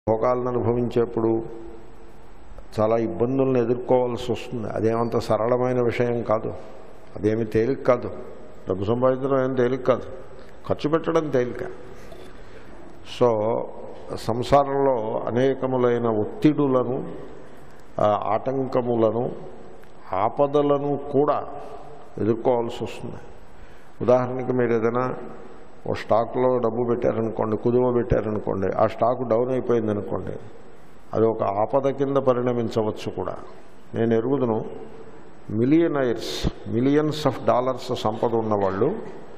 భోగాలను అనుభవించేప్పుడు చాలా ఇబ్బందులను ఎదుర్కోవాల్సి వస్తుంది. అదేమంత సరళమైన విషయం కాదు, అదేమి తేలిక కాదు. డబ్బు సంపాదించడం ఏం తేలిక కాదు, ఖర్చు పెట్టడం తేలిక. సో సంసారంలో అనేకములైన ఒత్తిడులను, ఆటంకములను, ఆపదలను కూడా ఎదుర్కోవాల్సి వస్తుంది. ఉదాహరణకి మీరు ఏదైనా ఓ స్టాక్లో డబ్బు పెట్టారనుకోండి, కుదువ పెట్టారనుకోండి, ఆ స్టాక్ డౌన్ అయిపోయిందనుకోండి, అది ఒక ఆపద కింద పరిణమించవచ్చు కూడా. నేను ఎరుగుదును, మిలియన్స్ ఆఫ్ డాలర్స్ సంపద ఉన్నవాళ్ళు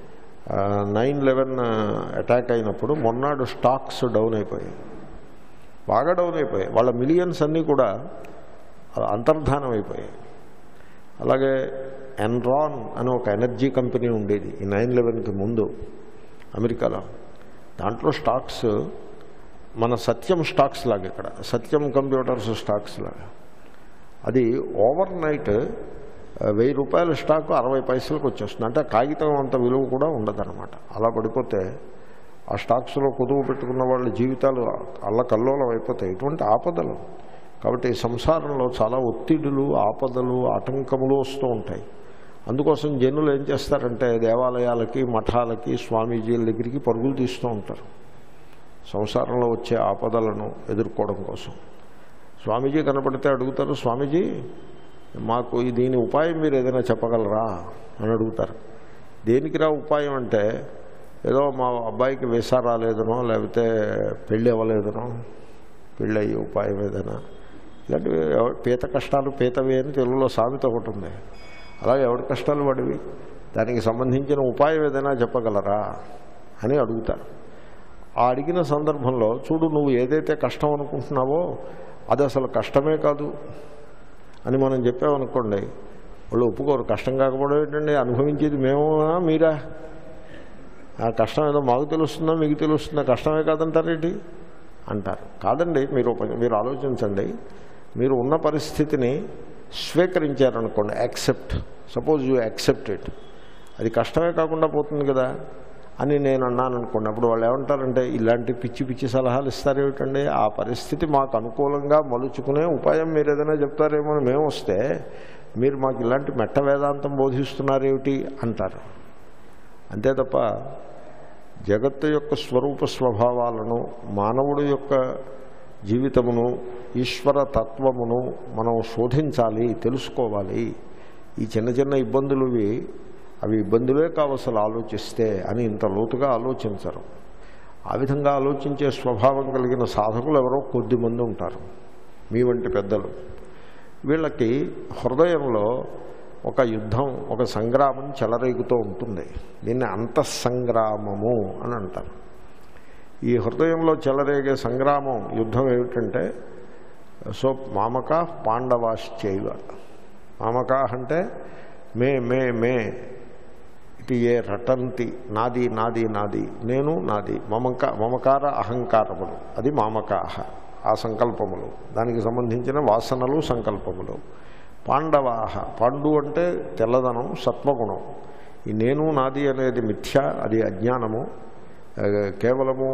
9/11 అటాక్ అయినప్పుడు మొన్నాడు స్టాక్స్ డౌన్ అయిపోయాయి, బాగా డౌన్ అయిపోయాయి. వాళ్ళ మిలియన్స్ అన్నీ కూడా అంతర్ధానం అయిపోయాయి. అలాగే ఎన్రాన్ అని ఒక ఎనర్జీ కంపెనీ ఉండేది ఈ 9/11కి ముందు అమెరికాలో. దాంట్లో స్టాక్స్ మన సత్యం స్టాక్స్ లాగా, ఇక్కడ సత్యం కంప్యూటర్స్ స్టాక్స్ లాగా, అది ఓవర్ నైట్ 1000 రూపాయల స్టాక్ 60 పైసలకు వచ్చేస్తుంది. అంటే కాగితం అంత విలువ కూడా ఉండదన్నమాట. అలా పడిపోతే ఆ స్టాక్స్లో కుదువు పెట్టుకున్న వాళ్ళ జీవితాలు అల్లకల్లోలం అయిపోతాయి. ఇటువంటి ఆపదలు. కాబట్టి సంసారంలో చాలా ఒత్తిడులు, ఆపదలు, ఆటంకములు వస్తూ ఉంటాయి. అందుకోసం జనులు ఏం చేస్తారంటే దేవాలయాలకి, మఠాలకి, స్వామీజీల దగ్గరికి పరుగులు తీస్తూ ఉంటారు సంసారంలో వచ్చే ఆపదలను ఎదుర్కోవడం కోసం. స్వామీజీ కనపడితే అడుగుతారు, స్వామీజీ మాకు దీని ఉపాయం మీరు ఏదైనా చెప్పగలరా అని అడుగుతారు. దేనికిరా ఉపాయం అంటే, ఏదో మా అబ్బాయికి వీసా రాలేదనో, లేకపోతే పెళ్ళి అవ్వలేదనో, పెళ్ళి అయ్యే ఉపాయం ఏదైనా, ఇలాంటివి పీత కష్టాలు పీతవి అని తెలుగులో సామెత ఒకటి ఉంది. అలాగే ఎవరి కష్టాలు వాడివి, దానికి సంబంధించిన ఉపాయం ఏదైనా చెప్పగలరా అని అడుగుతారు. ఆ అడిగిన సందర్భంలో, చూడు నువ్వు ఏదైతే కష్టం అనుకుంటున్నావో అది అసలు కష్టమే కాదు అని మనం చెప్పామనుకోండి, వాళ్ళు ఒప్పుకోరు. కష్టం కాకపోవడం ఏంటండి, అనుభవించేది మేమా మీరా? ఆ కష్టం ఏదో మాకు తెలుస్తుందా మీకు తెలుస్తుందా, కష్టమే కాదంటారేంటి అంటారు. కాదండి, మీరు ఆలోచించండి. మీరు ఉన్న పరిస్థితిని స్వీకరించారనుకోండి, accept, suppose you accept it, అది కష్టమే కాకుండా పోతుంది కదా అని నేను అన్నాను అనుకోండి. అప్పుడు వాళ్ళు ఏమంటారంటే, ఇలాంటి పిచ్చి పిచ్చి సలహాలు ఇస్తారేమిటండి, ఆ పరిస్థితి మాకు అనుకూలంగా మలుచుకునే ఉపాయం మీరు ఏదైనా చెప్తారేమో అని మేము వస్తే మీరు మాకు ఇలాంటి మెట్ట వేదాంతం బోధిస్తున్నారేమిటి అంటారు. అంతే తప్ప జగత్తు యొక్క స్వరూప స్వభావాలను, మానవుడి యొక్క జీవితమును, ఈశ్వర తత్వమును మనం శోధించాలి, తెలుసుకోవాలి. ఈ చిన్న చిన్న ఇబ్బందులు అవి ఇబ్బందులే కావసలు ఆలోచిస్తే అని ఇంత లోతుగా ఆలోచించరు. ఆ విధంగా ఆలోచించే స్వభావం కలిగిన సాధకులు ఎవరో కొద్దిమంది ఉంటారు, మీ వంటి పెద్దలు. వీళ్ళకి హృదయంలో ఒక యుద్ధం, ఒక సంగ్రామం చెలరేగుతూ ఉంటుంది. దీన్ని అంతఃసంగ్రామము అని అంటారు. ఈ హృదయంలో చెలరేగే సంగ్రామం, యుద్ధం ఏమిటంటే, సో మామక పాండవాశ్చైవ. మామక అంటే మే మే మే ఇది ఏ రటంతి, నాది నాది నాది, నేను నాది, మమకార అహంకారములు, అది మామకాహ. ఆ సంకల్పములు, దానికి సంబంధించిన వాసనలు, సంకల్పములు. పాండవాహ, పాండు అంటే తెల్లదనం, సత్వగుణం. ఈ నేను నాది అనేది మిథ్య, అది అజ్ఞానము. కేవలము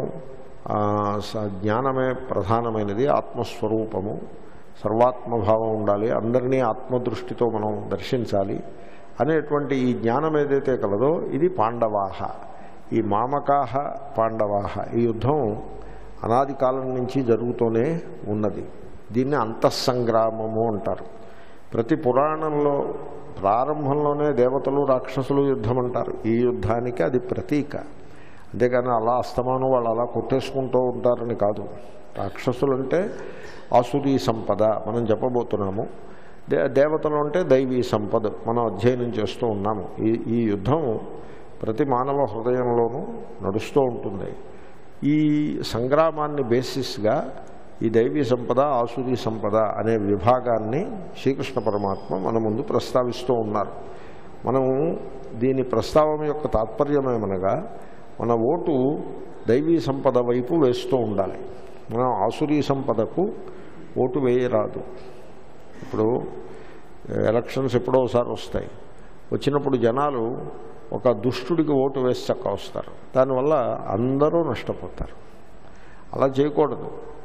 జ్ఞానమే ప్రధానమైనది, ఆత్మస్వరూపము, సర్వాత్మభావం ఉండాలి, అందరినీ ఆత్మదృష్టితో మనం దర్శించాలి అనేటువంటి ఈ జ్ఞానం ఏదైతే కలదో ఇది పాండవాహ. ఈ మామకాహ పాండవాహ, ఈ యుద్ధం అనాది కాలం నుంచి జరుగుతూనే ఉన్నది. దీన్ని అంతఃసంగ్రామము అంటారు. ప్రతి పురాణంలో ప్రారంభంలోనే దేవతలు రాక్షసులు యుద్ధం అంటారు. ఈ యుద్ధానికి అది ప్రతీక. అంతేకాని అలా అస్తమానం వాళ్ళు అలా కొట్టేసుకుంటూ ఉంటారని కాదు. రాక్షసులు అంటే ఆసురీ సంపద మనం చెప్పబోతున్నాము. దేవతలు అంటే దైవీ సంపద మనం అధ్యయనం చేస్తూ ఉన్నాము. ఈ యుద్ధం ప్రతి మానవ హృదయంలోనూ నడుస్తూ ఉంటుంది. ఈ సంగ్రామాన్ని బేసిస్గా ఈ దైవీ సంపద, ఆసురీ సంపద అనే విభాగాన్ని శ్రీకృష్ణ పరమాత్మ మన ముందు ప్రస్తావిస్తూ ఉన్నారు. మనము దీని ప్రస్తావం యొక్క తాత్పర్యమేమనగా, మన ఓటు దైవీ సంపద వైపు వేస్తూ ఉండాలి. మనం ఆసురీ సంపదకు ఓటు వేయరాదు. ఇప్పుడు ఎలక్షన్స్ ఎప్పుడో ఒకసారి వస్తాయి. వచ్చినప్పుడు జనాలు ఒక దుష్టుడికి ఓటు వేసి చక్క వస్తారు. దానివల్ల అందరూ నష్టపోతారు. అలా చేయకూడదు.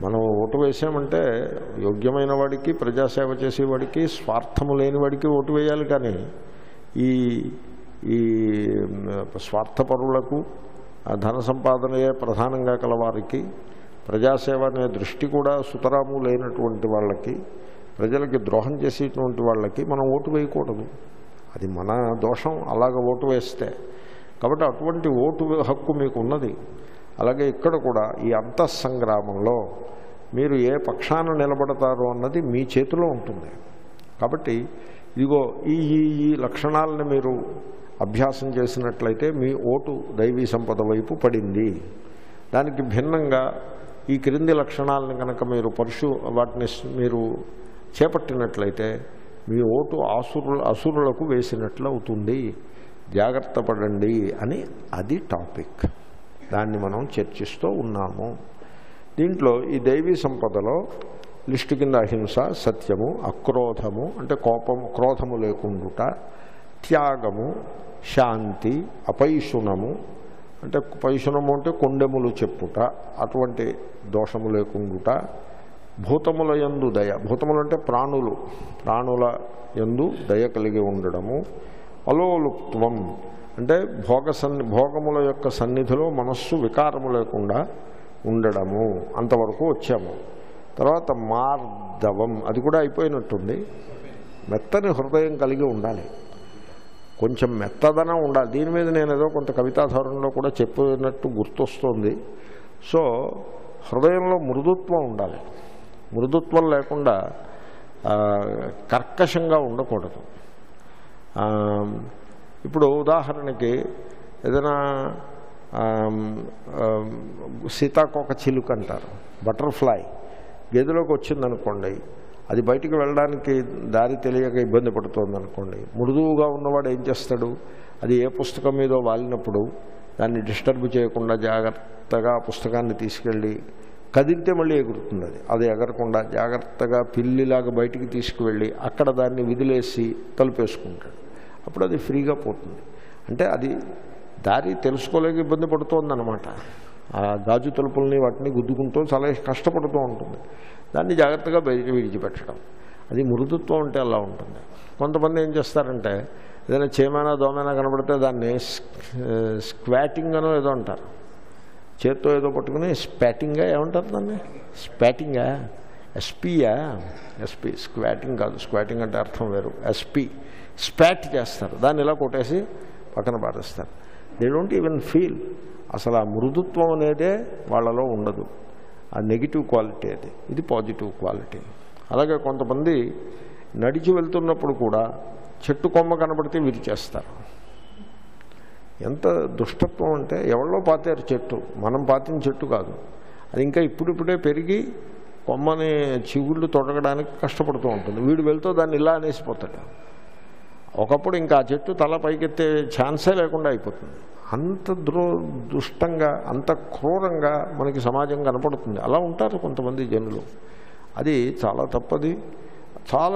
మనం ఓటు వేసామంటే యోగ్యమైన వాడికి, ప్రజాసేవ చేసేవాడికి, స్వార్థము లేని వాడికి ఓటు వేయాలి. కానీ ఈ ఈ స్వార్థపరులకు, ధన సంపాదనయే ప్రధానంగా కలవారికి, ప్రజాసేవ అనే దృష్టి కూడా సుతరాము లేనటువంటి వాళ్ళకి, ప్రజలకి ద్రోహం చేసేటువంటి వాళ్ళకి మనం ఓటు వేయకూడదు. అది మన దోషం అలాగ ఓటు వేస్తే. కాబట్టి అటువంటి ఓటు హక్కు మీకు ఉన్నది. అలాగే ఇక్కడ కూడా ఈ అంతఃసంగ్రామంలో మీరు ఏ పక్షాన నిలబడతారో అన్నది మీ చేతిలో ఉంటుంది. కాబట్టి ఇదిగో ఈ ఈ లక్షణాలను మీరు అభ్యాసం చేసినట్లయితే మీ ఓటు దైవీ సంపద వైపు పడింది. దానికి భిన్నంగా ఈ క్రింది లక్షణాలను కనుక మీరు వాటిని మీరు చేపట్టినట్లయితే మీ ఓటు అసురులకు వేసినట్లు అవుతుంది. జాగ్రత్త పడండి అని అది టాపిక్. దాన్ని మనం చర్చిస్తూ ఉన్నాము. దీంట్లో ఈ దైవీ సంపదలో లిస్టు కింద అహింస, సత్యము, అక్రోధము అంటే క్రోధము లేకుండుట, త్యాగము, శాంతి, అపైశునము అంటే పైశునము అంటే కొండెములు చెప్పుట, అటువంటి దోషము లేకుండుట, భూతముల యందు దయ, భూతములు అంటే ప్రాణుల యందు దయ కలిగి ఉండడము, అలోలుప్త్వం అంటే భోగముల యొక్క సన్నిధిలో మనస్సు వికారము లేకుండా ఉండడము. అంతవరకు వచ్చాము. తర్వాత మార్దవం, అది కూడా అయిపోయినట్టుంది. మెత్తని హృదయం కలిగి ఉండాలి, కొంచెం మెత్తదనం ఉండాలి. దీని మీద నేను ఏదో కొంత కవితాధోరణిలో కూడా చెప్పినట్టు గుర్తొస్తుంది. సో హృదయంలో మృదుత్వం ఉండాలి. మృదుత్వం లేకుండా కర్కశంగా ఉండకూడదు. ఇప్పుడు ఉదాహరణకి ఏదైనా సీతాకోక చిలుక అంటారు, బటర్ఫ్లై గదిలోకి వచ్చిందనుకోండి, అది బయటికి వెళ్ళడానికి దారి తెలియక ఇబ్బంది పడుతుంది అనుకోండి. మృదువుగా ఉన్నవాడు ఏం చేస్తాడు, అది ఏ పుస్తకం మీదో వాలినప్పుడు దాన్ని డిస్టర్బ్ చేయకుండా జాగ్రత్తగా పుస్తకాన్ని తీసుకెళ్ళి, కదిలితే మళ్ళీ ఎగురుతుంది, అది ఎగరకుండా జాగ్రత్తగా పిల్లిలాగా బయటికి తీసుకువెళ్ళి అక్కడ దాన్ని విదిలేసి తలుపేసుకుంటాడు. అప్పుడు అది ఫ్రీగా పోతుంది. అంటే అది దారి తెలుసుకోలేక ఇబ్బంది పడుతోందన్నమాట. ఆ గాజు తలుపుల్ని వాటిని గుద్దుకుంటూ చాలా కష్టపడుతూ ఉంటుంది. దాన్ని జాగ్రత్తగా బయటికి విడిచిపెట్టడం, అది మృదుత్వం అంటే అలా ఉంటుంది. కొంతమంది ఏం చేస్తారంటే ఏదైనా చీమైనా దోమైనా కనబడితే దాన్ని స్క్వాటింగ్ అనో ఏదో అంటారు, చేత్తో ఏదో పట్టుకుని స్పాటింగా ఏమంటారు దాన్ని, స్పాటింగా, ఎస్పీ స్క్వాటింగ్ కాదు, స్క్వాటింగ్ అంటే అర్థం వేరు, ఎస్పీ స్పాట్ చేస్తారు, దాన్ని ఇలా కొట్టేసి పక్కన పారేస్తారు. They don't even feel. అసలు ఆ మృదుత్వం అనేదే వాళ్ళలో ఉండదు. ఆ నెగిటివ్ క్వాలిటీ అది, ఇది పాజిటివ్ క్వాలిటీ. అలాగే కొంతమంది నడిచి వెళ్తున్నప్పుడు కూడా చెట్టు కొమ్మ కనబడితే విరిచేస్తారు. ఎంత దుష్టత్వం అంటే, ఎవరిలో పాతారు చెట్టు, మనం పాతిన చెట్టు కాదు, అది ఇంకా ఇప్పుడిప్పుడే పెరిగి కొమ్మని చిగుళ్ళు తొడగడానికి కష్టపడుతూ ఉంటుంది. వీడు వెళ్తూ దాన్ని ఇలా అనేసిపోతాడు. ఒకప్పుడు ఇంకా ఆ చెట్టు తల పైకెత్తే ఛాన్సే లేకుండా అయిపోతుంది. అంత దుష్టంగా, అంత క్రూరంగా మనకి సమాజం కనపడుతుంది. అలా ఉంటారు కొంతమంది జనులు. అది చాలా తప్పది. చాలా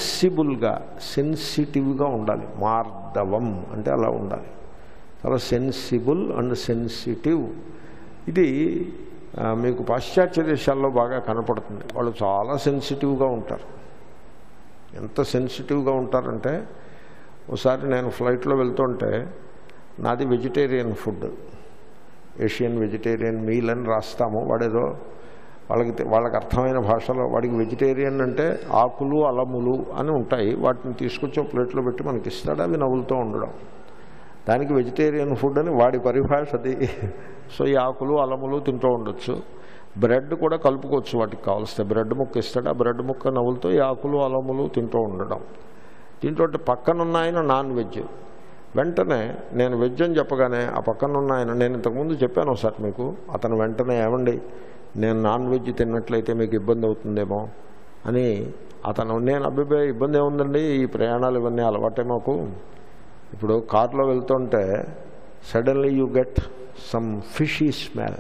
సెన్సిటివ్గా ఉండాలి. మార్దవం అంటే అలా ఉండాలి, చాలా సెన్సిబుల్ అండ్ సెన్సిటివ్. ఇది మీకు పాశ్చాత్య దేశాల్లో బాగా కనపడుతుంది. వాళ్ళు చాలా సెన్సిటివ్గా ఉంటారు. ఎంత సెన్సిటివ్గా ఉంటారంటే, ఒకసారి నేను ఫ్లైట్లో వెళ్తుంటే నాది vegetarian food, Asian vegetarian meal అని రాస్తాము. వాడేదో వాళ్ళకి అర్థమైన భాషలో, వాడికి వెజిటేరియన్ అంటే ఆకులు అలములు అని ఉంటాయి, వాటిని తీసుకొచ్చి ఒక ప్లేట్లో పెట్టి మనకి ఇస్తాడు, అవి నవ్వులుతూ ఉండడం. దానికి వెజిటేరియన్ ఫుడ్ అని వాడి పరిభాష అది. సో ఈ ఆకులు అలములు తింటూ ఉండొచ్చు. బ్రెడ్ కూడా కలుపుకోవచ్చు, వాటికి కావలిస్తే బ్రెడ్ ముక్క ఇస్తాడు, ఆ బ్రెడ్ ముక్క నవ్వులతో ఈ ఆకులు అలములు తింటూ ఉండడం. దీంట్లో పక్కనున్న ఆయన నాన్ వెజ్. వెంటనే నేను వెజ్ అని చెప్పగానే ఆ పక్కనున్న ఆయన, నేను ఇంతకుముందు చెప్పాను ఒకసారి మీకు, అతను వెంటనే ఏమండి నేను నాన్ వెజ్ తిన్నట్లయితే మీకు ఇబ్బంది అవుతుందేమో అని అతను, నేను అభిప్రాయం ఇబ్బంది ఏముందండి, ఈ ప్రయాణాలు ఇవన్నీ అలవాటే మాకు. ఇప్పుడు కారులో వెళ్తుంటే suddenly you get some fishy smell,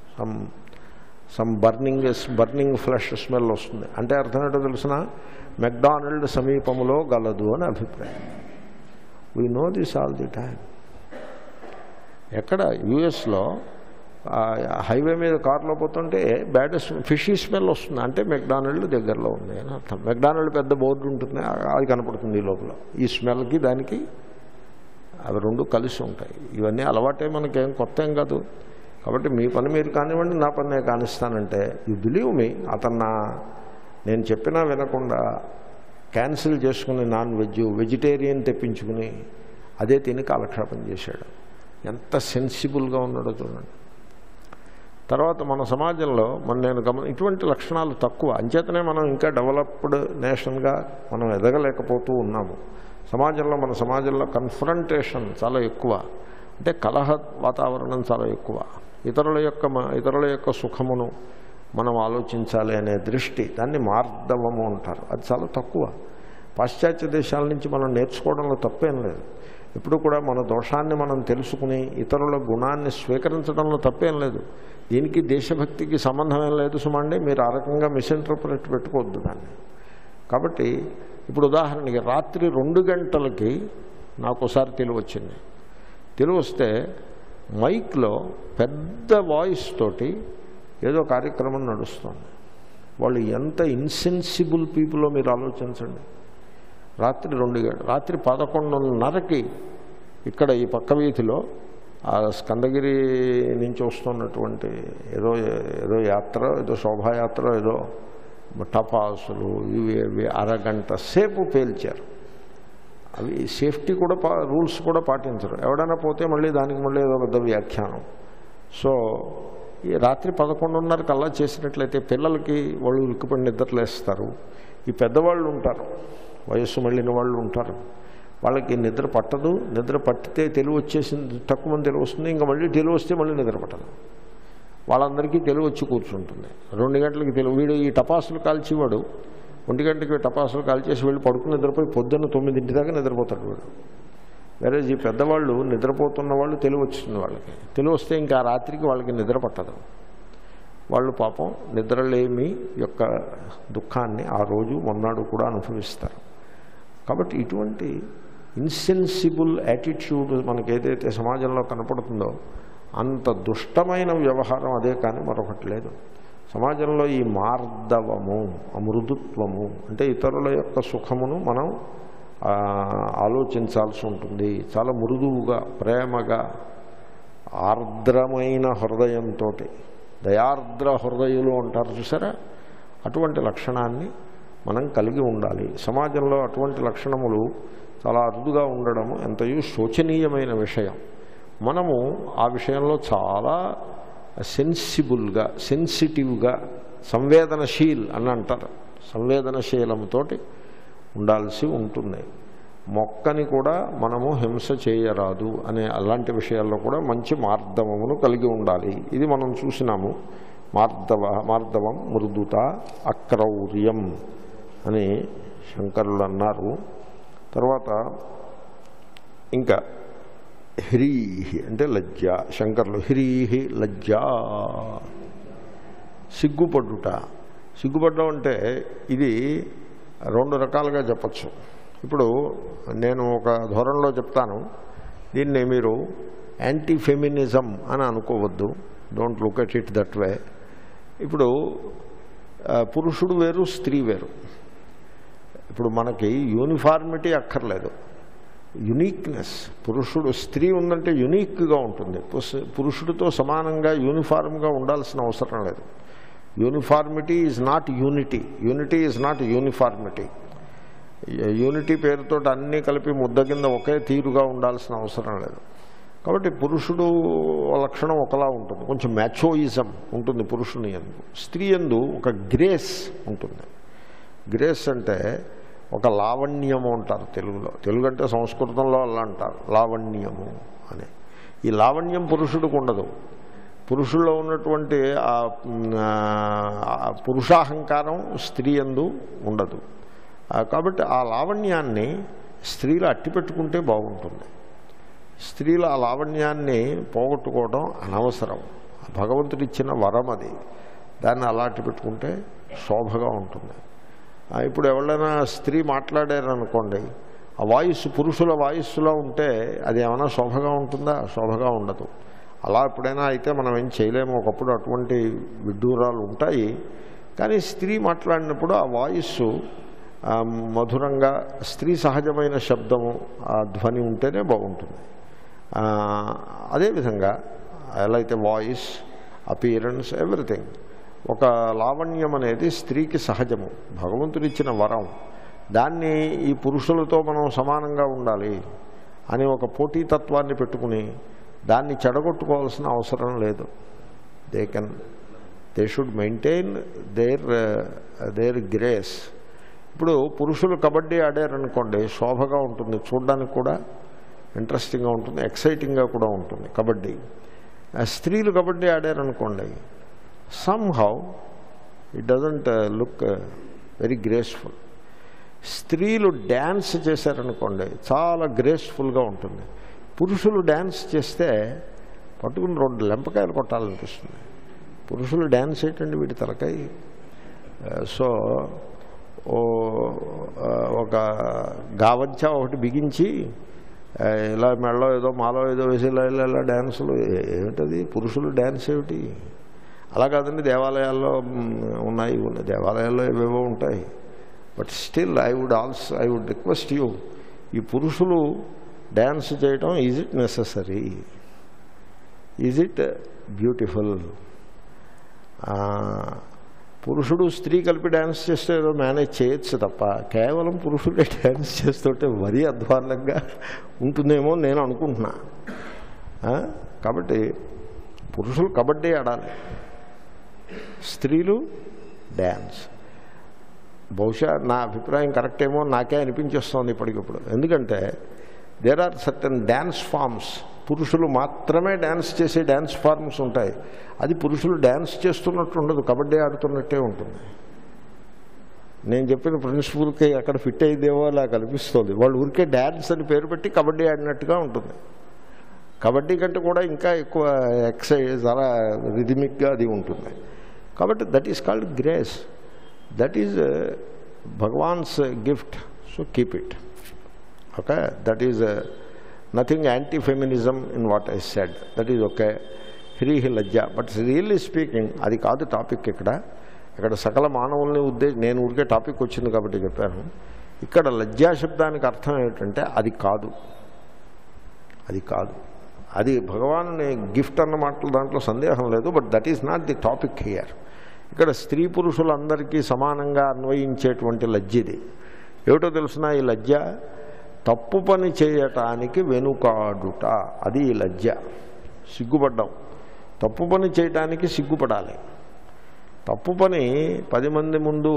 some burning flesh smell వస్తుంది. అంటే అర్థం ఏంటో తెలిసిన, మెక్డానల్డ్ సమీపంలో గలదు అని అభిప్రాయం. We know this all the time. ఎక్కడ యుఎస్లో హైవే మీద కారులో పోతుంటే బ్యాడ్ ఫిషీ స్మెల్ వస్తుంది, అంటే మెక్డానల్డ్ దగ్గరలో ఉంది అని అర్థం. మెక్డానల్డ్ పెద్ద బోర్డు ఉంటుంది, అది కనపడుతుంది ఈ లోపల. ఈ స్మెల్కి దానికి అవి రెండు కలిసి ఉంటాయి. ఇవన్నీ అలవాటే, మనకేం కొత్త ఏం కాదు. కాబట్టి మీ పని మీరు కానివ్వండి, నా పని నేను కానిస్తానంటే యు బిలీవ్ మీ. అతను నేను చెప్పినా వినకుండా క్యాన్సిల్ చేసుకుని నాన్ వెజిటేరియన్ తెప్పించుకుని అదే తిని కాలక్షేపం చేశాడు. ఎంత సెన్సిబుల్గా ఉన్నాడో చూడండి. తర్వాత మన సమాజంలో నేను ఇటువంటి లక్షణాలు తక్కువ, అంచేతనే మనం ఇంకా డెవలప్డ్ నేషన్గా మనం ఎదగలేకపోతూ ఉన్నాము. మన సమాజంలో కన్ఫ్రంటేషన్ చాలా ఎక్కువ, అంటే కలహ వాతావరణం చాలా ఎక్కువ. ఇతరుల యొక్క సుఖమును మనం ఆలోచించాలి అనే దృష్టి, దాన్ని మార్దవము అంటారు. అది చాలా తక్కువ. పాశ్చాత్య దేశాల నుంచి మనం నేర్చుకోవడంలో తప్పేం లేదు. ఎప్పుడు కూడా మన దోషాన్ని మనం తెలుసుకుని ఇతరుల గుణాన్ని స్వీకరించడంలో తప్పేం లేదు. దీనికి దేశభక్తికి సంబంధం ఏం లేదు సుమండి. మీరు ఆ రకంగా మిస్ఇంటర్ప్రిట్ పెట్టుకోవద్దు దాన్ని. కాబట్టి ఇప్పుడు ఉదాహరణకి రాత్రి 2 గంటలకి నాకు ఒకసారి తెలివి వచ్చింది. తెలివి వస్తే మైక్లో పెద్ద వాయిస్ తోటి ఏదో కార్యక్రమం నడుస్తుంది. వాళ్ళు ఎంత ఇన్సెన్సిబుల్ పీపుల్లో మీరు ఆలోచించండి. రాత్రి 2 గంటలు, రాత్రి 11:30కి ఇక్కడ ఈ పక్క వీధిలో ఆ స్కందగిరి నుంచి వస్తున్నటువంటి ఏదో యాత్ర, ఏదో శోభాయాత్ర, ఏదో టపాసులు ఇవి అరగంట సేపు పేల్చారు. అవి సేఫ్టీ కూడా రూల్స్ కూడా పాటించరు. ఎవడైనా పోతే మళ్ళీ దానికి మళ్ళీ ఏదో పెద్ద వ్యాఖ్యానం. సో ఈ రాత్రి 11:30కి అలా చేసినట్లయితే పిల్లలకి వాళ్ళు ఉలిక్కిపడి నిద్రలేస్తారు. ఈ పెద్దవాళ్ళు ఉంటారు, వయస్సు మళ్ళిన వాళ్ళు ఉంటారు, వాళ్ళకి నిద్ర పట్టదు. నిద్ర పట్టితే తెలివి వచ్చేసింది, తక్కువ మంది తెలివి వస్తుంది, ఇంకా మళ్ళీ తెలివి వస్తే మళ్ళీ నిద్ర పట్టదు. వాళ్ళందరికీ తెలివి వచ్చి కూర్చుంటుంది. 2 గంటలకి తెలివి. వీడు ఈ టపాసులు కాల్చేవాడు 1 గంటకి టపాసులు కాల్చేసి వెళ్ళి పడుకుని నిద్రపోయి పొద్దున్న 9 దాకా నిద్రపోతాడు వీడు. వేరే ఈ పెద్దవాళ్ళు నిద్రపోతున్న వాళ్ళు తెలివి వచ్చింది. వాళ్ళకి తెలివి వస్తే ఇంకా రాత్రికి వాళ్ళకి నిద్ర పట్టదు. వాళ్ళు పాపం నిద్రలేమి యొక్క దుఃఖాన్ని ఆ రోజు మొన్నాడు కూడా అనుభవిస్తారు. కాబట్టి ఇటువంటి ఇన్సెన్సిబుల్ యాటిట్యూడ్ మనకి ఏదైతే సమాజంలో కనపడుతుందో అంత దుష్టమైన వ్యవహారం అదే, కానీ మరొకటి లేదు. సమాజంలో ఈ మార్దవము, అమృదుత్వము, అంటే ఇతరుల యొక్క సుఖమును మనం ఆలోచించాల్సి ఉంటుంది. చాలా మృదువుగా, ప్రేమగా, ఆర్ద్రమైన హృదయంతో, దయార్ద్ర హృదయులు అంటారు చూసారా, అటువంటి లక్షణాన్ని మనం కలిగి ఉండాలి. సమాజంలో అటువంటి లక్షణములు చాలా అరుదుగా ఉండడము ఎంతయో శోచనీయమైన విషయం. మనము ఆ విషయంలో చాలా సెన్సిబుల్గా, సెన్సిటివ్గా, సంవేదనశీల్ అని అంటారు, సంవేదనశీలంతో ఉండాల్సి ఉంటుంది. మొక్కని కూడా మనము హింస చేయరాదు అనే అలాంటి విషయాల్లో కూడా మంచి మార్దవమును కలిగి ఉండాలి. ఇది మనం చూసినాము. మార్దవం మృదుత అక్రౌర్యం అని శంకరులు అన్నారు. తర్వాత ఇంకా హ్రీహి అంటే లజ్జ. శంకరులు హ్రీహి లజ్జ, సిగ్గుపడ్డుట. సిగ్గుపడ్డం అంటే ఇది 2 రకాలుగా చెప్పచ్చు. ఇప్పుడు నేను ఒక ధోరణిలో చెప్తాను, దీన్ని మీరు యాంటీ ఫెమినిజం అని అనుకోవద్దు. Don't look at it that way. ఇప్పుడు పురుషుడు వేరు, స్త్రీ వేరు. ఇప్పుడు మనకి యూనిఫార్మిటీ అక్కర్లేదు, యునీక్నెస్. స్త్రీ ఉందంటే యునీక్గా ఉంటుంది. పురుషుడితో సమానంగా యూనిఫార్మ్గా ఉండాల్సిన అవసరం లేదు. Uniformity is not unity, unity is not uniformity. Unity పేరుతో అన్నీ కలిపి ముద్ద కింద ఒకే తీరుగా ఉండాల్సిన అవసరం లేదు. కాబట్టి పురుషుడు లక్షణం ఒకలా ఉంటుంది, కొంచెం మ్యాచోయిజం ఉంటుంది పురుషుని యందు. స్త్రీ యందు ఒక గ్రేస్ ఉంటుంది. గ్రేస్ అంటే ఒక లావణ్యము అంటారు తెలుగులో. తెలుగు అంటే సంస్కృతంలో అలా అంటారు, లావణ్యము అని. ఈ లావణ్యం పురుషుడికి ఉండదు. పురుషుల్లో ఉన్నటువంటి పురుషాహంకారం స్త్రీ యందు ఉండదు. కాబట్టి ఆ లావణ్యాన్ని స్త్రీలు అట్టిపెట్టుకుంటే బాగుంటుంది. స్త్రీలు ఆ లావణ్యాన్ని పోగొట్టుకోవడం అనవసరం. భగవంతుడు ఇచ్చిన వరం అది. దాన్ని అలా అట్టిపెట్టుకుంటే శోభగా ఉంటుంది. ఇప్పుడు ఎవరైనా స్త్రీ మాట్లాడారనుకోండి, ఆ వాయిస్ పురుషుల వాయిస్లో ఉంటే అది ఏమైనా శోభగా ఉంటుందా? శోభగా ఉండదు. అలా ఎప్పుడైనా అయితే మనం ఏం చేయలేము, ఒకప్పుడు అటువంటి విడ్డూరాలు ఉంటాయి. కానీ స్త్రీ మాట్లాడినప్పుడు ఆ వాయిస్సు మధురంగా స్త్రీ సహజమైన శబ్దము ఆ ధ్వని ఉంటేనే బాగుంటుంది. అదేవిధంగా ఎలా అయితే వాయిస్, అపియరెన్స్, ఎవ్రీథింగ్, ఒక లావణ్యం అనేది స్త్రీకి సహజము, భగవంతుడిచ్చిన వరం. దాన్ని ఈ పురుషులతో మనం సమానంగా ఉండాలి అని ఒక పోటీతత్వాన్ని పెట్టుకుని దాన్ని చెడగొట్టుకోవాల్సిన అవసరం లేదు. They should maintain their grace. ఇప్పుడు పురుషులు కబడ్డీ ఆడారనుకోండి, శోభగా ఉంటుంది, చూడడానికి కూడా ఇంట్రెస్టింగ్గా ఉంటుంది, ఎక్సైటింగ్గా కూడా ఉంటుంది కబడ్డీ. స్త్రీలు కబడ్డీ ఆడారనుకోండి, somehow it doesn't look very graceful. స్త్రీలు డ్యాన్స్ చేశారనుకోండి, చాలా గ్రేస్ఫుల్గా ఉంటుంది. పురుషులు డ్యాన్స్ చేస్తే పట్టుకుని 2 లెంపకాయలు కొట్టాలనిపిస్తుంది. పురుషులు డ్యాన్స్ ఏంటండి వీటి తలకాయ. సో ఒక గావంచ ఒకటి బిగించి ఇలా మెడలో ఏదో మాలో ఏదో వేసి ఇలా డ్యాన్సులు ఏమిటది, పురుషులు డ్యాన్స్ ఏమిటి? అలా కాదండి, దేవాలయాల్లో ఉన్నాయి, దేవాలయాల్లో ఏవేవో ఉంటాయి. But still I would request you, ఈ పురుషులు డ్యాన్స్ చేయటం, is it necessary? Is it beautiful? పురుషుడు స్త్రీ కలిపి డ్యాన్స్ చేస్తే ఏదో మేనేజ్ చేయొచ్చు తప్ప కేవలం పురుషుడే డ్యాన్స్ చేస్తుంటే మరీ అధ్వాన్నంగా ఉంటుందేమో నేను అనుకుంటున్నా. కాబట్టి పురుషులు కబడ్డీ ఆడాలి, స్త్రీలు డ్యాన్స్. బహుశా నా అభిప్రాయం కరెక్ట్ ఏమో నాకే అనిపించేస్తోంది ఇప్పటికిప్పుడు. ఎందుకంటే there are certain dance forms, పురుషులు మాత్రమే డ్యాన్స్ చేసే డ్యాన్స్ ఫార్మ్స్ ఉంటాయి. అది పురుషులు డ్యాన్స్ చేస్తున్నట్టు ఉండదు, కబడ్డీ ఆడుతున్నట్టే ఉంటుంది. నేను చెప్పిన ప్రిన్సిపల్కి అక్కడ ఫిట్ అయ్యేదేమో అలా కనిపిస్తుంది. వాళ్ళు ఊరికే డ్యాన్స్ అని పేరు పెట్టి కబడ్డీ ఆడినట్టుగా ఉంటుంది. కబడ్డీ కంటే కూడా ఇంకా ఎక్కువ ఎక్సైజ్, చాలా రిథమిక్గా అది ఉంటుంది. కాబట్టి that is called grace. That is Bhagwan's gift, so keep it. Okay, that is nothing anti feminism in what I said, that is okay. హ్రీహి లజ్జ. బట్ రియల్లీ స్పీకింగ్ అది కాదు టాపిక్ ఇక్కడ. ఇక్కడ సకల మానవుల్ని నేను ఊరికే టాపిక్ వచ్చింది కాబట్టి చెప్పాను. ఇక్కడ లజ్జా శబ్దానికి అర్థం ఏమిటంటే అది కాదు, అది కాదు, అది భగవానుని గిఫ్ట్ అన్న మాటలు దాంట్లో సందేహం లేదు. But that is not the topic here. ఇక్కడ స్త్రీ పురుషులందరికీ సమానంగా అన్వయించేటువంటి లజ్జ ఇది. ఏమిటో తెలుసిన, ఈ లజ్జ తప్పు పని చేయటానికి వెనుకాడుట, అది ఈ లజ్జ. సిగ్గుపడ్డాం, తప్పు పని చేయటానికి సిగ్గుపడాలి. తప్పు పని 10 మంది ముందు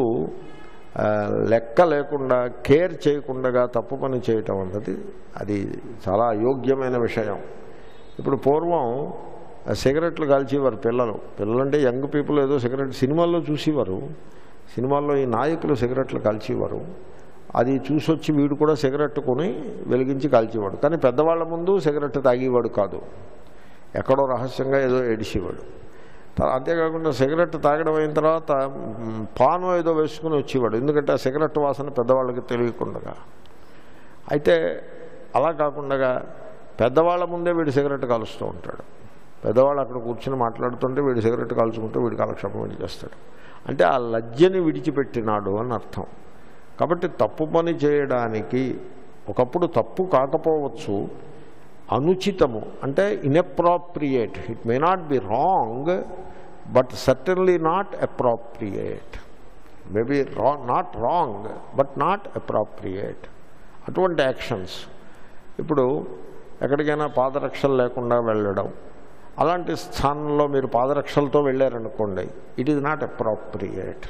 లెక్క లేకుండా, కేర్ చేయకుండా తప్పు పని చేయటం అన్నది అది చాలా అయోగ్యమైన విషయం. ఇప్పుడు పూర్వం సిగరెట్లు కాల్చేవారు పిల్లలంటే యంగ్ పీపుల్ ఏదో సిగరెట్ సినిమాల్లో చూసేవారు. సినిమాల్లో ఈ నాయకులు సిగరెట్లు కాల్చేవారు. అది చూసొచ్చి వీడు కూడా సిగరెట్ కొని వెలిగించి కాల్చేవాడు. కానీ పెద్దవాళ్ళ ముందు సిగరెట్ తాగేవాడు కాదు, ఎక్కడో రహస్యంగా ఏదో ఏడిసేవాడు. అంతేకాకుండా సిగరెట్ తాగడం అయిన తర్వాత పాను ఏదో వేసుకుని వచ్చేవాడు, ఎందుకంటే ఆ సిగరెట్ వాసన పెద్దవాళ్ళకి తెలియకుండా. అయితే అలా కాకుండా పెద్దవాళ్ళ ముందే వీడు సిగరెట్ కాలుస్తూ ఉంటాడు. పెద్దవాళ్ళు అక్కడ కూర్చొని మాట్లాడుతుంటే వీడు సిగరెట్ కాల్చుకుంటే వీడు కాలక్షేపం చేస్తాడు. అంటే ఆ లజ్జని విడిచిపెట్టినాడు అని అర్థం. కాబట్టి తప్పు పని చేయడానికి ఒకప్పుడు తప్పు కాకపోవచ్చు, అనుచితము అంటే inappropriate. It may not be wrong, but certainly not appropriate. Maybe not wrong but not appropriate. అటువంటి యాక్షన్స్. ఇప్పుడు ఎక్కడికైనా పాదరక్షలు లేకుండా వెళ్ళడం, అలాంటి స్థానంలో మీరు పాదరక్షలతో వెళ్ళారనుకోండి, ఇట్ ఈజ్ నాట్ అప్రాప్రియేట్.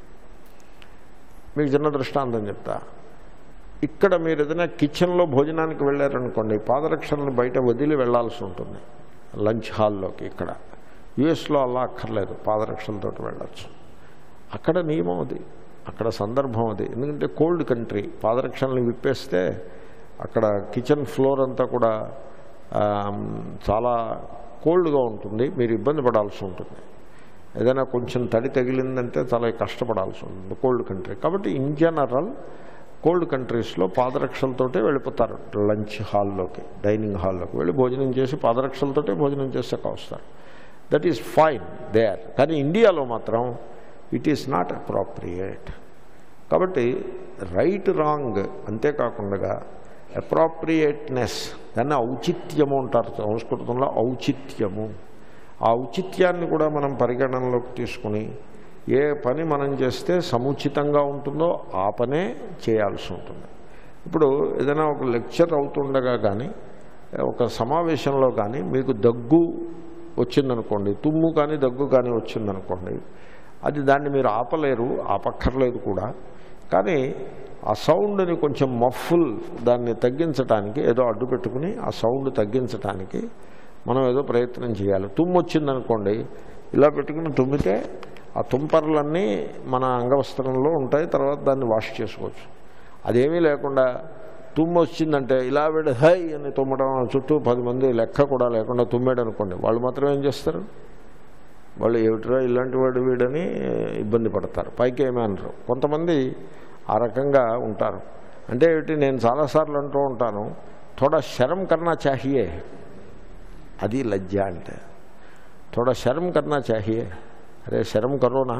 మీకు చిన్న దృష్టాంతం చెప్తా. ఇక్కడ మీరు ఏదైనా కిచెన్లో భోజనానికి వెళ్ళారనుకోండి, పాదరక్షలను బయట వదిలి వెళ్లాల్సి ఉంటుంది లంచ్ హాల్లోకి. ఇక్కడ యుఎస్లో అలా అక్కర్లేదు, పాదరక్షలతో వెళ్ళచ్చు. అక్కడ నియమం అది, అక్కడ సందర్భం అది. ఎందుకంటే కోల్డ్ కంట్రీ, పాదరక్షల్ని విప్పేస్తే అక్కడ కిచెన్ ఫ్లోర్ అంతా కూడా చాలా కోల్డ్గా ఉంటుంది, మీరు ఇబ్బంది పడాల్సి ఉంటుంది. ఏదైనా కొంచెం తడి తగిలిందంటే చాలా కష్టపడాల్సి ఉంటుంది కోల్డ్ కంట్రీ. కాబట్టి ఇన్ జనరల్ కోల్డ్ కంట్రీస్లో పాదరక్షలతోటే వెళ్ళిపోతారు లంచ్ హాల్లోకి, డైనింగ్ హాల్లోకి వెళ్ళి భోజనం చేసి పాదరక్షలతోటే భోజనం చేసాక వస్తారు. That is fine there. కానీ ఇండియాలో మాత్రం ఇట్ ఈస్ నాట్ అప్రాప్రియేట్. కాబట్టి రైట్ రాంగ్ అంతేకాకుండా అప్రాప్రియేట్నెస్, దాన్ని ఔచిత్యము అంటారు సంస్కృతంలో, ఔచిత్యము. ఆ ఔచిత్యాన్ని కూడా మనం పరిగణనలోకి తీసుకుని ఏ పని మనం చేస్తే సముచితంగా ఉంటుందో ఆ పనే చేయాల్సి ఉంటుంది. ఇప్పుడు ఏదైనా ఒక లెక్చర్ అవుతుండగా కానీ ఒక సమావేశంలో కానీ మీకు దగ్గు వచ్చిందనుకోండి, తుమ్ము కానీ దగ్గు కానీ వచ్చిందనుకోండి, అది దాన్ని మీరు ఆపలేరు, ఆపక్కర్లేదు కూడా. కానీ ఆ సౌండ్ని కొంచెం మఫుల్, దాన్ని తగ్గించడానికి ఏదో అడ్డు పెట్టుకుని ఆ సౌండ్ తగ్గించడానికి మనం ఏదో ప్రయత్నం చేయాలి. తుమ్ము వచ్చిందనుకోండి, ఇలా పెట్టుకుని తుమ్మితే ఆ తుంపర్లన్నీ మన అంగవస్త్రంలో ఉంటాయి, తర్వాత దాన్ని వాష్ చేసుకోవచ్చు. అదేమీ లేకుండా తుమ్ము వచ్చిందంటే ఇలా వీడు హై అని తుమ్మడం, చుట్టూ 10 మంది లెక్క కూడా లేకుండా తుమ్మాడు అనుకోండి, వాళ్ళు మాత్రం ఏం చేస్తారు? వాళ్ళు ఏమిట్రా ఇలాంటి వాడు వీడని ఇబ్బంది పడతారు, పైకి ఏమీ అనరు. కొంతమంది ఆ రకంగా ఉంటారు. అంటే ఏమిటి, నేను చాలాసార్లు అంటూ ఉంటాను, థోడా శరం కర్నా చాహియే, అది లజ్జ అంటే. థోడా శరం కర్నా చాహియే, అరే శరం కరోనా.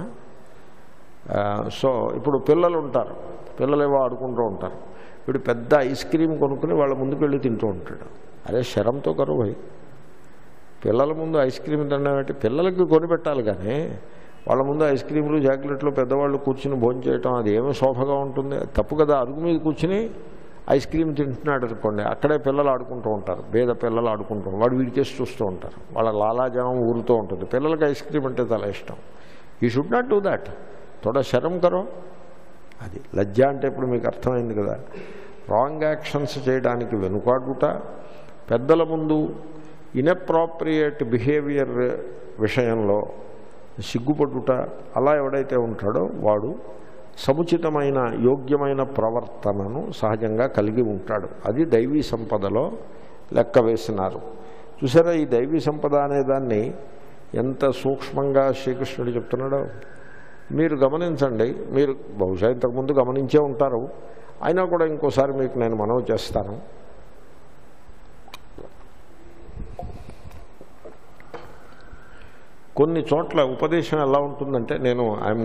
సో ఇప్పుడు పిల్లలు ఉంటారు, పిల్లలు ఏవో ఆడుకుంటూ ఉంటారు, వీడు పెద్ద ఐస్ క్రీమ్ కొనుక్కుని వాళ్ళ ముందుకు వెళ్ళి తింటూ ఉంటాడు. అరే శరంతో కరువు అయి, పిల్లల ముందు ఐస్ క్రీమ్ తినడం అంటే పిల్లలకి కొనిపెట్టాలి, కానీ వాళ్ళ ముందు ఐస్ క్రీములు చాక్లెట్లు పెద్దవాళ్ళు కూర్చుని భోజనం చేయటం అది ఏమీ శోభగా ఉంటుంది? తప్పు కదా. అరుగు మీద కూర్చుని ఐస్ క్రీమ్ తింటున్నాడు అనుకోండి, అక్కడే పిల్లలు ఆడుకుంటూ ఉంటారు, పేద పిల్లలు ఆడుకుంటూ, వాడు వీడికేసి చూస్తూ ఉంటారు, వాళ్ళ లాలాజనం ఊరుతూ ఉంటుంది. పిల్లలకి ఐస్ క్రీమ్ అంటే చాలా ఇష్టం. You should not do that. థోడా శరం కరో. అది లజ్జ అంటే ఇప్పుడు మీకు అర్థమైంది కదా. రాంగ్ యాక్షన్స్ చేయడానికి వెనుకాడుట, పెద్దల ముందు ఇన్అప్రాప్రియేట్ బిహేవియర్ విషయంలో సిగ్గుపడుట, అలా ఎవడైతే ఉంటాడో వాడు సముచితమైన యోగ్యమైన ప్రవర్తనను సహజంగా కలిగి ఉంటాడు. అది దైవీ సంపదలో లెక్క వేసినారు. చూసారా, ఈ దైవీ సంపద అనేదాన్ని ఎంత సూక్ష్మంగా శ్రీకృష్ణుడు చెప్తున్నాడో మీరు గమనించండి. మీరు బహుశా ఇంతకుముందు గమనించే ఉంటారు, అయినా కూడా ఇంకోసారి మీకు నేను మనవి చేస్తాను. కొన్ని చోట్ల ఉపదేశం ఎలా ఉంటుందంటే, నేను ఐఎమ్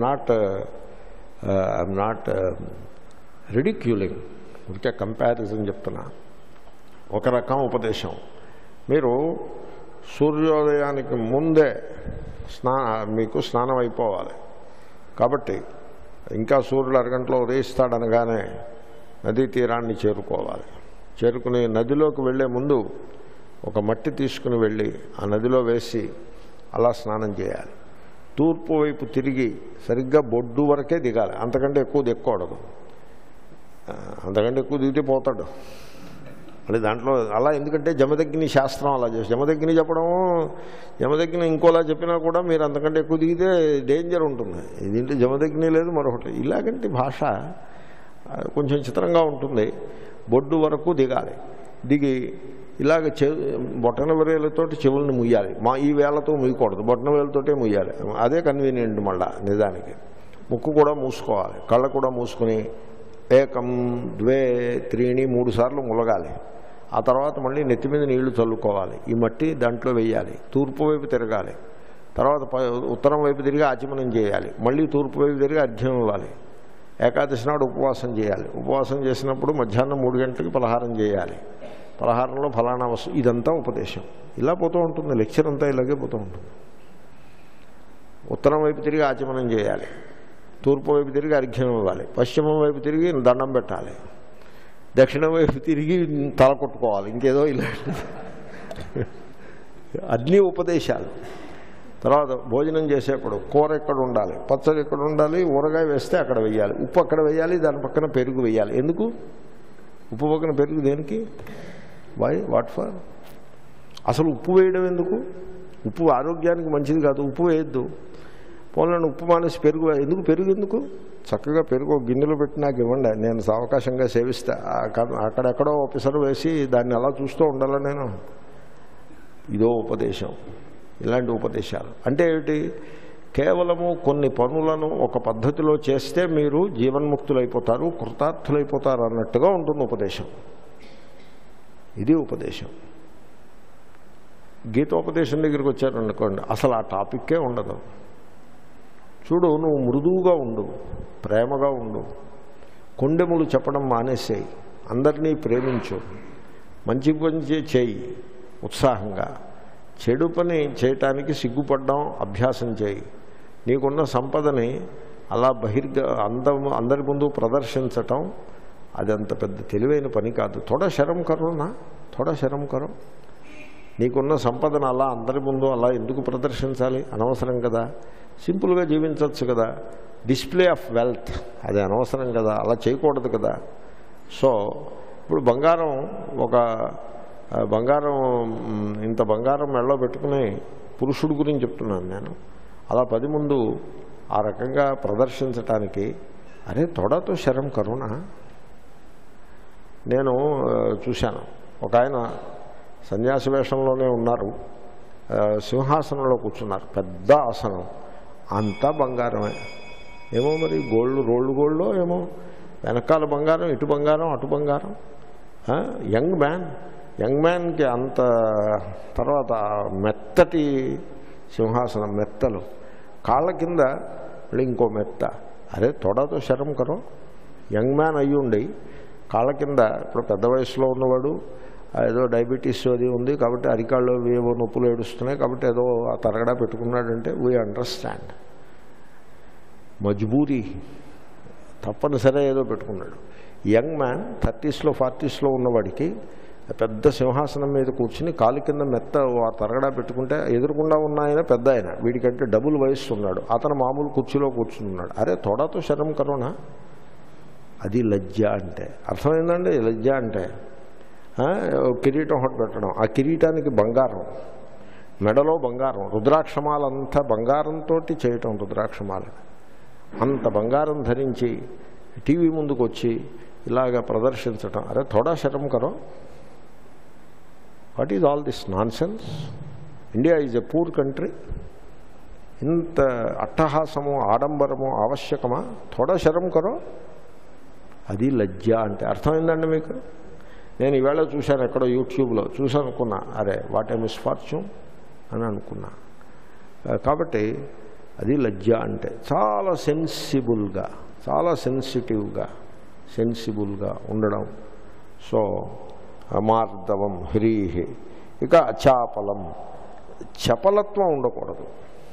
నాట్ రిడిక్యూలింగ్, ఇంకే కంపారిజన్ చెప్తున్నా. ఒక రకం ఉపదేశం, మీరు సూర్యోదయానికి ముందే మీకు స్నానం అయిపోవాలి. కాబట్టి ఇంకా సూర్యుడు అరగంటలో ఉదయిస్తాడనగానే నదీ తీరాన్ని చేరుకోవాలి. చేరుకుని నదిలోకి వెళ్ళే ముందు ఒక మట్టి తీసుకుని వెళ్ళి ఆ నదిలో వేసి అలా స్నానం చేయాలి. తూర్పు వైపు తిరిగి సరిగ్గా బొడ్డు వరకే దిగాలి, అంతకంటే ఎక్కువ దిక్కకూడదు. అంతకంటే ఎక్కువ దిగితే పోతాడు. అది దాంట్లో అలా, ఎందుకంటే జమదగ్ని శాస్త్రం అలా చేసి, జమదగ్ని చెప్పడము, జమదగ్ని ఇంకోలా చెప్పినా కూడా మీరు అంతకంటే ఎక్కువ దిగితే డేంజర్ ఉంటుంది. దీంట్లో జమదగ్ని లేదు మరొకటి. ఇలాగంటే భాష కొంచెం చిత్రంగా ఉంటుంది. బొడ్డు వరకు దిగాలి. దిగి ఇలాగ బొట్టన వేలతోటి చెవులను ముయ్యాలి. ఈ వేలతో ముయ్యకూడదు, బొట్టన వేలతోటే ముయ్యాలి. అదే కన్వీనియంట్. మళ్ళా నిజానికి ముక్కు కూడా మూసుకోవాలి, కళ్ళ కూడా మూసుకుని 1 2 3 3 సార్లు ములగాలి. ఆ తర్వాత మళ్ళీ నెత్తి మీద నీళ్లు చల్లుకోవాలి. ఈ మట్టి దాంట్లో వేయాలి. తూర్పు వైపు తిరగాలి. తర్వాత ఉత్తరం వైపు తిరిగి ఆచమనం చేయాలి. మళ్ళీ తూర్పు వైపు తిరిగి అర్ఘ్యం ఇవ్వాలి. ఏకాదశి నాడు ఉపవాసం చేయాలి. ఉపవాసం చేసినప్పుడు మధ్యాహ్నం 3 గంటలకి పలహారం చేయాలి. పలహారంలో ఫలానా వస్తువు, ఇదంతా ఉపదేశం. ఇలా పోతూ ఉంటుంది, లెక్చర్ అంతా ఇలాగే పోతూ ఉంటుంది. ఉత్తరం వైపు తిరిగి ఆచమనం చేయాలి. తూర్పు వైపు తిరిగి అర్ఘ్యం ఇవ్వాలి. పశ్చిమం వైపు తిరిగి దండం పెట్టాలి. దక్షిణం వైపు తిరిగి తల కొట్టుకోవాలి. ఇంకేదో ఇలాంటిది అన్ని ఉపదేశాలు. తర్వాత భోజనం చేసేప్పుడు కూర ఎక్కడ ఉండాలి, పచ్చడి ఎక్కడ ఉండాలి, ఊరగాయ వేస్తే అక్కడ వేయాలి, ఉప్పు అక్కడ వేయాలి, దాని పక్కన పెరుగు వేయాలి. ఎందుకు ఉప్పు పక్కన పెరుగు దేనికి? Why what for? అసలు ఉప్పు వేయడం ఎందుకు? ఉప్పు ఆరోగ్యానికి మంచిది కాదు, ఉప్పు వేయద్దు. పోలను ఉప్పు మానేసి పెరుగు ఎందుకు? పెరుగు ఎందుకు? చక్కగా పెరుగు గిన్నెలో పెట్టి నాకు ఇవ్వండి, నేను సావకాశంగా సేవిస్తా. అక్కడెక్కడో ఆఫీసర్ వేసి దాన్ని అలా చూస్తూ ఉండాలి నేను. ఇదో ఉపదేశం. ఇలాంటి ఉపదేశాలు అంటే ఏమిటి? కేవలము కొన్ని పనులను ఒక పద్ధతిలో చేస్తే మీరు జీవన్ముక్తులైపోతారు, కృతార్థులైపోతారు అన్నట్టుగా ఉంటుంది ఉపదేశం. ఇది ఉపదేశం. గీతోపదేశం దగ్గరికి వచ్చారనుకోండి, అసలు ఆ టాపిక్కే ఉండదు. చూడు, నువ్వు మృదువుగా ఉండు, ప్రేమగా ఉండు, కొండెములు చెప్పడం మానేసేయి, అందరినీ ప్రేమించు, మంచి పని చేయి ఉత్సాహంగా, చెడు పని చేయటానికి సిగ్గుపడడం అభ్యాసం చేయి, నీకున్న సంపదని అలా అందరి ముందు ప్రదర్శించటం అది అంత పెద్ద తెలివైన పని కాదు. థోడా శరం కరో నా, థోడా శరం కరో. నీకున్న సంపదను అలా అందరి ముందు అలా ఎందుకు ప్రదర్శించాలి? అనవసరం కదా. సింపుల్గా జీవించవచ్చు కదా. డిస్ప్లే ఆఫ్ వెల్త్ అది అనవసరం కదా, అలా చేయకూడదు కదా. సో ఇప్పుడు ఇంత బంగారం మెడలో పెట్టుకుని పురుషుడి గురించి చెప్తున్నాను నేను. అలా 10 ముందు ఆ రకంగా ప్రదర్శించటానికి అరే తోడాతో శరం కరుణ. నేను చూశాను, ఒక ఆయన సన్యాసి వేషంలోనే ఉన్నారు, సింహాసనంలో కూర్చున్నారు, పెద్ద ఆసనం, అంతా బంగారమే. ఏమో మరి రోళ్ళు గోల్డో ఏమో, వెనకాల బంగారం, ఇటు బంగారం, అటు బంగారం. యంగ్ మ్యాన్కి అంత. తర్వాత మెత్తటి సింహాసనం, మెత్తలు, కాళ్ళ కింద మళ్ళీ ఇంకో మెత్త. అరే తోడాతో శరం కరో. యంగ్ మ్యాన్ అయ్యుండి కాళ్ళ కింద, ఇప్పుడు పెద్ద వయసులో ఉన్నవాడు, ఏదో డయాబెటీస్ అది ఉంది కాబట్టి అరికాళ్ళు ఏవో నొప్పులు ఏడుస్తున్నాయి కాబట్టి ఏదో ఆ తరగడా పెట్టుకున్నాడంటే వీ అండర్స్టాండ్. మజ్బూరీ, తప్పనిసరి ఏదో పెట్టుకున్నాడు. యంగ్ మ్యాన్ 30స్లో 40స్లో ఉన్నవాడికి పెద్ద సింహాసనం మీద కూర్చుని కాలు కింద మెత్త ఆ తరగడా పెట్టుకుంటే ఎదురుకుండా ఉన్న ఆయన పెద్ద ఆయన, వీడికంటే డబుల్ వయస్సు ఉన్నాడు, అతను మామూలు కుర్చీలో కూర్చున్నాడు. అరే తోడాతో శరం కరోనా. అది లజ్జ అంటే. అర్థమైందండి లజ్జ అంటే? కిరీటం ఒకటి పెట్టడం, ఆ కిరీటానికి బంగారం, మెడలో బంగారం, రుద్రాక్షమాలంతా బంగారంతో చేయటం, రుద్రాక్షమాలని అంత బంగారం ధరించి టీవీ ముందుకు వచ్చి ఇలాగ ప్రదర్శించటం. అరే తోడా శరం కరో. What is all this nonsense? India is a poor country. ఇంత అట్టహాసము, ఆడంబరము ఆవశ్యకమా? తోడా శరం కరో. అది లజ్జ అంటే. అర్థమైందండి మీకు? నేను ఈవేళ చూశాను, ఎక్కడో యూట్యూబ్లో చూసి అనుకున్నా, అరే వాట్ ఏ మిస్ఫార్చ్యూన్ అని అనుకున్నా. కాబట్టి అది లజ్జ అంటే. చాలా సెన్సిబుల్గా, చాలా సెన్సిబుల్గా ఉండడం. సో మార్దవం హ్రీహి. ఇక అచాపలం, చపలత్వం ఉండకూడదు.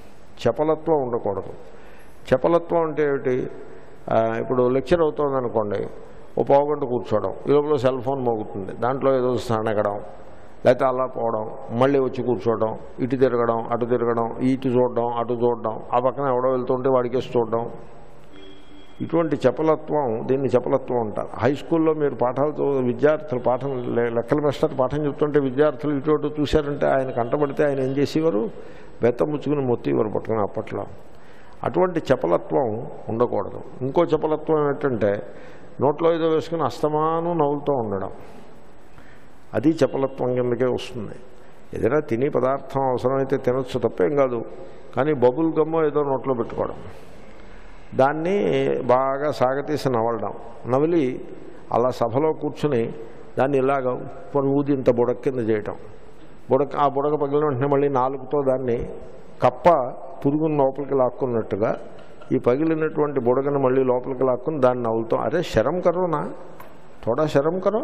చపలత్వం అంటే ఏమిటి? ఇప్పుడు లెక్చర్ అవుతుంది అనుకోండి, ఓ పావుగంట కూర్చోవడం, ఈ లోపల సెల్ ఫోన్ మోగుతుంది, దాంట్లో ఏదో సనగడం, లేకపోతే అలా పోవడం, మళ్ళీ వచ్చి కూర్చోవడం, ఇటు తిరగడం, అటు తిరగడం, ఇటు చూడడం, అటు చూడడం, ఆ పక్కన ఎవడో వెళ్తుంటే వాడికేసి చూడడం, ఇటువంటి చపలత్వం, దీన్ని చపలత్వం అంటారు. హై స్కూల్లో మీరు పాఠాలతో విద్యార్థులు లెక్కల మాస్టర్ పాఠం చెప్తుంటే విద్యార్థులు ఇటు చూశారంటే ఆయన కంటపడితే ఆయన ఏం చేసేవారు? బెత్తం ముచ్చుకుని మొత్తివారు పట్టుకుని అప్పట్లో. అటువంటి చపలత్వం ఉండకూడదు. ఇంకో చపలత్వం ఏంటంటే నోట్లో ఏదో వేసుకుని అస్తమానం నవ్వులతో ఉండడం, అది చపలత్వం కిందకే వస్తుంది. ఏదైనా తినే పదార్థం అవసరమైతే తినొచ్చు తప్పేం కాదు, కానీ బబుల్ గమ్మో ఏదో నోట్లో పెట్టుకోవడం, దాన్ని బాగా సాగతీసి నవ్వడం, నవిలి అలా సభలో కూర్చుని దాన్ని ఇలాగ ఊది ఇంత బుడక కింద చేయటం, ఆ బుడక పగిలిన వెంటనే మళ్ళీ నాలుగుతో దాన్ని కప్ప పురుగును లోపలికి లాక్కున్నట్టుగా ఈ పగిలినటువంటి బుడగను మళ్ళీ లోపలికి లాక్కుని దాన్ని నవ్వుతాం. అరే శరం కరోనా, తోడా శరం కరో.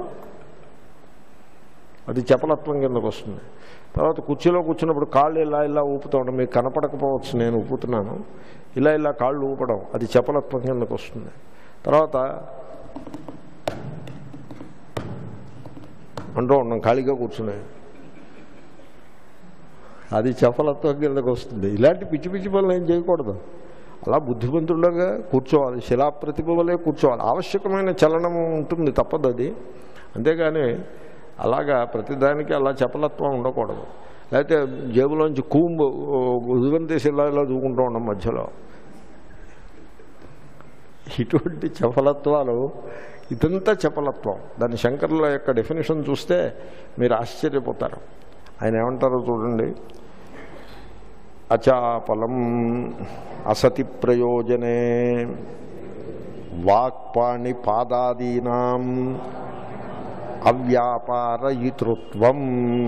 అది చపలత్వం కిందకు వస్తుంది. తర్వాత కుర్చీలో కూర్చున్నప్పుడు కాళ్ళు ఇలా ఊపుతూ ఉండడం, మీకు కనపడకపోవచ్చు, నేను ఊపుతున్నాను, ఇలా కాళ్ళు ఊపడం, అది చపలత్వం కిందకు వస్తుంది. తర్వాత అంటూ ఉన్నాం ఖాళీగా కూర్చున్నాయి, అది చపలత్వం కిందకు వస్తుంది. ఇలాంటి పిచ్చి పిచ్చి పనులు ఏం చేయకూడదు. అలా బుద్ధిమంతుడుగా కూర్చోవాలి, శిలాప్రతిభ వలె కూర్చోవాలి. ఆవశ్యకమైన చలనము ఉంటుంది, తప్పదు అది. అంతేగాని అలాగా ప్రతిదానికి అలా చపలత్వం ఉండకూడదు. లేకపోతే జేబులోంచి కూంబు ఉదుగం తీసి ఇలా దూకుంటూ ఉండడం మధ్యలో. ఇటువంటి చపలత్వాలు, ఇదంతా చపలత్వం. దాని శంకరుల యొక్క డెఫినేషన్ చూస్తే మీరు ఆశ్చర్యపోతారు. ఆయన ఏమంటారో చూడండి. అచాపలం అసతి ప్రయోజనే వాక్పాణిపాదాదీనాం అవ్యాపారయితృత్వం.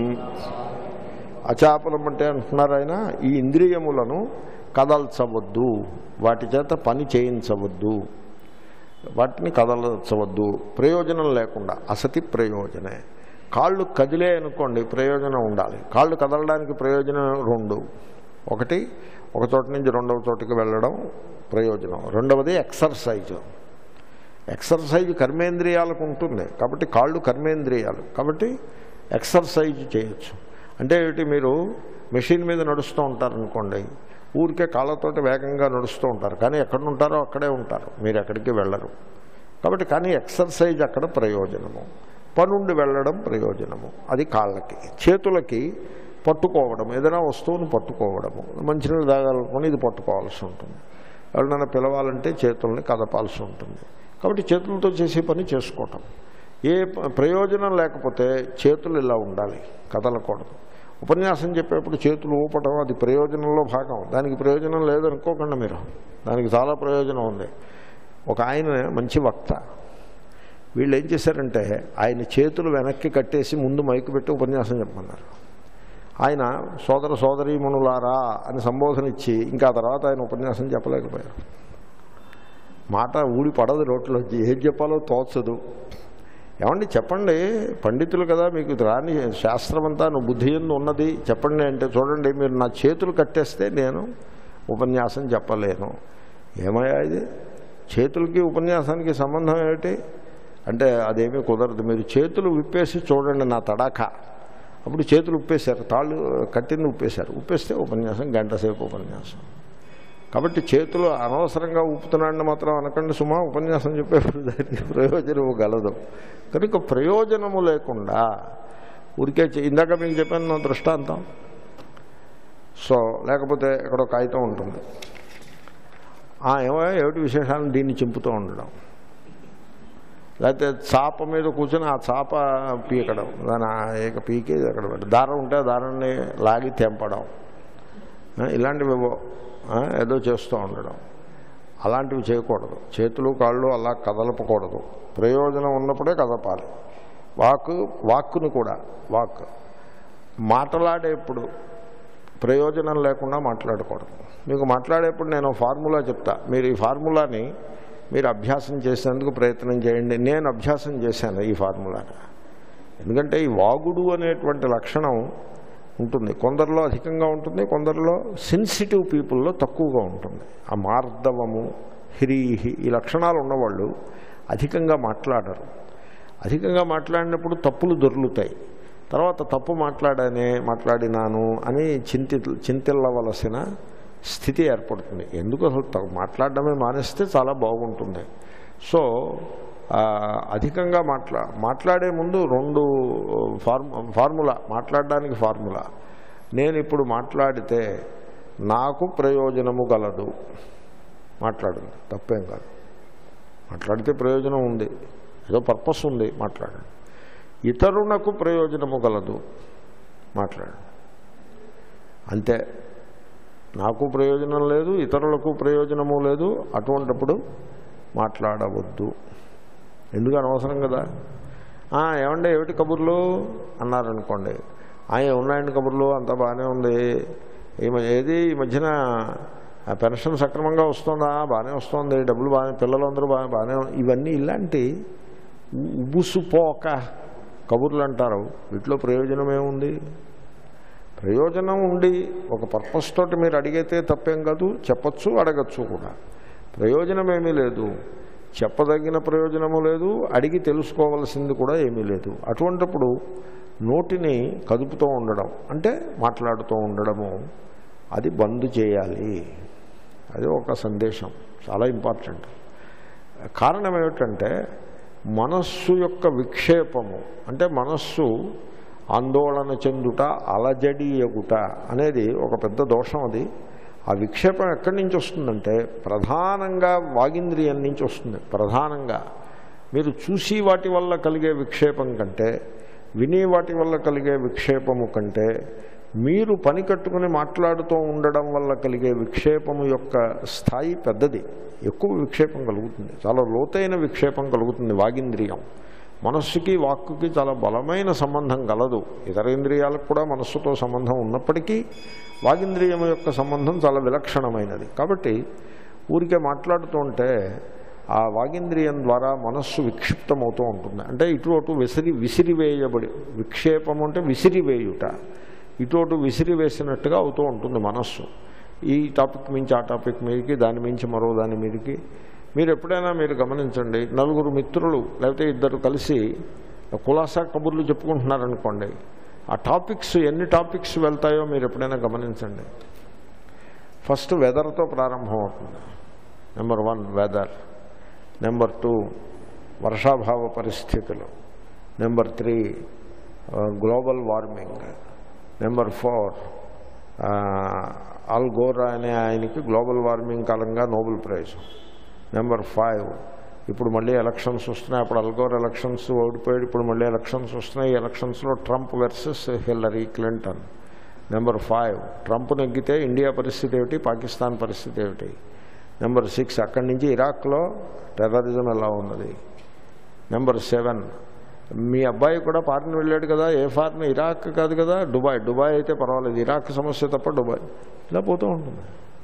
అచాపలం అంటే అంటున్నారు ఆయన, ఈ ఇంద్రియములను కదల్చవద్దు, వాటి చేత పని చేయించవద్దు, వాటిని కదల్చవద్దు ప్రయోజనం లేకుండా. అసతి ప్రయోజనే. కాళ్ళు కదిలే అనుకోండి, ప్రయోజనం ఉండాలి. కాళ్ళు కదలడానికి ప్రయోజనం రెండు. ఒకటి ఒక చోట నుంచి రెండవ చోటుకి వెళ్ళడం ప్రయోజనం, రెండవది ఎక్సర్సైజు. ఎక్సర్సైజ్ కర్మేంద్రియాలకు ఉంటుంది కాబట్టి కాళ్ళు కర్మేంద్రియాలు కాబట్టి ఎక్సర్సైజ్ చేయొచ్చు. అంటే ఏమిటి, మీరు మెషిన్ మీద నడుస్తూ ఉంటారనుకోండి, ఊరికే కాళ్ళతోటి వేగంగా నడుస్తూ ఉంటారు, కానీ ఎక్కడ ఉంటారో అక్కడే ఉంటారు, మీరు ఎక్కడికి వెళ్ళరు. కాబట్టి కానీ ఎక్సర్సైజ్ అక్కడ ప్రయోజనము, పనుండి వెళ్ళడం ప్రయోజనము. అది కాళ్ళకి. చేతులకి పట్టుకోవడం, ఏదైనా వస్తువును పట్టుకోవడము, మంచినీళ్ళు తాగాలనుకుని ఇది పట్టుకోవాల్సి ఉంటుంది, ఎవరినైనా పిలవాలంటే చేతుల్ని కదపాల్సి ఉంటుంది. కాబట్టి చేతులతో చేసే పని చేసుకోవటం. ఏ ప్రయోజనం లేకపోతే చేతులు ఇలా ఉండాలి, కదలకూడదు. ఉపన్యాసం చెప్పేప్పుడు చేతులు ఊపటం అది ప్రయోజనంలో భాగం. దానికి ప్రయోజనం లేదనుకోకుండా మీరు, దానికి చాలా ప్రయోజనం ఉంది. ఒక ఆయన మంచి వక్త, వీళ్ళు ఏం చేశారంటే ఆయన చేతులు వెనక్కి కట్టేసి ముందు మైకు పెట్టి ఉపన్యాసం చెప్పమన్నారు. ఆయన సోదర సోదరీమణులారా అని సంబోధన ఇచ్చి ఇంకా తర్వాత ఆయన ఉపన్యాసం చెప్పలేకపోయారు. మాట ఊడి పడదు రోడ్లోకి, ఏం చెప్పాలో తోచదు. ఏమండి చెప్పండి, పండితులు కదా, మీకు రాని శాస్త్రమంతా బుద్ధి ఎందు ఉన్నది చెప్పండి అంటే, చూడండి మీరు నా చేతులు కట్టేస్తే నేను ఉపన్యాసం చెప్పలేను. ఏమయ్యా ఇది, చేతులకి ఉపన్యాసానికి సంబంధం ఏమిటి అంటే అదేమీ కుదరదు, మీరు చేతులు విప్పేసి చూడండి నా తడాఖా. అప్పుడు చేతులు ఉప్పేశారు, తాళ్ళు కట్టింది ఉప్పేశారు, ఉప్పేస్తే ఉపన్యాసం గంట సేపు ఉపన్యాసం. కాబట్టి చేతులు అనవసరంగా ఊపుతున్నాడని మాత్రం అనకండి సుమా, ఉపన్యాసం చెప్పేప్పుడు దానికి ప్రయోజనము గలదు. కనుక ప్రయోజనము లేకుండా ఊరికే ఇందాక మీకు చెప్పాను నా దృష్టాంతం. సో లేకపోతే ఇక్కడ ఒక కాగితం ఉంటుంది, ఏమిటి విశేషాలను దీన్ని చింపుతూ ఉండడం, లేకపోతే చాప మీద కూర్చొని ఆ చాప పీకడం, దాని పీకి అక్కడ పెట్టడం, దారం ఉంటే దారాన్ని లాగి తెంపడం, ఇలాంటివి ఏదో చేస్తూ ఉండడం. అలాంటివి చేయకూడదు. చేతులు కాళ్ళు అలా కదలపకూడదు. ప్రయోజనం ఉన్నప్పుడే కదపాలి. వాక్కును కూడా, మాట్లాడేప్పుడు ప్రయోజనం లేకుండా మాట్లాడకూడదు. మీకు మాట్లాడేప్పుడు నేను ఫార్ములా చెప్తా, మీరు ఈ ఫార్ములాని మీరు అభ్యాసం చేసేందుకు ప్రయత్నం చేయండి. నేను అభ్యాసం చేశాను ఈ ఫార్ములాని. ఎందుకంటే ఈ వాగుడు అనేటువంటి లక్షణం ఉంటుంది, కొందరిలో అధికంగా ఉంటుంది, కొందరిలో సెన్సిటివ్ పీపుల్లో తక్కువగా ఉంటుంది. ఆ మార్దవము, హ్రీహి ఈ లక్షణాలు ఉన్నవాళ్ళు అధికంగా మాట్లాడరు. అధికంగా మాట్లాడినప్పుడు తప్పులు దొర్లుతాయి. తర్వాత తప్పు మాట్లాడినాను అని చింతిల్లవలసిన స్థితి ఏర్పడుతుంది. ఎందుకు అసలు మాట్లాడడమే మానేస్తే చాలా బాగుంటుంది. సో అధికంగా మాట్లాడే ముందు రెండు ఫార్ములా, మాట్లాడడానికి ఫార్ములా. నేను ఇప్పుడు మాట్లాడితే నాకు ప్రయోజనము గలదు, మాట్లాడండి, తప్పేం కాదు. మాట్లాడితే ప్రయోజనం ఉంది, ఏదో పర్పస్ ఉంది, మాట్లాడండి. ఇతరులకు ప్రయోజనము గలదు, మాట్లాడండి, అంతే. నాకు ప్రయోజనం లేదు, ఇతరులకు ప్రయోజనము లేదు, అటువంటిప్పుడు మాట్లాడవద్దు. ఎందుకు, అనవసరం కదా. ఏమంటే ఏమిటి కబుర్లు అన్నారనుకోండి, ఉన్నాయండి కబుర్లు, అంతా బాగానే ఉంది. ఈ మధ్యన పెన్షన్ సక్రమంగా వస్తుందా, బాగానే వస్తుంది, డబ్బులు బాగా, పిల్లలందరూ బాగానే, ఇవన్నీ ఇలాంటి ఉబుసుపోక కబుర్లు అంటారు. వీటిలో ప్రయోజనం ఏముంది? ప్రయోజనం ఉండి ఒక పర్పస్ తోటి మీరు అడిగితే తప్పేం కాదు, చెప్పచ్చు, అడగచ్చు కూడా. ప్రయోజనం ఏమీ లేదు, చెప్పదగిన ప్రయోజనము లేదు, అడిగి తెలుసుకోవలసింది కూడా ఏమీ లేదు. అటువంటిప్పుడు నోటిని కదుపుతూ ఉండడం అంటే మాట్లాడుతూ ఉండడము, అది బంద్ చేయాలి. అది ఒక సందేశం, చాలా ఇంపార్టెంట్. కారణం ఏమిటంటే మనస్సు యొక్క విక్షేపము, అంటే మనస్సు ఆందోళన చెందుట, అలజడియగుట అనేది ఒక పెద్ద దోషం. అది ఆ విక్షేపం ఎక్కడి నుంచి వస్తుందంటే ప్రధానంగా వాగింద్రియం నుంచి వస్తుంది. ప్రధానంగా మీరు చూసి వాటి వల్ల కలిగే విక్షేపం కంటే, విని వాటి వల్ల కలిగే విక్షేపము కంటే మీరు పని కట్టుకుని మాట్లాడుతూ ఉండడం వల్ల కలిగే విక్షేపము యొక్క స్థాయి పెద్దది, ఎక్కువ విక్షేపం కలుగుతుంది, చాలా లోతైన విక్షేపం కలుగుతుంది. వాగింద్రియం మనస్సుకి వాక్కుకి చాలా బలమైన సంబంధం కలదు. ఇతర ఇంద్రియాలకు కూడా మనస్సుతో సంబంధం ఉన్నప్పటికీ వాగింద్రియం యొక్క సంబంధం చాలా విలక్షణమైనది. కాబట్టి ఊరికే మాట్లాడుతూ ఉంటే ఆ వాగింద్రియం ద్వారా మనస్సు విక్షిప్తమవుతూ ఉంటుంది. అంటే ఇటు అటు విసిరివేయబడి, విక్షేపం అంటే విసిరివేయుట, ఇటు అటు విసిరివేసినట్టుగా అవుతూ ఉంటుంది మనస్సు. ఈ టాపిక్ మించి ఆ టాపిక్ మీదకి, దాని మించి మరో దాని మీదకి. మీరు ఎప్పుడైనా మీరు గమనించండి, నలుగురు మిత్రులు లేకపోతే ఇద్దరు కలిసి కులాసా కబుర్లు చెప్పుకుంటున్నారనుకోండి, ఆ టాపిక్స్ ఎన్ని టాపిక్స్ వెళ్తాయో మీరు ఎప్పుడైనా గమనించండి. ఫస్ట్ వెదర్తో ప్రారంభం అవుతుంది. నెంబర్ 1 వెదర్, నెంబర్ 2 వర్షాభావ పరిస్థితులు, number 3 global warming, number 4 Al Gore అనే ఆయనకి గ్లోబల్ వార్మింగ్ కాలంగా నోబెల్ ప్రైజ్, నెంబర్ 5 ఇప్పుడు మళ్ళీ ఎలక్షన్స్ వస్తున్నాయి, అప్పుడు అల్గోర్ ఎలక్షన్స్ ఓడిపోయాడు, ఇప్పుడు మళ్ళీ ఎలక్షన్స్ వస్తున్నాయి, ఈ ఎలక్షన్స్లో Trump versus Hillary Clinton, number 5 Trump నెగ్గితే ఇండియా పరిస్థితి ఏమిటి, పాకిస్తాన్ పరిస్థితి ఏమిటి, నెంబర్ 6 అక్కడి నుంచి ఇరాక్లో టెర్రరిజం ఎలా ఉన్నది, నెంబర్ 7 మీ అబ్బాయి కూడా ఫారిన్ వెళ్ళాడు కదా, ఏ ఫారిన్, ఇరాక్ కాదు కదా, దుబాయ్ అయితే పర్వాలేదు, ఇరాక్ సమస్య తప్ప దుబాయ్, ఇలా పోతూ ఉంటుంది.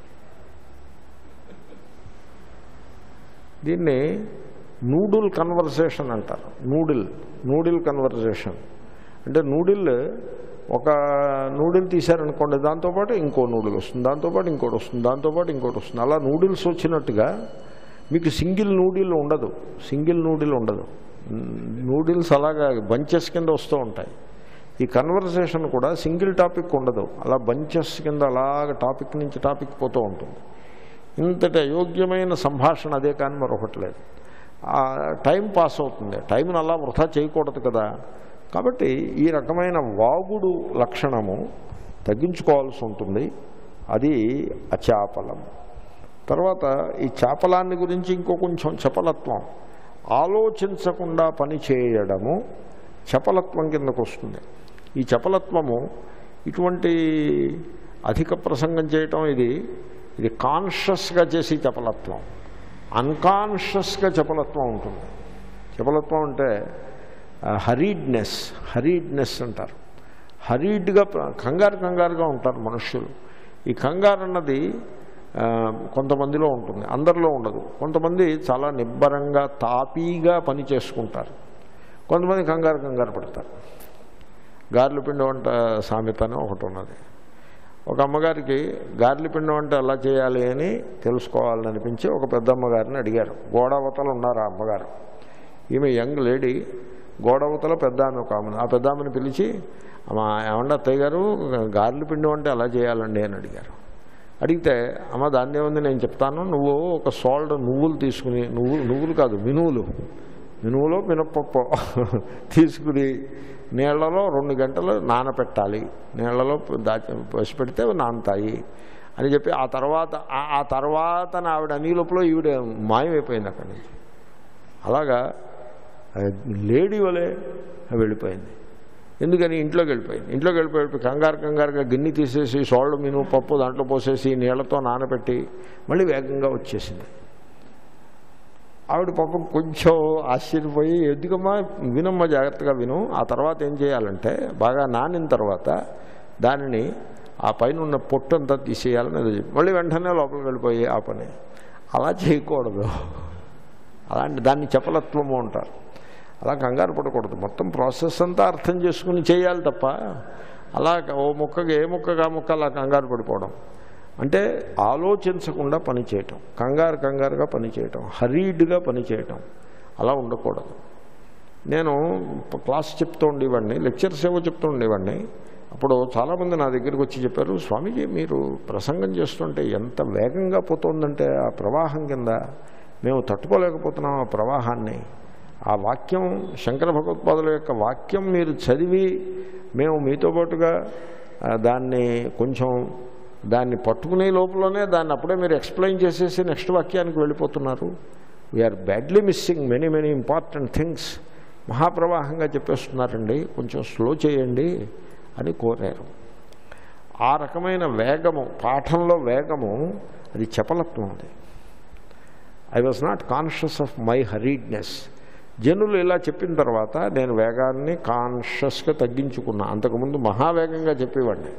దీన్ని నూడిల్ కన్వర్సేషన్ అంటారు. నూడిల్ కన్వర్సేషన్ అంటే ఒక నూడిల్ తీశారనుకోండి, దాంతోపాటు ఇంకో నూడిల్ వస్తుంది, దాంతోపాటు ఇంకోటి వస్తుంది, దాంతోపాటు ఇంకోటి వస్తుంది. అలా నూడిల్స్ వచ్చినట్టుగా మీకు సింగిల్ నూడిల్ ఉండదు. నూడిల్స్ అలాగా బంచెస్ కింద వస్తూ ఉంటాయి. ఈ కన్వర్సేషన్ కూడా సింగిల్ టాపిక్ ఉండదు, అలా బంచెస్ కింద అలాగ టాపిక్ నుంచి టాపిక్ పోతూ ఉంటుంది. ఇంతటి అయోగ్యమైన సంభాషణ అదే కానీ మరొకటి లేదు. టైం పాస్ అవుతుంది, టైంని అలా వృధా చేయకూడదు కదా. కాబట్టి ఈ రకమైన వాగుడు లక్షణము తగ్గించుకోవాల్సి ఉంటుంది. అది అచాపలం. తర్వాత ఈ చాపలాన్ని గురించి ఇంకో కొంచెం చపలత్వం, ఆలోచించకుండా పని చేయడము చపలత్వం కిందకు వస్తుంది. ఈ చపలత్వము ఇటువంటి అధిక ప్రసంగం చేయటం ఇది కాన్షియస్గా చేసి చపలత్వం, అన్కాన్షియస్గా చపలత్వం ఉంటుంది. చపలత్వం అంటే హరీడ్నెస్ అంటారు. హరీడ్గా కంగారుగా ఉంటారు మనుష్యులు. ఈ కంగారు అన్నది కొంతమందిలో ఉంటుంది, అందరిలో ఉండదు. కొంతమంది చాలా నిబ్బరంగా తాపీగా పని చేసుకుంటారు, కొంతమంది కంగారు పడతారు. గారెల పిండి వంట సామెత అని ఒకటి ఉన్నది. ఒక అమ్మగారికి గారెల పిండి వంట ఎలా చేయాలి అని తెలుసుకోవాలని అనిపించి ఒక పెద్ద అమ్మగారిని అడిగారు. గోడవతలు ఉన్నారు ఆ అమ్మగారు, ఈమె యంగ్ లేడీ, గోడవతల పెద్ద ఆమె ఒక ఆమె. ఆ పెద్ద ఆమెను పిలిచి, ఏమన్నా అత్తయ్య గారు గారెల పిండి వంట ఎలా చేయాలండి అని అడిగారు. అడిగితే, అమ్మ దాన్ని ఏముంది నేను చెప్తాను, నువ్వు ఒక సాల్ట్ నువ్వులు తీసుకుని, నువ్వులు కాదు మినువులో మినప్పప్పు తీసుకుని నీళ్లలో 2 గంటలు నానపెట్టాలి, నీళ్లలో పసి పెడితే నానతాయి అని చెప్పి ఆ తర్వాత ఆవిడ అన్ని లోపల ఈవిడ మాయమైపోయింది అక్కడి నుంచి. అలాగా లేడీ వలే వెళ్ళిపోయింది. ఎందుకని ఇంట్లోకి వెళ్ళిపోయి కంగారుగా గిన్నె తీసేసి సోళ్ళు మినపప్పు దాంట్లో పోసేసి నీళ్లతో నానబెట్టి మళ్ళీ వేగంగా వచ్చేసింది. ఆవిడ పాపం కొంచెం ఆశ్చర్యపోయి, ఎందుకమ్మా వినమ్మా జాగ్రత్తగా విను, ఆ తర్వాత ఏం చేయాలంటే బాగా నానిన తర్వాత దానిని ఆ పైన ఉన్న పొట్టు అంతా తీసేయాలని అది మళ్ళీ వెంటనే లోపలికి వెళ్ళిపోయి ఆ పని అలా చేయకూడదు. దాన్ని చపలత్వము అంటారు. అలా కంగారు పడకూడదు, మొత్తం ప్రాసెస్ అంతా అర్థం చేసుకుని చేయాలి తప్ప అలా ఏ ముక్కగా అలా కంగారు పడిపోవడం అంటే ఆలోచించకుండా పనిచేయటం, కంగారుగా పనిచేయటం, హరీడ్గా పనిచేయటం అలా ఉండకూడదు. నేను క్లాస్ చెప్తూ ఉండేవాడిని, లెక్చర్స్ ఏవో చెప్తూ ఉండేవాడిని. అప్పుడు చాలామంది నా దగ్గరికి వచ్చి చెప్పారు, స్వామీజీ మీరు ప్రసంగం చేస్తుంటే ఎంత వేగంగా పోతుందంటే ఆ ప్రవాహం కింద మేము తట్టుకోలేకపోతున్నాం ఆ ప్రవాహాన్ని. ఆ వాక్యం శంకర భగవత్పాదుల యొక్క వాక్యం మీరు చదివి మేము మీతో పాటుగా దాన్ని పట్టుకునే లోపలనే దాన్ని అప్పుడే మీరు ఎక్స్ప్లెయిన్ చేసేసి నెక్స్ట్ వాక్యానికి వెళ్ళిపోతున్నారు. We are badly missing many important things. మహాప్రవాహంగా చెప్పేస్తున్నారండి, కొంచెం స్లో చేయండి అని కోరారు. ఆ రకమైన వేగము, పాఠంలో వేగము, అది చపలత్వం. అది I was not conscious of my hurriedness. జనులు ఇలా చెప్పిన తర్వాత నేను వేగాన్ని కాన్షియస్గా తగ్గించుకున్నా. అంతకుముందు మహావేగంగా చెప్పేవాడిని.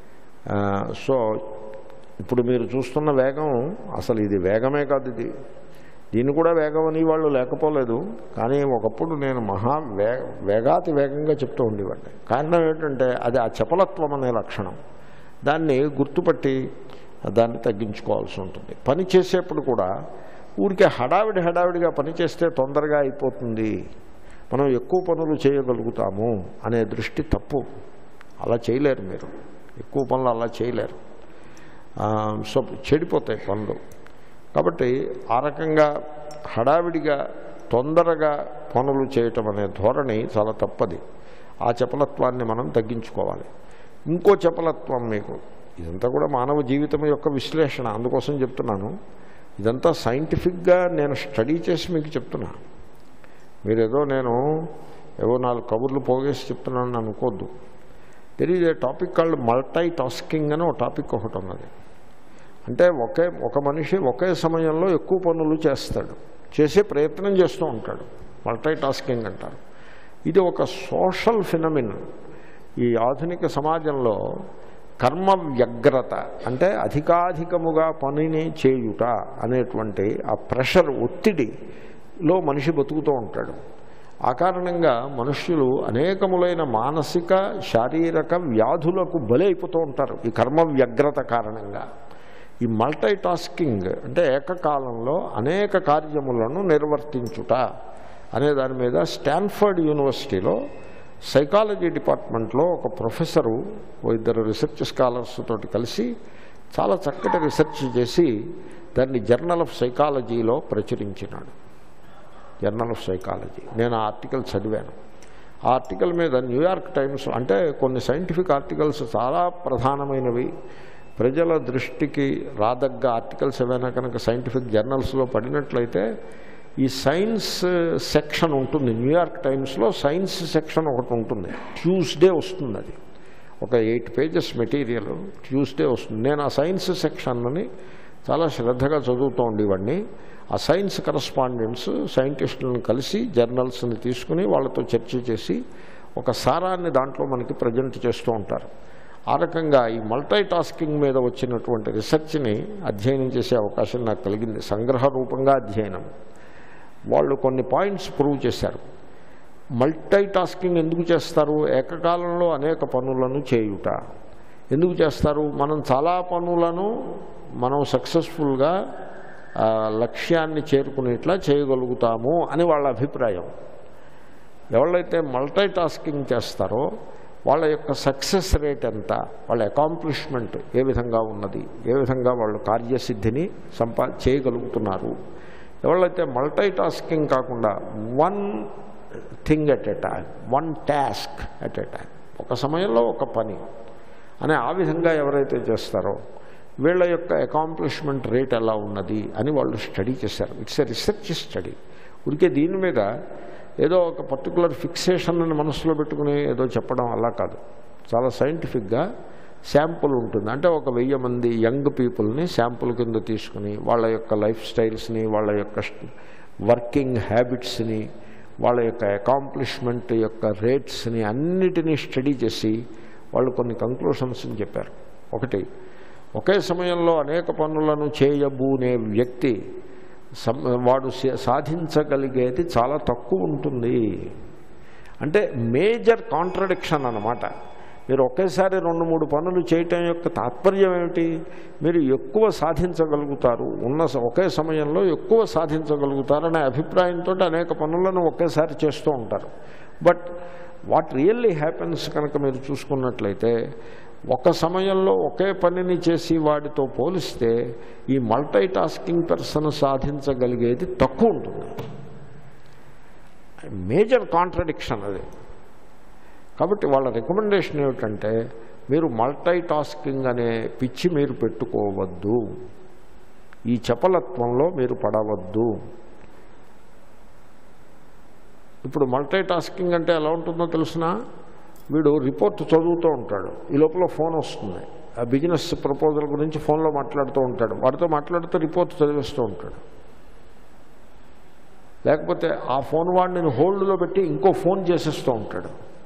సో ఇప్పుడు మీరు చూస్తున్న వేగం అసలు ఇది వేగమే కాదు, దీన్ని కూడా వేగం అని వాళ్ళు లేకపోలేదు. కానీ ఒకప్పుడు నేను వేగాతి వేగంగా చెప్తూ ఉండేవాడిని. కారణం ఏంటంటే అది ఆ చపలత్వం అనే లక్షణం. దాన్ని గుర్తుపట్టి దాన్ని తగ్గించుకోవాల్సి ఉంటుంది. పని చేసేప్పుడు కూడా ఊరికే హడావిడిగా పని చేస్తే తొందరగా అయిపోతుంది, మనం ఎక్కువ పనులు చేయగలుగుతాము అనే దృష్టి తప్పు. అలా చేయలేరు మీరు, ఎక్కువ పనులు అలా చేయలేరు. సో చెడిపోతాయి పనులు. కాబట్టి ఆ రకంగా హడావిడిగా తొందరగా పనులు చేయటం అనే ధోరణి చాలా తప్పది. ఆ చపలత్వాన్ని మనం తగ్గించుకోవాలి. ఇంకో చపలత్వం మీకు, ఇదంతా కూడా మానవ జీవితం యొక్క విశ్లేషణ, అందుకోసం చెప్తున్నాను. ఇదంతా సైంటిఫిక్గా నేను స్టడీ చేసి మీకు చెప్తున్నా. మీరేదో నేను 4 కబుర్లు పోగేసి చెప్తున్నాను అనుకోద్దు. There is a topic called multitasking అని ఒక టాపిక్ ఒకటి ఉన్నది. అంటే ఒక మనిషి ఒకే సమయంలో ఎక్కువ పనులు చేస్తాడు, చేసే ప్రయత్నం చేస్తూ ఉంటాడు. మల్టీ టాస్కింగ్ అంటారు. ఇది ఒక సోషల్ ఫినమినన్. ఈ ఆధునిక సమాజంలో కర్మ వ్యగ్రత అంటే అధికాధికముగా పనిని చేయుట అనేటువంటి ఆ ప్రెషర్, ఒత్తిడిలో మనిషి బతుకుతూ ఉంటాడు. ఆ కారణంగా మనుష్యులు అనేకములైన మానసిక శారీరక వ్యాధులకు బలైపోతూ ఉంటారు ఈ కర్మ వ్యగ్రత కారణంగా. ఈ మల్టీ టాస్కింగ్ అంటే ఏకకాలంలో అనేక కార్యములను నిర్వర్తించుట అనే దాని మీద స్టాన్ఫర్డ్ యూనివర్సిటీలో సైకాలజీ డిపార్ట్మెంట్లో ఒక ప్రొఫెసరు 2 రీసెర్చ్ స్కాలర్స్ తోటి కలిసి చాలా చక్కటి రీసెర్చ్ చేసి దాన్ని జర్నల్ ఆఫ్ సైకాలజీలో ప్రచురించినాడు. Journal of psychology. నేను ఆ ఆర్టికల్ చదివాను. ఆ ఆర్టికల్ మీద న్యూయార్క్ టైమ్స్, అంటే కొన్ని సైంటిఫిక్ ఆర్టికల్స్ చాలా ప్రధానమైనవి, ప్రజల దృష్టికి రాదగ్గ ఆర్టికల్స్ ఏవైనా కనుక సైంటిఫిక్ జర్నల్స్లో పడినట్లయితే ఈ సైన్స్ సెక్షన్ ఉంటుంది. న్యూయార్క్ టైమ్స్లో సైన్స్ సెక్షన్ ఒకటి ఉంటుంది. ట్యూస్డే వస్తుంది. అది ఒక 8 పేజెస్ మెటీరియల్ ట్యూస్డే వస్తుంది. నేను ఆ సైన్స్ సెక్షన్ని చాలా శ్రద్ధగా చదువుతూ ఉండేవాడిని. ఆ సైన్స్ కరస్పాండెంట్స్ సైంటిస్టులను కలిసి జర్నల్స్ని తీసుకుని వాళ్ళతో చర్చ చేసి ఒక సారాన్ని దాంట్లో మనకి ప్రజెంట్ చేస్తూ ఉంటారు. ఆ రకంగా ఈ మల్టీ టాస్కింగ్ మీద వచ్చినటువంటి రీసెర్చ్ని అధ్యయనం చేసే అవకాశం నాకు కలిగింది. సంగ్రహ రూపంగా అధ్యయనం. వాళ్ళు కొన్ని పాయింట్స్ ప్రూవ్ చేశారు. మల్టీ టాస్కింగ్ ఎందుకు చేస్తారు? ఏకకాలంలో అనేక పనులను చేయుట ఎందుకు చేస్తారు? మనం చాలా పనులను మనం సక్సెస్ఫుల్గా లక్ష్యాన్ని చేరుకునేట్లా చేయగలుగుతాము అని వాళ్ళ అభిప్రాయం. ఎవరైతే మల్టీ టాస్కింగ్ చేస్తారో వాళ్ళ యొక్క సక్సెస్ రేట్ ఎంత, వాళ్ళ అకాంప్లిష్మెంట్ ఏ విధంగా ఉన్నది, ఏ విధంగా వాళ్ళు కార్యసిద్ధిని చేయగలుగుతున్నారు. ఎవరైతే మల్టీ టాస్కింగ్ కాకుండా one thing at a time, one task at a time, ఒక సమయంలో ఒక పని అనే ఆ విధంగా ఎవరైతే చేస్తారో వీళ్ళ యొక్క అకాంప్లిష్మెంట్ రేట్ ఎలా ఉన్నది అని వాళ్ళు స్టడీ చేశారు. It's a research study. ఉడికే దీని మీద ఏదో ఒక పర్టికులర్ ఫిక్సేషన్ని మనసులో పెట్టుకుని ఏదో చెప్పడం అలా కాదు. చాలా సైంటిఫిక్గా శాంపుల్ ఉంటుంది. అంటే ఒక 1000 మంది యంగ్ పీపుల్ని శాంపుల్ కింద తీసుకుని వాళ్ళ యొక్క లైఫ్ స్టైల్స్ని, వాళ్ళ యొక్క వర్కింగ్ హ్యాబిట్స్ని, వాళ్ళ యొక్క అకాంప్లిష్మెంట్ యొక్క రేట్స్ని అన్నిటినీ స్టడీ చేసి వాళ్ళు కొన్ని కంక్లూషన్స్ని చెప్పారు. ఒకటి, ఒకే సమయంలో అనేక పనులను చేయబూనే వ్యక్తి వాడు సాధించగలిగేది చాలా తక్కువ ఉంటుంది. అంటే మేజర్ కాంట్రడిక్షన్ అన్నమాట. మీరు ఒకేసారి 2-3 పనులు చేయటం యొక్క తాత్పర్యం ఏమిటి? మీరు ఎక్కువ సాధించగలుగుతారు, ఒకే సమయంలో ఎక్కువ సాధించగలుగుతారనే అభిప్రాయంతో అనేక పనులను ఒకేసారి చేస్తూ ఉంటారు. బట్ వాట్ రియల్లీ హ్యాపెన్స్ కనుక మీరు చూసుకున్నట్లయితే ఒక సమయంలో ఒకే పనిని చేసి వాడితో పోలిస్తే ఈ మల్టీ టాస్కింగ్ పర్సన్ సాధించగలిగేది తక్కువ ఉంటుంది. మేజర్ కాంట్రడిక్షన్ అది. కాబట్టి వాళ్ళ రికమెండేషన్ ఏమిటంటే మీరు మల్టీ టాస్కింగ్ అనే పిచ్చి మీరు పెట్టుకోవద్దు, ఈ చపలత్వంలో మీరు పడవద్దు. ఇప్పుడు మల్టీ టాస్కింగ్ అంటే ఎలా ఉంటుందో తెలుసునా? వీడు రిపోర్ట్ చదువుతూ ఉంటాడు, ఈ లోపల ఫోన్ వస్తుంది, బిజినెస్ ప్రపోజల్ గురించి ఫోన్లో మాట్లాడుతూ ఉంటాడు, వాడితో మాట్లాడుతూ రిపోర్ట్ చదివిస్తూ ఉంటాడు. లేకపోతే ఆ ఫోన్ వాడిని హోల్డ్లో పెట్టి ఇంకో ఫోన్ చేసేస్తూ ఉంటాడు.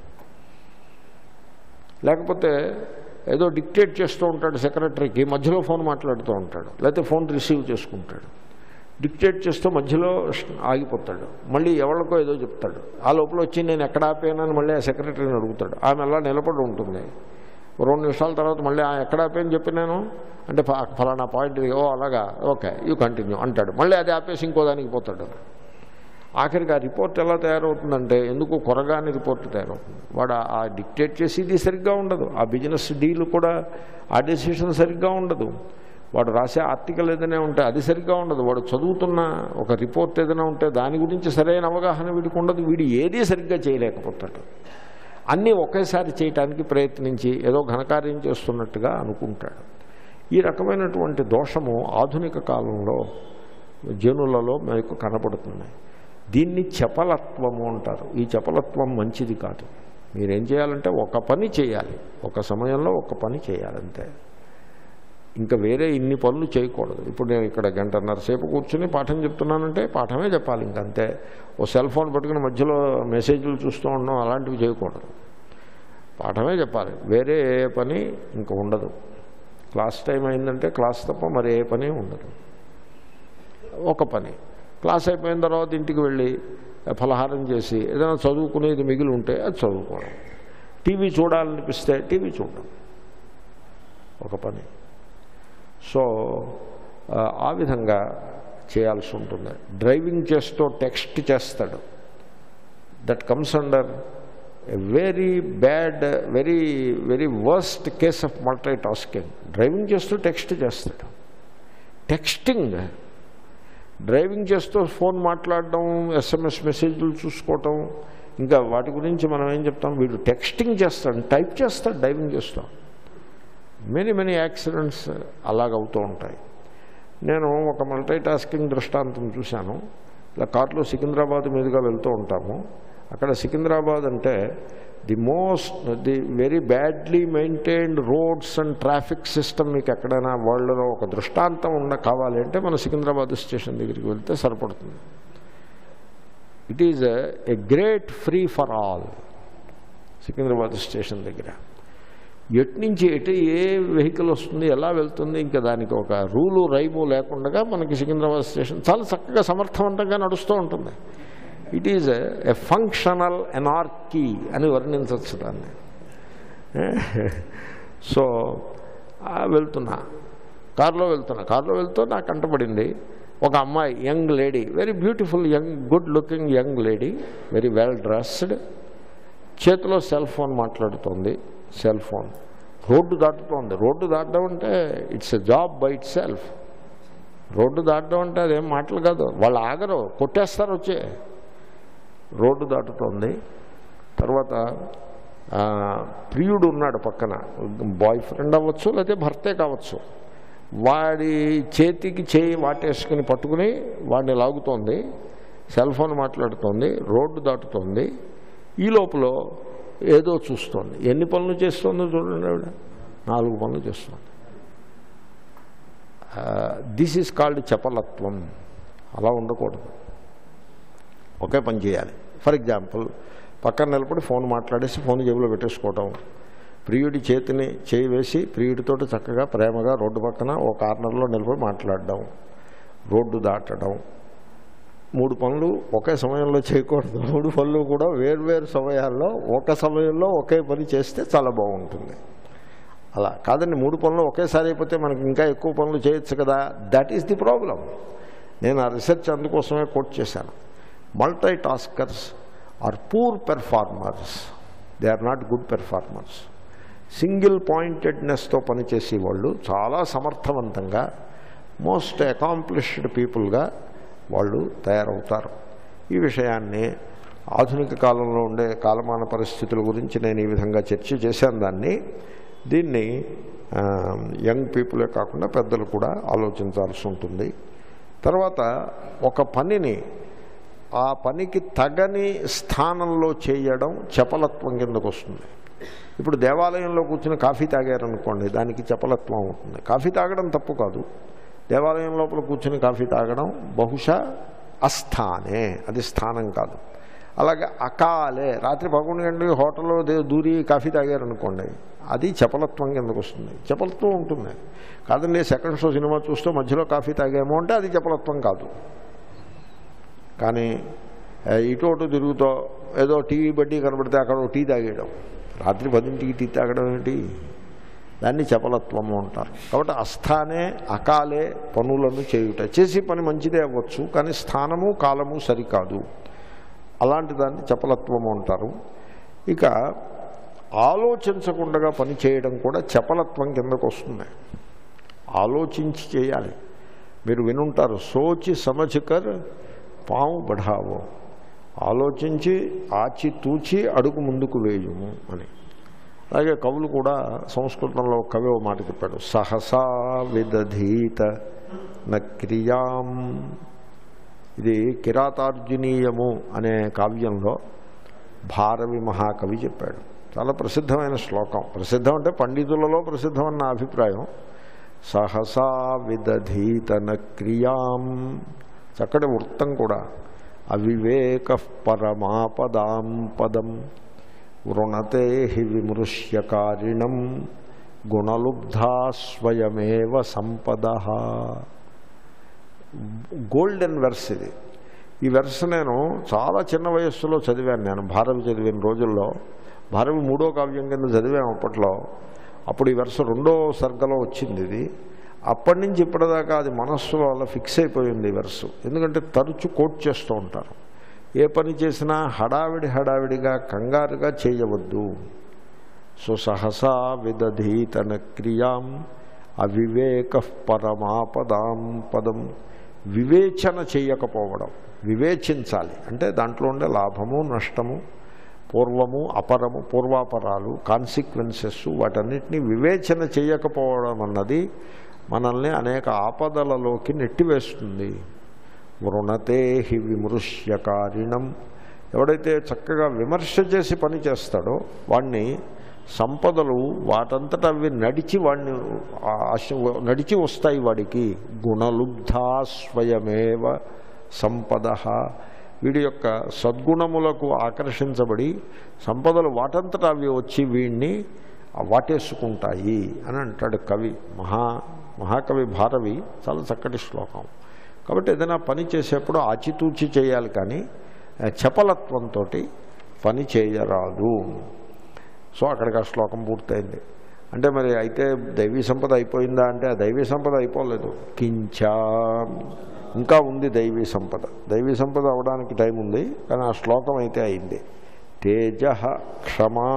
లేకపోతే ఏదో డిక్టేట్ చేస్తూ ఉంటాడు సెక్రటరీకి, మధ్యలో ఫోన్ మాట్లాడుతూ ఉంటాడు. లేకపోతే ఫోన్ రిసీవ్ చేసుకుంటాడు. డిక్టేట్ చేస్తూ మధ్యలో ఆగిపోతాడు. మళ్ళీ ఎవరికో ఏదో చెప్తాడు. ఆ లోపల వచ్చి నేను ఎక్కడ ఆపానని మళ్ళీ ఆ సెక్రటరీని అడుగుతాడు. ఆమె అలా నిలబడి ఉంటుంది. 2 నిమిషాల తర్వాత మళ్ళీ ఎక్కడ ఆపాను చెప్పి నేను అంటే ఫలానా పాయింట్, ఓ అలాగా, ఓకే యూ కంటిన్యూ అంటాడు. మళ్ళీ అది ఆపేసి ఇంకో దానికి పోతాడు. ఆఖరికి ఆ రిపోర్ట్ ఎలా తయారవుతుందంటే ఎందుకు కొరగాని రిపోర్ట్ తయారవుతుంది. వాడు ఆ డిక్టేట్ చేసేది సరిగ్గా ఉండదు, ఆ బిజినెస్ డీల్ కూడా ఆ డెసిషన్ సరిగ్గా ఉండదు, వాడు రాసే ఆర్టికల్ ఏదైనా ఉంటే అది సరిగ్గా ఉండదు, వాడు చదువుతున్న ఒక రిపోర్ట్ ఏదైనా ఉంటే దాని గురించి సరైన అవగాహన వీడికి ఉండదు. వీడు ఏదీ సరిగ్గా చేయలేకపోతాడు. అన్నీ ఒకేసారి చేయటానికి ప్రయత్నించి ఏదో ఘనకార్యం చేస్తున్నట్టుగా అనుకుంటాడు. ఈ రకమైనటువంటి దోషము ఆధునిక కాలంలో జనులలో మీకు కనపడుతున్నాయి. దీన్ని చపలత్వము అంటారు. ఈ చపలత్వం మంచిది కాదు. మీరేం చేయాలంటే ఒక పని చేయాలి, ఒక సమయంలో ఒక పని చేయాలంతే. ఇంకా వేరే ఇన్ని పనులు చేయకూడదు. ఇప్పుడు నేను ఇక్కడ 1.5 సేపు కూర్చుని పాఠం చెప్తున్నానంటే పాఠమే చెప్పాలి. ఇంకంతే. ఓ సెల్ ఫోన్ పట్టుకుని మధ్యలో మెసేజ్లు చూస్తూ ఉండడం అలాంటివి చేయకూడదు. పాఠమే చెప్పాలి. వేరే ఏ పని ఇంకా ఉండదు. క్లాస్ టైం అయిందంటే క్లాస్ తప్ప మరి ఏ పని ఉండదు. ఒక పని క్లాస్ అయిపోయిన తర్వాత ఇంటికి వెళ్ళి ఫలహారం చేసి ఏదైనా చదువుకునేది మిగిలి ఉంటే అది చదువుకోవడం, టీవీ చూడాలనిపిస్తే టీవీ చూడడం, ఒక పని. సో ఆ విధంగా చేయాల్సి ఉంటుంది. డ్రైవింగ్ చేస్తూ టెక్స్ట్ చేస్తాడు. That comes under a very bad, very very worst case of multitasking. Driving చేస్తూ టెక్స్ట్ చేస్తాడు. టెక్స్టింగ్, డ్రైవింగ్ చేస్తూ ఫోన్ మాట్లాడడం, SMS మెసేజ్లు చూసుకోవటం, ఇంకా వాటి గురించి మనం ఏం చెప్తాం, వీడు టెక్స్టింగ్ చేస్తాడు, టైప్ చేస్తాడు డ్రైవింగ్ చేస్తాం. మెనీ యాక్సిడెంట్స్ అలాగవుతూ ఉంటాయి. నేను ఒక మల్టీ టాస్కింగ్ దృష్టాంతం చూశాను. ఇలా కార్లో సికింద్రాబాద్ మీదుగా వెళ్తూ ఉంటాము. అక్కడ సికింద్రాబాద్ అంటే the very badly maintained roads and traffic system మీకు ఎక్కడైనా వరల్డ్లో ఒక దృష్టాంతం కావాలి అంటే మన సికింద్రాబాద్ స్టేషన్ దగ్గరికి వెళ్తే సరిపడుతుంది. It is a great free for all. Secunderabad station దగ్గర ఎట్నుంచి ఎటు ఏ వెహికల్ వస్తుంది, ఎలా వెళ్తుంది, ఇంకా దానికి ఒక రూలు రైము లేకుండా మనకి సికింద్రాబాద్ స్టేషన్ చాలా చక్కగా సమర్థవంతంగా నడుస్తూ ఉంటుంది. It is a functional anarchy అని వర్ణించవచ్చు దాన్ని. సో కారులో వెళ్తూ నాకు కంటపడింది ఒక అమ్మాయి, young lady, very beautiful good looking young lady, very well dressed, చేతిలో సెల్ ఫోన్ మాట్లాడుతోంది. సెల్ ఫోన్ రోడ్డు దాటుతోంది. రోడ్డు దాటడం అంటే it's a job by itself. రోడ్డు దాటడం అంటే అదేం మాటలు కాదు, వాళ్ళు ఆగరు, కొట్టేస్తారు వచ్చే. రోడ్డు దాటుతోంది. తర్వాత ప్రియుడు ఉన్నాడు పక్కన, బాయ్ ఫ్రెండ్ అవ్వచ్చు లేకపోతే భర్తే కావచ్చు. వాడి చేతికి చేయి వాటేసుకుని పట్టుకుని వాడిని లాగుతోంది, సెల్ ఫోన్ మాట్లాడుతోంది, రోడ్డు దాటుతోంది. ఈ లోపల ఏదో చూస్తోంది. ఎన్ని పనులు చేస్తుందో చూడండి ఆవిడ, 4 పనులు చేస్తుంది. దిస్ ఈజ్ కాల్డ్ చపలత్వం. అలా ఉండకూడదు, ఒకే పని చేయాలి. ఫర్ ఎగ్జాంపుల్, పక్కన నిలబడి ఫోన్ మాట్లాడేసి ఫోన్ జేబులో పెట్టేసుకోవటం, ప్రియుడి చేయి వేసి ప్రియుడితో చక్కగా ప్రేమగా రోడ్డు పక్కన ఓ కార్నర్లో నిలబడి మాట్లాడడం, రోడ్డు దాటడం. 3 పనులు ఒకే సమయంలో చేయకూడదు. 3 పనులు కూడా వేర్వేరు సమయాల్లో ఒక సమయంలో ఒకే పని చేస్తే చాలా బాగుంటుంది. అలా కాదండి, 3 పనులు ఒకేసారి అయిపోతే మనకి ఇంకా ఎక్కువ పనులు చేయొచ్చు కదా. That is the problem. నేను ఆ రీసెర్చ్ అందుకోసమే కోట్ చేశాను. Multitaskers are poor performers, they are not good performers. Single పాయింటెడ్నెస్తో పనిచేసే వాళ్ళు చాలా సమర్థవంతంగా, మోస్ట్ అకాంప్లిష్డ్ పీపుల్గా వాళ్ళు తయారవుతారు. ఈ విషయాన్ని ఆధునిక కాలంలో ఉండే కాలమాన పరిస్థితుల గురించి నేను ఈ విధంగా చర్చ చేశాను. దీన్ని యంగ్ పీపులే కాకుండా పెద్దలు కూడా ఆలోచించాల్సి ఉంటుంది. తర్వాత ఒక పనిని ఆ పనికి తగని స్థానంలో చేయడం చపలత్వం కిందకు వస్తుంది. ఇప్పుడు దేవాలయంలో కూర్చుని కాఫీ తాగారనుకోండి, దానికి చపలత్వం అవుతుంది. కాఫీ తాగడం తప్పు కాదు, దేవాలయం లోపల కూర్చుని కాఫీ తాగడం బహుశా అస్థానే, అది స్థానం కాదు. అలాగే అకాలే రాత్రి 11 గంటలకి హోటల్లో దూరి కాఫీ తాగారనుకోండి, అది చపలత్వం కిందకు వస్తుంది. చపలత్వం ఉంటుంది కాదండి, సెకండ్ షో సినిమా చూస్తూ మధ్యలో కాఫీ తాగామో అంటే అది చపలత్వం కాదు. కానీ ఇటు తిరుగుతో ఏదో టీవీ బడ్డీ కనబడితే అక్కడ టీ తాగేయడం, రాత్రి 10ంటికి టీ తాగడం ఏంటి, దాన్ని చపలత్వము అంటారు. కాబట్టి అస్థానే అకాలే పనులను చేయుట, చేసి పని మంచిదే అవ్వచ్చు కానీ స్థానము కాలము సరికాదు, అలాంటి దాన్ని చపలత్వము అంటారు. ఇక ఆలోచించకుండా పని చేయడం కూడా చపలత్వం కిందకు వస్తుంది. ఆలోచించి చేయాలి. మీరు వినుంటారు, సోచి సమజ్కర్ పాము బఢావో, ఆలోచించి ఆచితూచి అడుగు ముందుకు వేయుము అని. అలాగే కవులు కూడా సంస్కృతంలో కవి ఓ మాట చెప్పాడు, సహసా విదధీత నక్రియాం. ఇది కిరాతార్జునీయము అనే కావ్యంలో భారవి మహాకవి చెప్పాడు. చాలా ప్రసిద్ధమైన శ్లోకం. ప్రసిద్ధం అంటే పండితులలో ప్రసిద్ధమన్న అభిప్రాయం. సహసా విదధీత నక్రియాం, చక్కటి వృత్తం కూడా. అవివేక పరమాపదాం పదం వృణతే హి విమృశ్యకారిణం గుణలుబ్ధా స్వయమేవ సంపద. గోల్డెన్ వెర్స్ ఇది. ఈ వెర్స్ నేను చాలా చిన్న వయస్సులో చదివాను. నేను భారవి చదివిన రోజుల్లో, భారవి 3వ కావ్యం కింద చదివాను అప్పట్లో. అప్పుడు ఈ వెర్స్ 2వ సర్గలో వచ్చింది ఇది. అప్పటి నుంచి ఇప్పటిదాకా అది మనస్సులో అలా ఫిక్స్ అయిపోయింది ఈ వెర్సు. ఎందుకంటే తరచు కోట్ చేస్తూ ఉంటారు. ఏ పని చేసినా హడావిడిగా కంగారుగా చేయవద్దు. సో సహసా విదధీతన క్రియాం అవివేక పరమాపదాం పదం. వివేచన చేయకపోవడం, వివేచించాలి అంటే దాంట్లో ఉండే లాభము నష్టము, పూర్వము అపరము, పూర్వాపరాలు, కాన్సిక్వెన్సెస్, వాటన్నిటినీ వివేచన చేయకపోవడం అన్నది మనల్ని అనేక ఆపదలలోకి నెట్టివేస్తుంది. వృణతే హి విమృశ్యకారిణం. ఎవడైతే చక్కగా విమర్శ చేసి పని చేస్తాడో వాణ్ణి సంపదలు వాటంతట అవి నడిచి వస్తాయి వాడికి. గుణలుబ్ధా స్వయమేవ సంపద. వీడి యొక్క సద్గుణములకు ఆకర్షించబడి సంపదలు వాటంతట అవి వచ్చి వీడిని వాటేసుకుంటాయి అని అంటాడు కవి. మహాకవి భారవి. చాలా చక్కటి శ్లోకం. కాబట్టి ఏదైనా పని చేసేప్పుడు ఆచితూచి చేయాలి కానీ చపలత్వంతో పని చేయరాదు. సో అక్కడికి ఆ శ్లోకం పూర్తయింది. అంటే మరి అయితే దైవీ సంపద అయిపోయిందా అంటే ఆ దైవీ సంపద అయిపోలేదు. కించా ఇంకా ఉంది దైవీ సంపద. దైవీ సంపద అవడానికి టైం ఉంది కానీ ఆ శ్లోకం అయితే అయింది. తేజ క్షమా,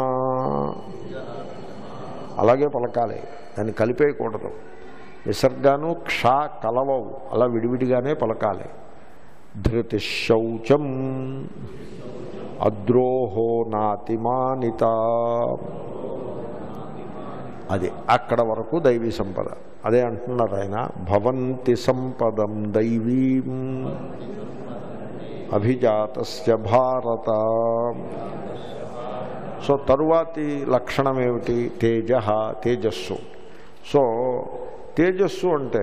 అలాగే పలకాలి, దాన్ని కలిపేయకూడదు. విసర్గాను క్షా కలవవు, అలా విడివిడిగానే పలకాలి. ధృతి శౌచం అద్రోహో నాతిమానిత. అది అక్కడ వరకు దైవీ సంపద. అదే అంటున్నారు ఆయన, భవంతి సంపదం దైవీం అభిజాతస్య భారత. సో తరువాతి లక్షణం ఏమిటి? తేజ, తేజస్సు. సో తేజస్సు అంటే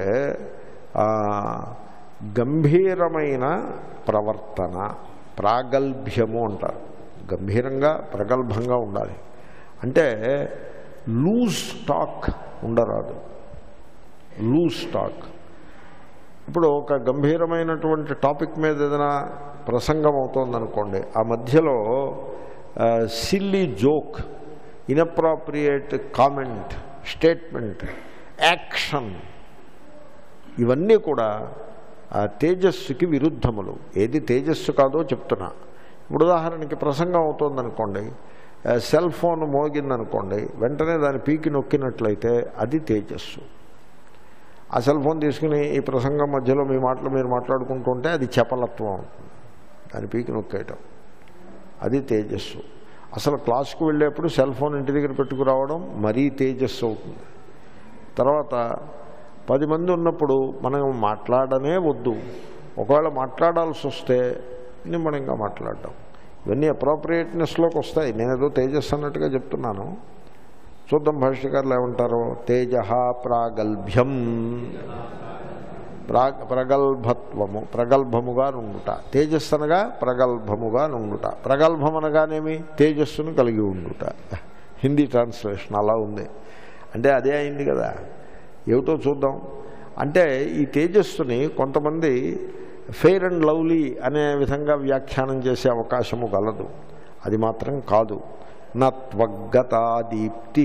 గంభీరమైన ప్రవర్తన, ప్రాగల్భ్యము అంటారు. గంభీరంగా ప్రగల్భంగా ఉండాలి. అంటే లూజ్ టాక్ ఉండరాదు. Loose talk. ఇప్పుడు ఒక గంభీరమైనటువంటి టాపిక్ మీద ఏదైనా ప్రసంగం అవుతోందనుకోండి, ఆ మధ్యలో silly joke, inappropriate comment, statement, action, ఇవన్నీ కూడా తేజస్సుకి విరుద్ధములు. ఏది తేజస్సు కాదో చెప్తున్నా. ఇప్పుడు ఉదాహరణకి ప్రసంగం అవుతోందనుకోండి, సెల్ ఫోన్ మోగిందనుకోండి, వెంటనే దాని పీకి నొక్కినట్లయితే అది తేజస్సు. ఆ సెల్ ఫోన్ తీసుకుని ఈ ప్రసంగం మధ్యలో మీ మాటలు మీరు మాట్లాడుకుంటుంటే అది చపలత్వం అవుతుంది. దాని పీకి నొక్కేయటం అది తేజస్సు. అసలు క్లాసుకు వెళ్ళేప్పుడు సెల్ ఫోన్ ఇంటి దగ్గర పెట్టుకురావడం మరీ తేజస్సు అవుతుంది. తర్వాత 10 మంది ఉన్నప్పుడు మనం మాట్లాడనే వద్దు. ఒకవేళ మాట్లాడాల్సి వస్తే నిమ్మడంగా మాట్లాడడం, ఇవన్నీ అప్రోప్రియేట్నెస్లోకి వస్తాయి. నేనేదో తేజస్సు అన్నట్టుగా చెప్తున్నాను. చూద్దాం భాష్యకారులు ఏమంటారో. తేజ ప్రాగల్భ్యం, ప్రగల్భత్వము, ప్రగల్భముగా నుండుట. తేజస్సు అనగా ప్రగల్భముగా నుండుట. ప్రగల్భం అనగానేమి? తేజస్సును కలిగి ఉండుట. హిందీ ట్రాన్స్లేషన్ అలా ఉంది. అంటే అదే అయింది కదా. ఏమిటో చూద్దాం. అంటే ఈ తేజస్సుని కొంతమంది ఫెయిర్ అండ్ లవ్లీ అనే విధంగా వ్యాఖ్యానం చేసే అవకాశము గలదు. అది మాత్రం కాదు. నత్వగతా దీప్తి,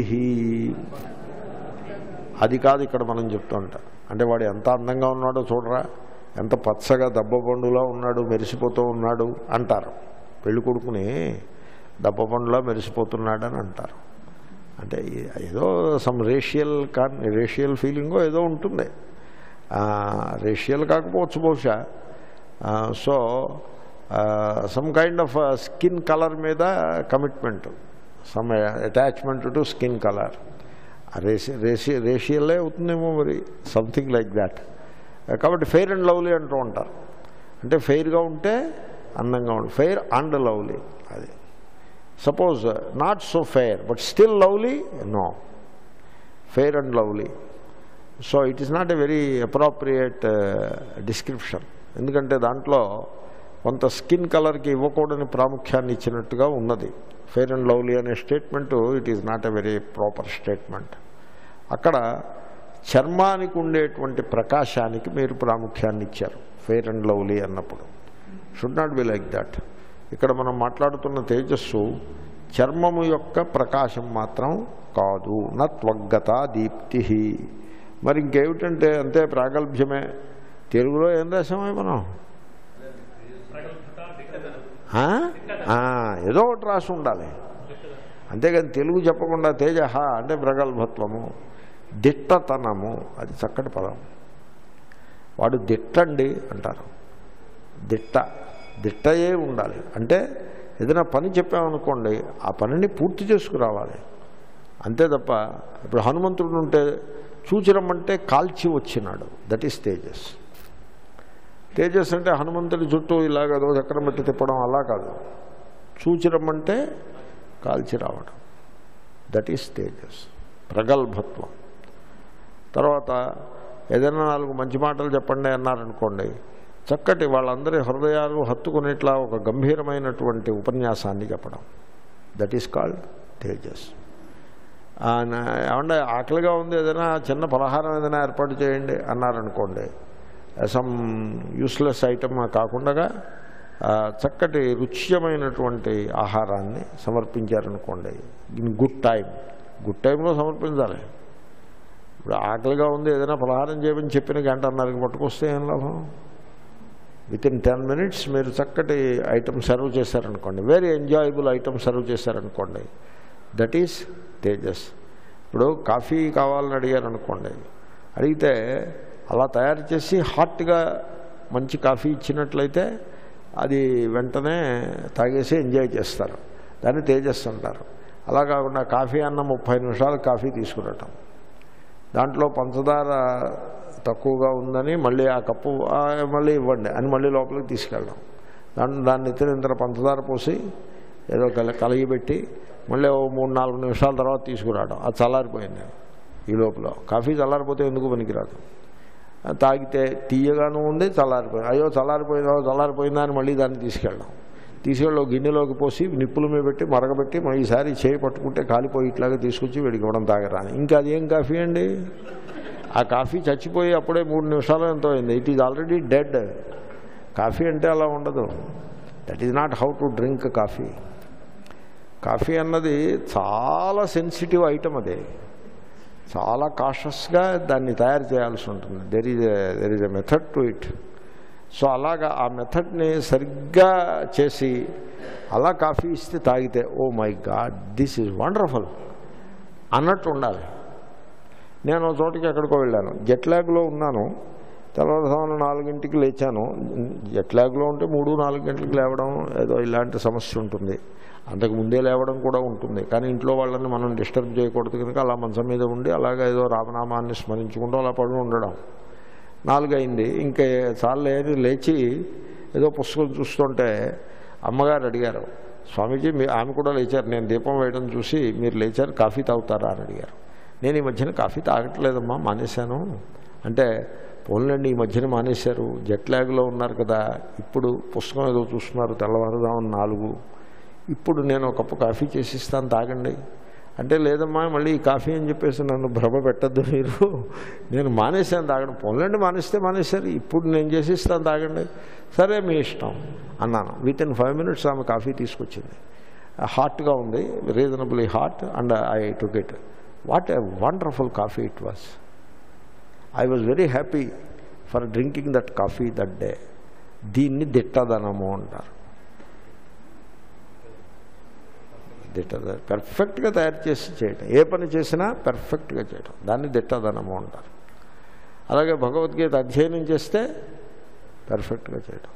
అది కాదు ఇక్కడ మనం చెప్తుంట. అంటే వాడు ఎంత అందంగా ఉన్నాడో చూడరా, ఎంత పచ్చగా దబ్బపండులా ఉన్నాడు, మెరిసిపోతూ ఉన్నాడు అంటారు. పెళ్లి కొడుకుని దబ్బపండులా మెరిసిపోతున్నాడని అంటారు. అంటే ఏదో సమ్ రేషియల్ ఫీలింగో ఏదో ఉంటుంది. రేషియల్ కాకపోవచ్చు బహుశా. So some kind of skin colour మీద commitment, some attachment to skin colour. రేషియల్లే అవుతుందేమో మరి, సంథింగ్ లైక్ దాట్. కాబట్టి ఫెయిర్ అండ్ లవ్లీ అంటూ ఉంటారు. అంటే ఫెయిర్గా ఉంటే అందంగా ఉంటుంది, ఫెయిర్ అండ్ లవ్లీ. అది suppose not so fair but still lovely, no, fair and lovely. So it is not a very appropriate description. ఎందుకంటే దాంట్లో కొంత స్కిన్ కలర్కి ఇవ్వకూడని ప్రాముఖ్యాన్ని ఇచ్చినట్టుగా ఉన్నది. ఫెయిర్ అండ్ లవ్లీ అనే statement it is not a very proper statement. అక్కడ చర్మానికి ఉండేటువంటి ప్రకాశానికి మీరు ప్రాముఖ్యాన్ని ఇచ్చారు ఫెయిర్ అండ్ లవ్లీ అన్నప్పుడు. Should not be like that. ఇక్కడ మనం మాట్లాడుతున్న తేజస్సు చర్మము యొక్క ప్రకాశం మాత్రం కాదు. నత్వగతా దీప్తి. మరి ఇంకేమిటంటే అంతే ప్రాగల్భ్యమే. తెలుగులో ఏం రాసామే మనం? ఏదో ఒకటి రాసి ఉండాలి. అంతేగాని తెలుగు చెప్పకుండా తేజ అంటే ప్రగల్భత్వము, దిట్టతనము, అది చక్కటి పదం. వాడు దిట్టండి అంటారు. దిట్టయే ఉండాలి. అంటే ఏదైనా పని చెప్పామనుకోండి, ఆ పనిని పూర్తి చేసుకురావాలి అంతే తప్ప. ఇప్పుడు హనుమంతుడు ఉంటే చూచిరమ్మంటే కాల్చి వచ్చినాడు, దట్ ఈస్ తేజస్. తేజస్ అంటే హనుమంతుడి చుట్టూ ఇలాగ చక్రం పెట్టి తిప్పడం అలా కాదు. చూచిరమ్మంటే కాల్చి రావడం, దట్ ఈస్ తేజస్, ప్రగల్భత్వం. తర్వాత ఏదైనా 4 మంచి మాటలు చెప్పండి అన్నారనుకోండి, చక్కటి వాళ్ళందరి హృదయాలు హత్తుకునేట్లా ఒక గంభీరమైనటువంటి ఉపన్యాసాన్ని చెప్పడం, దట్ ఈస్ కాల్డ్ తేజస్. ఏమంటే ఆకలిగా ఉంది, ఏదైనా చిన్న పలహారం ఏదైనా ఏర్పాటు చేయండి అన్నారనుకోండి, సమ్ యూస్లెస్ ఐటమ్ కాకుండా చక్కటి రుచ్యమైనటువంటి ఆహారాన్ని సమర్పించారనుకోండి, ఇన్ గుడ్ టైంలో సమర్పించాలి. ఇప్పుడు ఆకలిగా ఉంది, ఏదైనా పలహారం చేయమని చెప్పిన గంటన్నరకి పట్టుకొస్తే ఏం లాభం? వితిన్ 10 minutes మీరు చక్కటి ఐటమ్ సర్వ్ చేశారనుకోండి, వెరీ ఎంజాయబుల్ ఐటమ్ సర్వ్ చేశారనుకోండి, దట్ ఈస్ తేజస్. ఇప్పుడు కాఫీ కావాలని అడిగారనుకోండి, అడిగితే అలా తయారు చేసి హాట్గా మంచి కాఫీ ఇచ్చినట్లయితే అది వెంటనే తాగేసి ఎంజాయ్ చేస్తారు, దాన్ని తేజస్ అంటారు. అలా కాకుండా కాఫీ అన్న 30 నిమిషాలు కాఫీ తీసుకురావటం, దాంట్లో పంచదార తక్కువగా ఉందని మళ్ళీ ఆ కప్పు మళ్ళీ ఇవ్వండి అని మళ్ళీ లోపలికి తీసుకెళ్ళడం, దాన్ని ఇతర పంచదార పోసి ఏదో కలిగిపెట్టి మళ్ళీ 3-4 నిమిషాల తర్వాత తీసుకురావడం, అది చల్లారిపోయింది. ఈ లోపల కాఫీ చల్లారిపోతే ఎందుకు పనికిరాదు. తాగితే తీయగాను ఉంది, చల్లారిపోయింది, అయ్యో చల్లారిపోయిందా అని మళ్ళీ దాన్ని తీసుకెళ్ళి గిన్నెలోకి పోసి నిప్పుల మీద పెట్టి మరగబెట్టి ఈసారి చేయి పట్టుకుంటే కాలిపోయి ఇట్లాగా తీసుకొచ్చి వీడికి ఇవ్వడం తాగరాని. ఇంకా అదేం కాఫీ అండి? ఆ కాఫీ చచ్చిపోయి అప్పుడే 3 నిమిషాలు ఎంతో అయింది, it is already dead. Coffee అంటే అలా ఉండదు. That is not how to drink coffee. Coffee అన్నది చాలా సెన్సిటివ్ ఐటమ్, అది చాలా కాషస్గా దాన్ని తయారు చేయాల్సి ఉంటుంది. There is a method to it. So అలాగా ఆ మెథడ్ని సరిగ్గా చేసి అలా కాఫీ ఇస్తే తాగితే oh my god this is wonderful అన్నట్టు ఉండాలి. నేను చోటికి ఎక్కడికో వెళ్ళాను, జెట్ ల్యాగ్లో ఉన్నాను. తెల్లవారుజామున 4 లేచాను. జెట్ ల్యాగ్లో ఉంటే 3-4 గంటలకు లేవడం ఏదో ఇలాంటి సమస్య ఉంటుంది. అంతకు ముందే లేవడం కూడా ఉంటుంది, కానీ ఇంట్లో వాళ్ళని మనం డిస్టర్బ్ చేయకూడదు కనుక అలా మంచం మీద ఉండి అలాగే ఏదో రామనామాన్ని స్మరించుకుంటూ అలా పడి ఉండడం. 4 అయింది, ఇంకా చాలు లేచి ఏదో పుస్తకం చూస్తుంటే అమ్మగారు అడిగారు, స్వామీజీ ఆమె కూడా లేచారు, నేను దీపం వేయడం చూసి మీరు లేచారు, కాఫీ తాగుతారా అని అడిగారు. నేను ఈ మధ్యన కాఫీ తాగట్లేదమ్మా, మానేశాను అంటే, పోన్లండి ఈ మధ్యన మానేశారు, జెట్ ల్యాగ్లో ఉన్నారు కదా, ఇప్పుడు పుస్తకం ఏదో చూస్తున్నారు తెల్లవారుదామని 4, ఇప్పుడు నేను ఒక కప్పు కాఫీ చేసిస్తాను తాగండి అంటే, లేదమ్మా మళ్ళీ ఈ కాఫీ అని చెప్పేసి నన్ను భ్రమ పెట్టద్దు మీరు, నేను మానేశాను తాగడం. పోన్లండి మానేస్తే మానేశారు, ఇప్పుడు నేను చేసిస్తాను తాగండి. సరే మీ ఇష్టం అన్నాను. వితిన్ 5 minutes ఆమె కాఫీ తీసుకొచ్చింది. హాట్గా ఉంది, reasonably hot, and I took it. What a wonderful coffee it was. I was very happy for drinking that coffee that day. దీన్ని దిట్టదనము అంటారు. పెర్ఫెక్ట్గా తయారు చేసి చేయటం, ఏ పని చేసినా పెర్ఫెక్ట్గా చేయటం, దాన్ని దిట్టదనము అంటారు. అలాగే భగవద్గీత అధ్యయనం చేస్తే పెర్ఫెక్ట్గా చేయటం,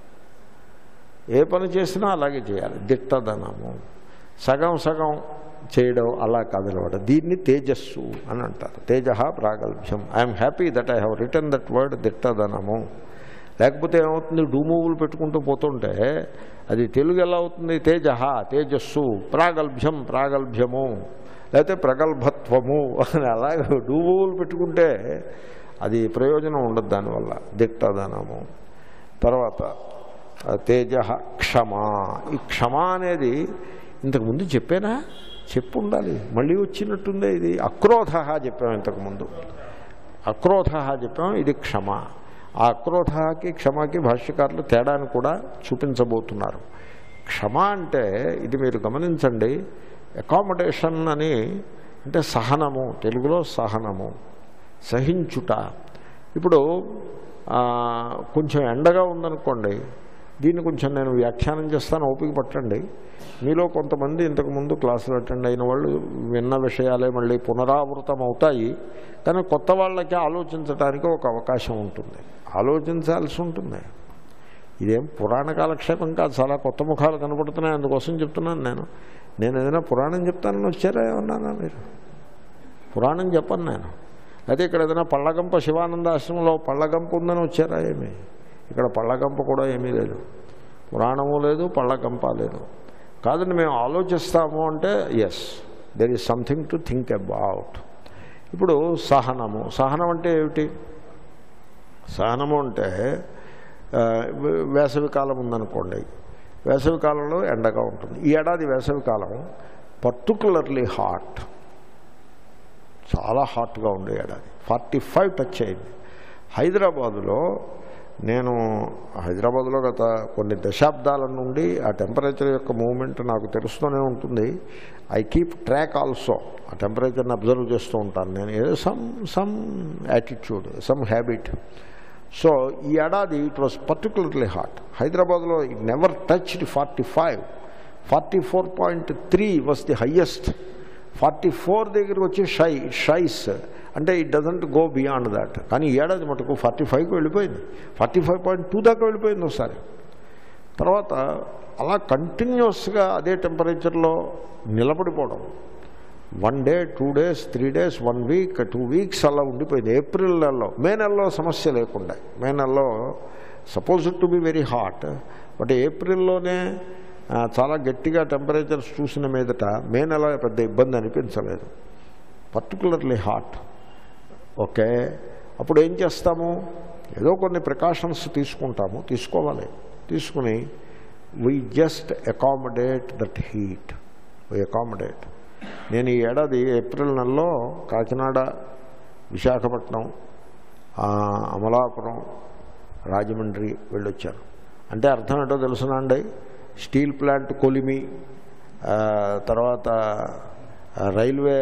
ఏ పని చేసినా అలాగే చేయాలి, దిట్టదనము. సగం సగం చేయడం అలా కాదనమాట. దీన్ని తేజస్సు అని అంటారు. తేజ ప్రాగల్భ్యం. I'm happy that I have return that word దిట్టదనము. లేకపోతే ఏమవుతుంది, డూమూవులు పెట్టుకుంటూ పోతుంటే అది తెలుగు ఎలా అవుతుంది? తేజ తేజస్సు, ప్రాగల్భ్యం ప్రాగల్భ్యము, లేకపోతే ప్రగల్భత్వము అని అలాగే డూమూవులు పెట్టుకుంటే అది ప్రయోజనం ఉండదు దానివల్ల. దిట్టదనము. తర్వాత తేజ క్షమ. ఈ క్షమ అనేది ఇంతకుముందు చెప్పానా? చెప్పు ఉండాలి, మళ్ళీ వచ్చినట్టుందే. ఇది అక్రోధ చెప్పాము ఇంతకుముందు, అక్రోధ చెప్పాము, ఇది క్షమ. ఆ అక్రోధకి క్షమకి భాష్యకారులు తేడాన్ని కూడా చూపించబోతున్నారు. క్షమ అంటే ఇది మీరు గమనించండి, అకామిడేషన్ అని అంటే సహనము, తెలుగులో సహనము, సహించుట. ఇప్పుడు కొంచెం ఎండగా ఉందనుకోండి, దీన్ని కొంచెం నేను వ్యాఖ్యానం చేస్తాను, ఓపిక పట్టండి. మీలో కొంతమంది ఇంతకుముందు క్లాసులు అటెండ్ అయిన వాళ్ళు విన్న విషయాలే మళ్ళీ పునరావృతం అవుతాయి, కానీ కొత్త వాళ్ళకి ఆలోచించడానికి ఒక అవకాశం ఉంటుంది, ఆలోచించాల్సి ఉంటుంది. ఇదేం పురాణ కాలక్షేపం కాదు, చాలా కొత్త ముఖాలు కనపడుతున్నాయి, అందుకోసం చెప్తున్నాను. నేను ఏదైనా పురాణం చెప్తానని వచ్చారా ఏమన్నానా మీరు? పురాణం చెప్పను నేను. అయితే ఇక్కడ ఏదైనా పళ్ళగంప శివానంద ఆశ్రమంలో పళ్ళగంప ఉందని వచ్చారా ఏమి? ఇక్కడ పళ్ళగంప కూడా ఏమీ లేదు, పురాణము లేదు, పళ్ళగంప లేదు. కాదండి మేము ఆలోచిస్తాము అంటే yes, there is something to think about. ఇప్పుడు సహనము. సహనం అంటే ఏమిటి? సహనము అంటే వేసవికాలం ఉందనుకోండి, వేసవికాలంలో ఎండగా ఉంటుంది. ఈ ఏడాది వేసవికాలం పర్టికులర్లీ హాట్, చాలా హాట్గా ఉండే ఏడాది. 45 టచ్ అయింది. హైదరాబాదులో గత కొన్ని దశాబ్దాల నుండి ఆ టెంపరేచర్ యొక్క మూమెంట్ నాకు తెలుస్తూనే ఉంటుంది. ఐ కీప్ ట్రాక్ ఆల్సో, ఆ టెంపరేచర్ని అబ్జర్వ్ చేస్తూ ఉంటాను నేను. ఏదో some attitude, some habit. So ఈ ఏడాది ఇట్ వాజ్ పర్టికులర్లీ హాట్. హైదరాబాద్లో it never touched 45. 44.3 was the highest. 44 దగ్గరికి వచ్చి షైస్ అంటే it doesn't go beyond that. కానీ ఈ ఏడాది మటుకు 45కి వెళ్ళిపోయింది, 45.2 దాకా వెళ్ళిపోయింది ఒకసారి. తర్వాత అలా కంటిన్యూస్గా అదే టెంపరేచర్లో నిలబడిపోవడం, 1 day 2 days 3 days 1 week 2 weeks అలా ఉండిపోయింది. ఏప్రిల్ నెలలో, మే నెలలో సమస్య లేకుండా. మే నెలలో supposed to be very hot, but ఏప్రిల్లోనే చాలా గట్టిగా టెంపరేచర్స్ చూసిన మీదట మే నెల పెద్ద ఇబ్బంది అనిపించలేదు, పర్టికులర్లీ హాట్. ఓకే, అప్పుడు ఏం చేస్తాము? ఏదో కొన్ని ప్రికాషన్స్ తీసుకోవాలి. తీసుకుని we just accommodate that heat, we accommodate. నేను ఈ ఏడాది ఏప్రిల్ నెలలో కాకినాడ, విశాఖపట్నం, అమలాపురం, రాజమండ్రి వెళ్ళొచ్చాను. అంటే అర్థం ఏంటో తెలుసునా అండి? స్టీల్ ప్లాంట్ కొలిమి, తర్వాత రైల్వే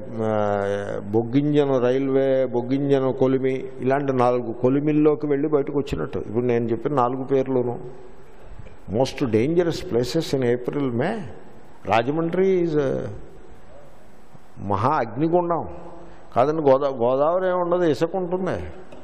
బొగ్గింజను కొలిమి, ఇలాంటి 4 కొలిమిల్లోకి వెళ్ళి బయటకు వచ్చినట్టు. ఇప్పుడు నేను చెప్పిన 4 పేర్లును most dangerous places in April May. Rajahmundry is మహా అగ్నిగుండం కాదండి. గోదావరి ఏమి ఉండదు, ఇసుక ఉంటుంది.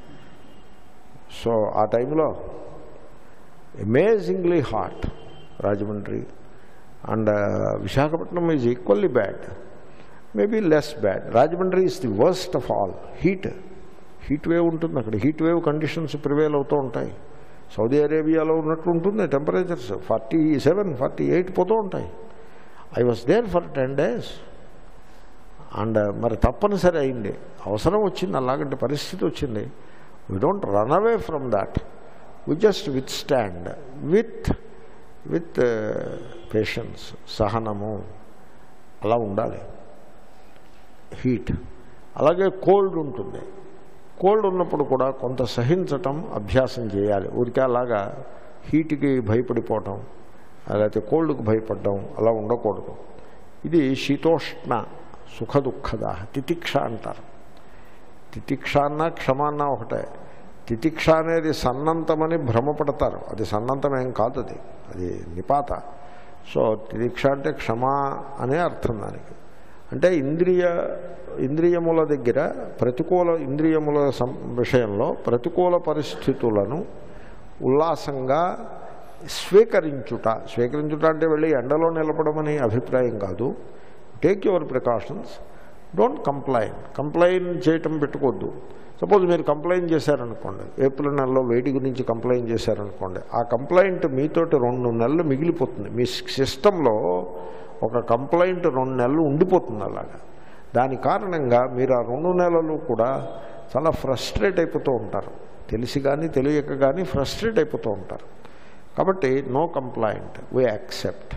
సో ఆ టైంలో amazingly hot Rajahmundry. And Visakhapatnam is equally bad, maybe less bad. Rajahmundry is the worst of all. Heat wave ఉంటుంది అక్కడ, హీట్ వేవ్ కండిషన్స్ ప్రివేల్ అవుతూ ఉంటాయి. సౌదీ అరేబియాలో ఉన్నట్టు ఉంటుంది టెంపరేచర్స్, 47, 48 పోతూ ఉంటాయి. I was there for 10 days. And మరి తప్పనిసరి అయింది, అవసరం వచ్చింది, అలాగంటి పరిస్థితి వచ్చింది. We don't run away from that, we just withstand with patience, సహనము, అలా ఉండాలి. హీట్ అలాగే కోల్డ్ ఉంటుంది. కోల్డ్ ఉన్నప్పుడు కూడా కొంత సహించటం అభ్యాసం చేయాలి. ఊరికే అలాగా హీట్కి భయపడిపోవటం లేకపోతే కోల్డ్కి భయపడడం అలా ఉండకూడదు. ఇది శీతోష్ణ సుఖ దుఃఖద తితిక్ష అంటారు. తితిక్ష అన్నా క్షమ అన్నా ఒకటే. తితిక్ష అనేది సన్నంతమని భ్రమపడతారు, అది సన్నంతమేం కాదు, అది నిపాత. సో తితిక్ష అంటే క్షమ అనే అర్థం దానికి. అంటే ఇంద్రియముల దగ్గర ప్రతికూల ఇంద్రియముల విషయంలో ప్రతికూల పరిస్థితులను ఉల్లాసంగా స్వీకరించుట అంటే వెళ్ళి ఎండలో నిలబడమని అభిప్రాయం కాదు. Take your precautions, don't complain చేయటం పెట్టుకోవద్దు. సపోజ్ మీరు కంప్లైంట్ చేశారనుకోండి, ఏప్రిల్ నెలలో వేడి గురించి కంప్లైంట్ చేశారనుకోండి, ఆ కంప్లైంట్ మీతోటి 2 నెలలు మిగిలిపోతుంది. మీ సిస్టంలో ఒక కంప్లైంట్ 2 నెలలు ఉండిపోతుంది అలాగా. దాని కారణంగా మీరు ఆ 2 నెలలు కూడా చాలా ఫ్రస్ట్రేట్ అయిపోతూ ఉంటారు, తెలిసి కానీ తెలియక కానీ ఫ్రస్ట్రేట్ అయిపోతూ ఉంటారు. కాబట్టి నో కంప్లైంట్, వీ యాక్సెప్ట్.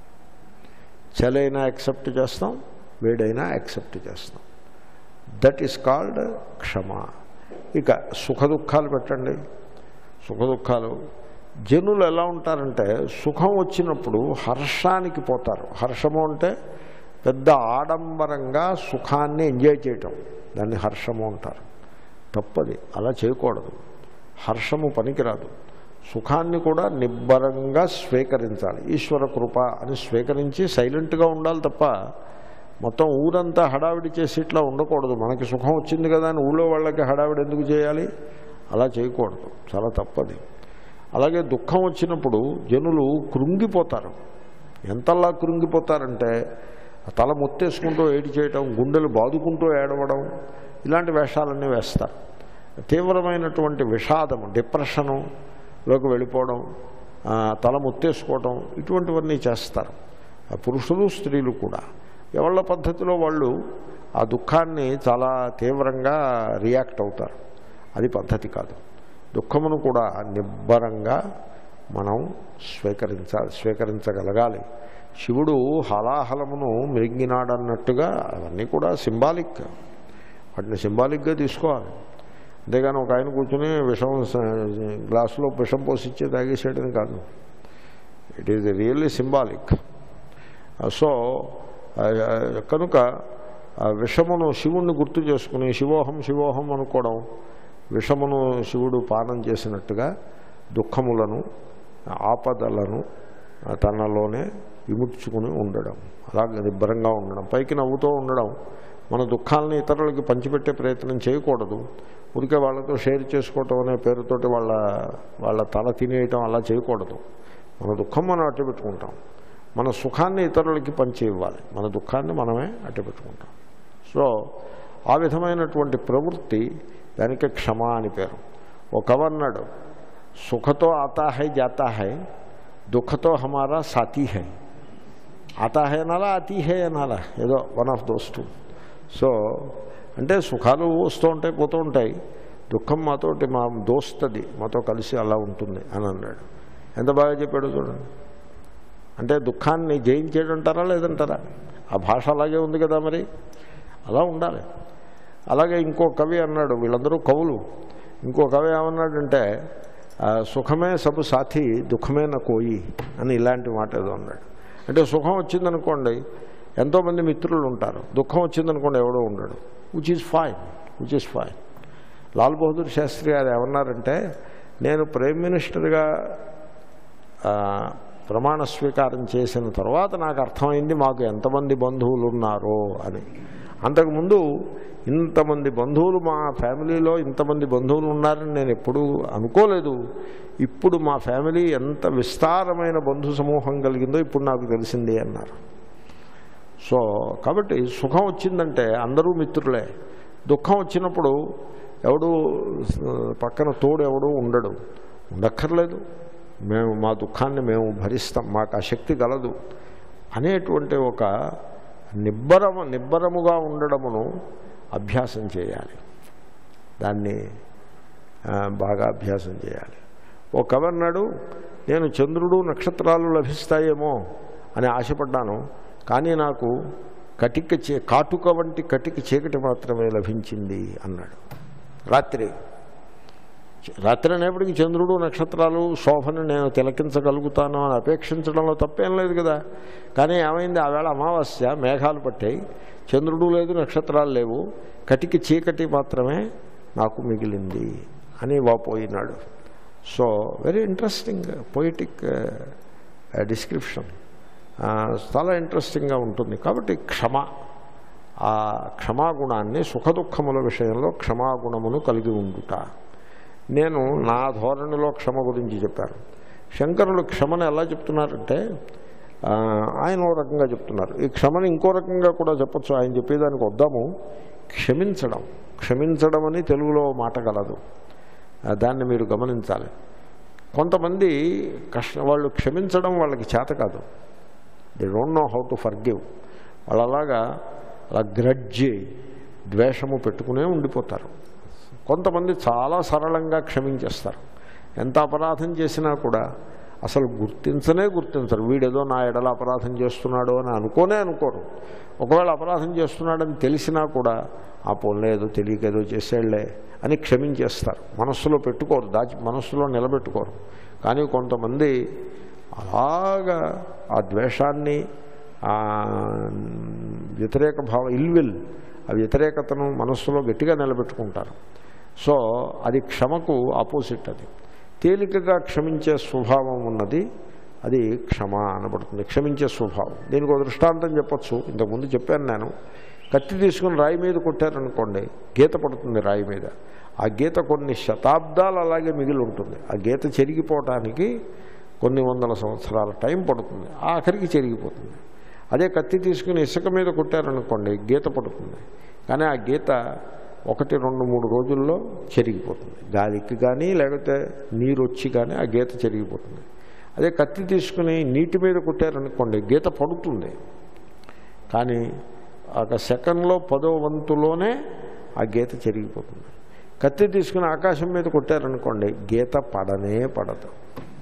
చలైనా యాక్సెప్ట్ చేస్తాం, వేడైనా యాక్సెప్ట్ చేస్తాం. దట్ ఈస్ కాల్డ్ క్షమ. ఇక సుఖ దుఃఖాలు పెట్టండి. సుఖ దుఃఖాలు జనులు ఎలా ఉంటారంటే సుఖం వచ్చినప్పుడు హర్షానికి పోతారు. హర్షము అంటే పెద్ద ఆడంబరంగా సుఖాన్ని ఎంజాయ్ చేయటం, దాన్ని హర్షము అంటారు. తప్పది, అలా చేయకూడదు. హర్షము పనికిరాదు. సుఖాన్ని కూడా నిబ్బరంగా స్వీకరించాలి. ఈశ్వర కృప అని స్వీకరించి సైలెంట్గా ఉండాలి తప్ప మొత్తం ఊరంతా హడావిడి చేసి ఇట్లా ఉండకూడదు. మనకి సుఖం వచ్చింది కదా అని ఊళ్ళో వాళ్ళకి హడావిడి ఎందుకు చేయాలి? అలా చేయకూడదు, చాలా తప్పది. అలాగే దుఃఖం వచ్చినప్పుడు జనులు కృంగిపోతారు. ఎంతలా కృంగిపోతారంటే తల మొత్తేసుకుంటూ ఏడి చేయటం, గుండెలు బాదుకుంటూ ఏడవడం, ఇలాంటి వేషాలన్నీ వేస్తారు. తీవ్రమైనటువంటి విషాదము, డిప్రెషనులోకి వెళ్ళిపోవడం, తల మొత్తేసుకోవడం, ఇటువంటివన్నీ చేస్తారు పురుషులు స్త్రీలు కూడా. ఎవళ్ళ పద్ధతిలో వాళ్ళు ఆ దుఃఖాన్ని చాలా తీవ్రంగా రియాక్ట్ అవుతారు. అది పద్ధతి కాదు. దుఃఖమును కూడా నిబ్బరంగా మనం స్వీకరించగలగాలి. శివుడు హలాహలమును మృంగినాడన్నట్టుగా అవన్నీ కూడా సింబాలిక్, వాటిని సింబాలిక్గా తీసుకోవాలి. అంతేగాని ఒక ఆయన కూర్చొని విషం గ్లాసులో విషం పోసిచ్చే తాగేసేయడం కాదు. It is really symbolic. So కనుక విషమును శివుణ్ణి గుర్తు చేసుకుని శివోహం అనుకోవడం, విషమును శివుడు పానం చేసినట్టుగా దుఃఖములను ఆపదలను తనలోనే విముడ్చుకుని ఉండడం, అలాగే నిబ్బరంగా ఉండడం, పైకి నవ్వుతూ ఉండడం. మన దుఃఖాలని ఇతరులకి పంచిపెట్టే ప్రయత్నం చేయకూడదు. ఊరికే వాళ్ళతో షేర్ చేసుకోవటం అనే పేరుతోటి వాళ్ళ తల తినేయటం అలా చేయకూడదు. మన దుఃఖం మనం అట్టు పెట్టుకుంటాం, మన సుఖాన్ని ఇతరులకి పంచి ఇవ్వాలి, మన దుఃఖాన్ని మనమే అట్టు పెట్టుకుంటాం. సో ఆ విధమైనటువంటి ప్రవృత్తి దానికి క్షమ అని పేరు. ఒక కవి అన్నాడు, సుఖతో ఆతా హై జాతా హై, దుఃఖతో హమారా సాతీ హై. ఆతా హై అనాలా, ఆతీ హై అనాలా, ఏదో one of those two. So అంటే సుఖాలు వస్తూ ఉంటాయి, పోతూ ఉంటాయి, దుఃఖం మాతోటి మా దోస్తది, మాతో కలిసి అలా ఉంటుంది అని అన్నాడు. ఎంత బాగా చెప్పాడు చూడండి. అంటే దుఃఖాన్ని జయించేటంటారా లేదంటారా? ఆ భాష అలాగే ఉంది కదా, మరి అలా ఉండాలి. అలాగే ఇంకో కవి అన్నాడు, వీళ్ళందరూ కవులు, ఇంకో కవి ఏమన్నాడంటే సుఖమే సబు సాథి దుఃఖమే నా కోయి అని ఇలాంటి మాట ఏదో అన్నాడు. అంటే సుఖం వచ్చిందనుకోండి ఎంతోమంది మిత్రులు ఉంటారు, దుఃఖం వచ్చిందనుకోండి ఎవడో ఉండడు. Which is fine. Lal Bahadur Shastri గారు ఏమన్నారంటే, నేను ప్రైమ్ మినిస్టర్గా ప్రమాణ స్వీకారం చేసిన తర్వాత నాకు అర్థమైంది మాకు ఎంతమంది బంధువులు ఉన్నారో అని. అంతకుముందు ఇంతమంది బంధువులు, మా ఫ్యామిలీలో ఇంతమంది బంధువులు ఉన్నారని నేను ఎప్పుడూ అనుకోలేదు. ఇప్పుడు మా ఫ్యామిలీ ఎంత విస్తారమైన బంధు సమూహం కలిగిందో ఇప్పుడు నాకు తెలిసింది అన్నారు. సో కాబట్టి సుఖం వచ్చిందంటే అందరూ మిత్రులే. దుఃఖం వచ్చినప్పుడు ఎవడు పక్కన తోడు ఎవడు ఉండడు. ఉండక్కర్లేదు, మేము మా దుఃఖాన్ని మేము భరిస్తాం, మాకు ఆ శక్తి గలదు అనేటువంటి ఒక నిబ్బరముగా ఉండడమును అభ్యాసం చేయాలి. దాన్ని బాగా అభ్యాసం చేయాలి. ఓ కవి అన్నాడు, నేను చంద్రుడు నక్షత్రాలు లభిస్తాయేమో అని ఆశపడ్డాను, కానీ నాకు కాటుక వంటి కటిక చీకటి మాత్రమే లభించింది అన్నాడు. రాత్రి అనేప్పటికీ చంద్రుడు నక్షత్రాలు శోభను నేను తిలకించగలుగుతాను అని అపేక్షించడంలో తప్పేం లేదు కదా. కానీ ఏమైంది, ఆవేళ అమావాస్య, మేఘాలు పట్టాయి, చంద్రుడు లేదు, నక్షత్రాలు లేవు, కటిక చీకటి మాత్రమే నాకు మిగిలింది అని వాపోయినాడు. So very interesting poetic description, చాలా ఇంట్రెస్టింగ్గా ఉంటుంది. కాబట్టి ఆ క్షమాగుణాన్ని, సుఖదుఖముల విషయంలో క్షమాగుణమును కలిగి ఉండుట. నేను నా ధోరణిలో క్షమ గురించి చెప్పాను. శంకరులు క్షమను ఎలా చెప్తున్నారంటే, ఆయన ఓ రకంగా చెప్తున్నారు. ఈ క్షమని ఇంకో రకంగా కూడా చెప్పచ్చు. ఆయన చెప్పేదానికి వద్దాము. క్షమించడం అని తెలుగులో మాట గలదు, దాన్ని మీరు గమనించాలి. కొంతమంది వాళ్ళు క్షమించడం వాళ్ళకి చేత కాదు. They don't know how to forgive. వాళ్ళు అలా గ్రడ్జి, ద్వేషము పెట్టుకునే ఉండిపోతారు. కొంతమంది చాలా సరళంగా క్షమించేస్తారు. ఎంత అపరాధం చేసినా కూడా అసలు గుర్తించరు. వీడేదో నా ఎడల అపరాధం చేస్తున్నాడు అని అనుకోరు. ఒకవేళ అపరాధం చేస్తున్నాడని తెలిసినా కూడా ఆ పోలేదో తెలియకేదో చేసేళ్లే అని క్షమించేస్తారు. మనస్సులో పెట్టుకోరు, మనస్సులో నిలబెట్టుకోరు. కానీ కొంతమంది అలాగా ఆ ద్వేషాన్ని, ఆ వ్యతిరేక ఇల్విల్, ఆ వ్యతిరేకతను మనస్సులో గట్టిగా నిలబెట్టుకుంటారు. సో అది క్షమకు ఆపోజిట్. అది తేలికగా క్షమించే స్వభావం ఉన్నది, అది క్షమ అనబడుతుంది, క్షమించే స్వభావం. దీనికి ఒక దృష్టాంతం చెప్పచ్చు. ఇంతకుముందు చెప్పాను నేను. కత్తి తీసుకుని రాయి మీద కొట్టారనుకోండి, గీత పడుతుంది రాయి మీద. ఆ గీత కొన్ని శతాబ్దాలు అలాగే మిగిలి ఉంటుంది. ఆ గీత చెరిగిపోవటానికి కొన్ని వందల సంవత్సరాల టైం పడుతుంది, ఆఖరికి చెరిగిపోతుంది. అదే కత్తి తీసుకుని ఇసుక మీద కొట్టారనుకోండి, గీత పడుతుంది, కానీ ఆ గీత 1, 2, 3 రోజుల్లో చెరిగిపోతుంది. గాలికి కానీ లేకపోతే నీరు వచ్చి కానీ ఆ గీత చెరిగిపోతుంది. అదే కత్తి తీసుకుని నీటి మీద కొట్టారనుకోండి, గీత పడుతుంది, కానీ ఒక సెకండ్లో 10వ వంతులోనే ఆ గీత చెరిగిపోతుంది. కత్తి తీసుకుని ఆకాశం మీద కొట్టారనుకోండి, గీత పడదు.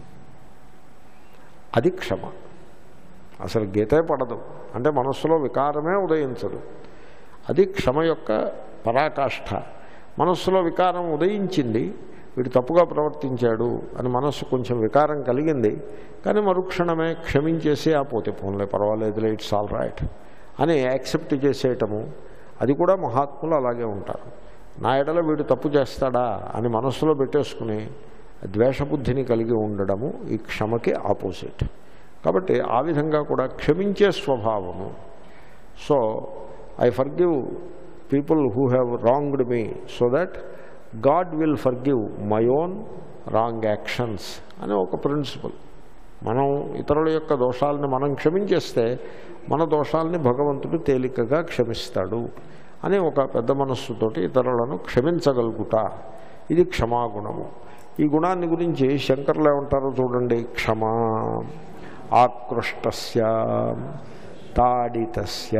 అది క్షమ. అసలు గీతే పడదు, అంటే మనస్సులో వికారమే ఉదయించదు. అది క్షమ యొక్క పరాకాష్ఠ. మనస్సులో వికారం ఉదయించింది, వీడు తప్పుగా ప్రవర్తించాడు అని మనస్సు కొంచెం వికారం కలిగింది, కానీ మరుక్షణమే క్షమించేసి ఆ పోతే పోన్లే పర్వాలేదులే, ఇట్స్ ఆల్ రైట్ అని యాక్సెప్ట్ చేసేయటము. అది కూడా మహాత్ములు అలాగే ఉంటారు. నా ఎడల వీడు తప్పు చేస్తాడా అని మనస్సులో పెట్టేసుకుని ద్వేషబుద్ధిని కలిగి ఉండడము ఈ క్షమకి ఆపోజిట్. కాబట్టి ఆ విధంగా కూడా క్షమించే స్వభావము. So I forgive people who have wronged me so that God will forgive my own wrong actions అనే ఒక ప్రిన్సిపల్. మనం ఇతరుల యొక్క దోషాలను మనం క్షమించేస్తే మన దోషాలని భగవంతుడు తేలికగా క్షమిస్తాడు అనే ఒక పెద్ద మనస్సుతోటి ఇతరులను క్షమించగలుగుట, ఇది క్షమాగుణము. ఈ గుణాన్ని గురించి శంకర్లు ఏమంటారో చూడండి. క్షమా ఆకృష్టస్య తాడితస్య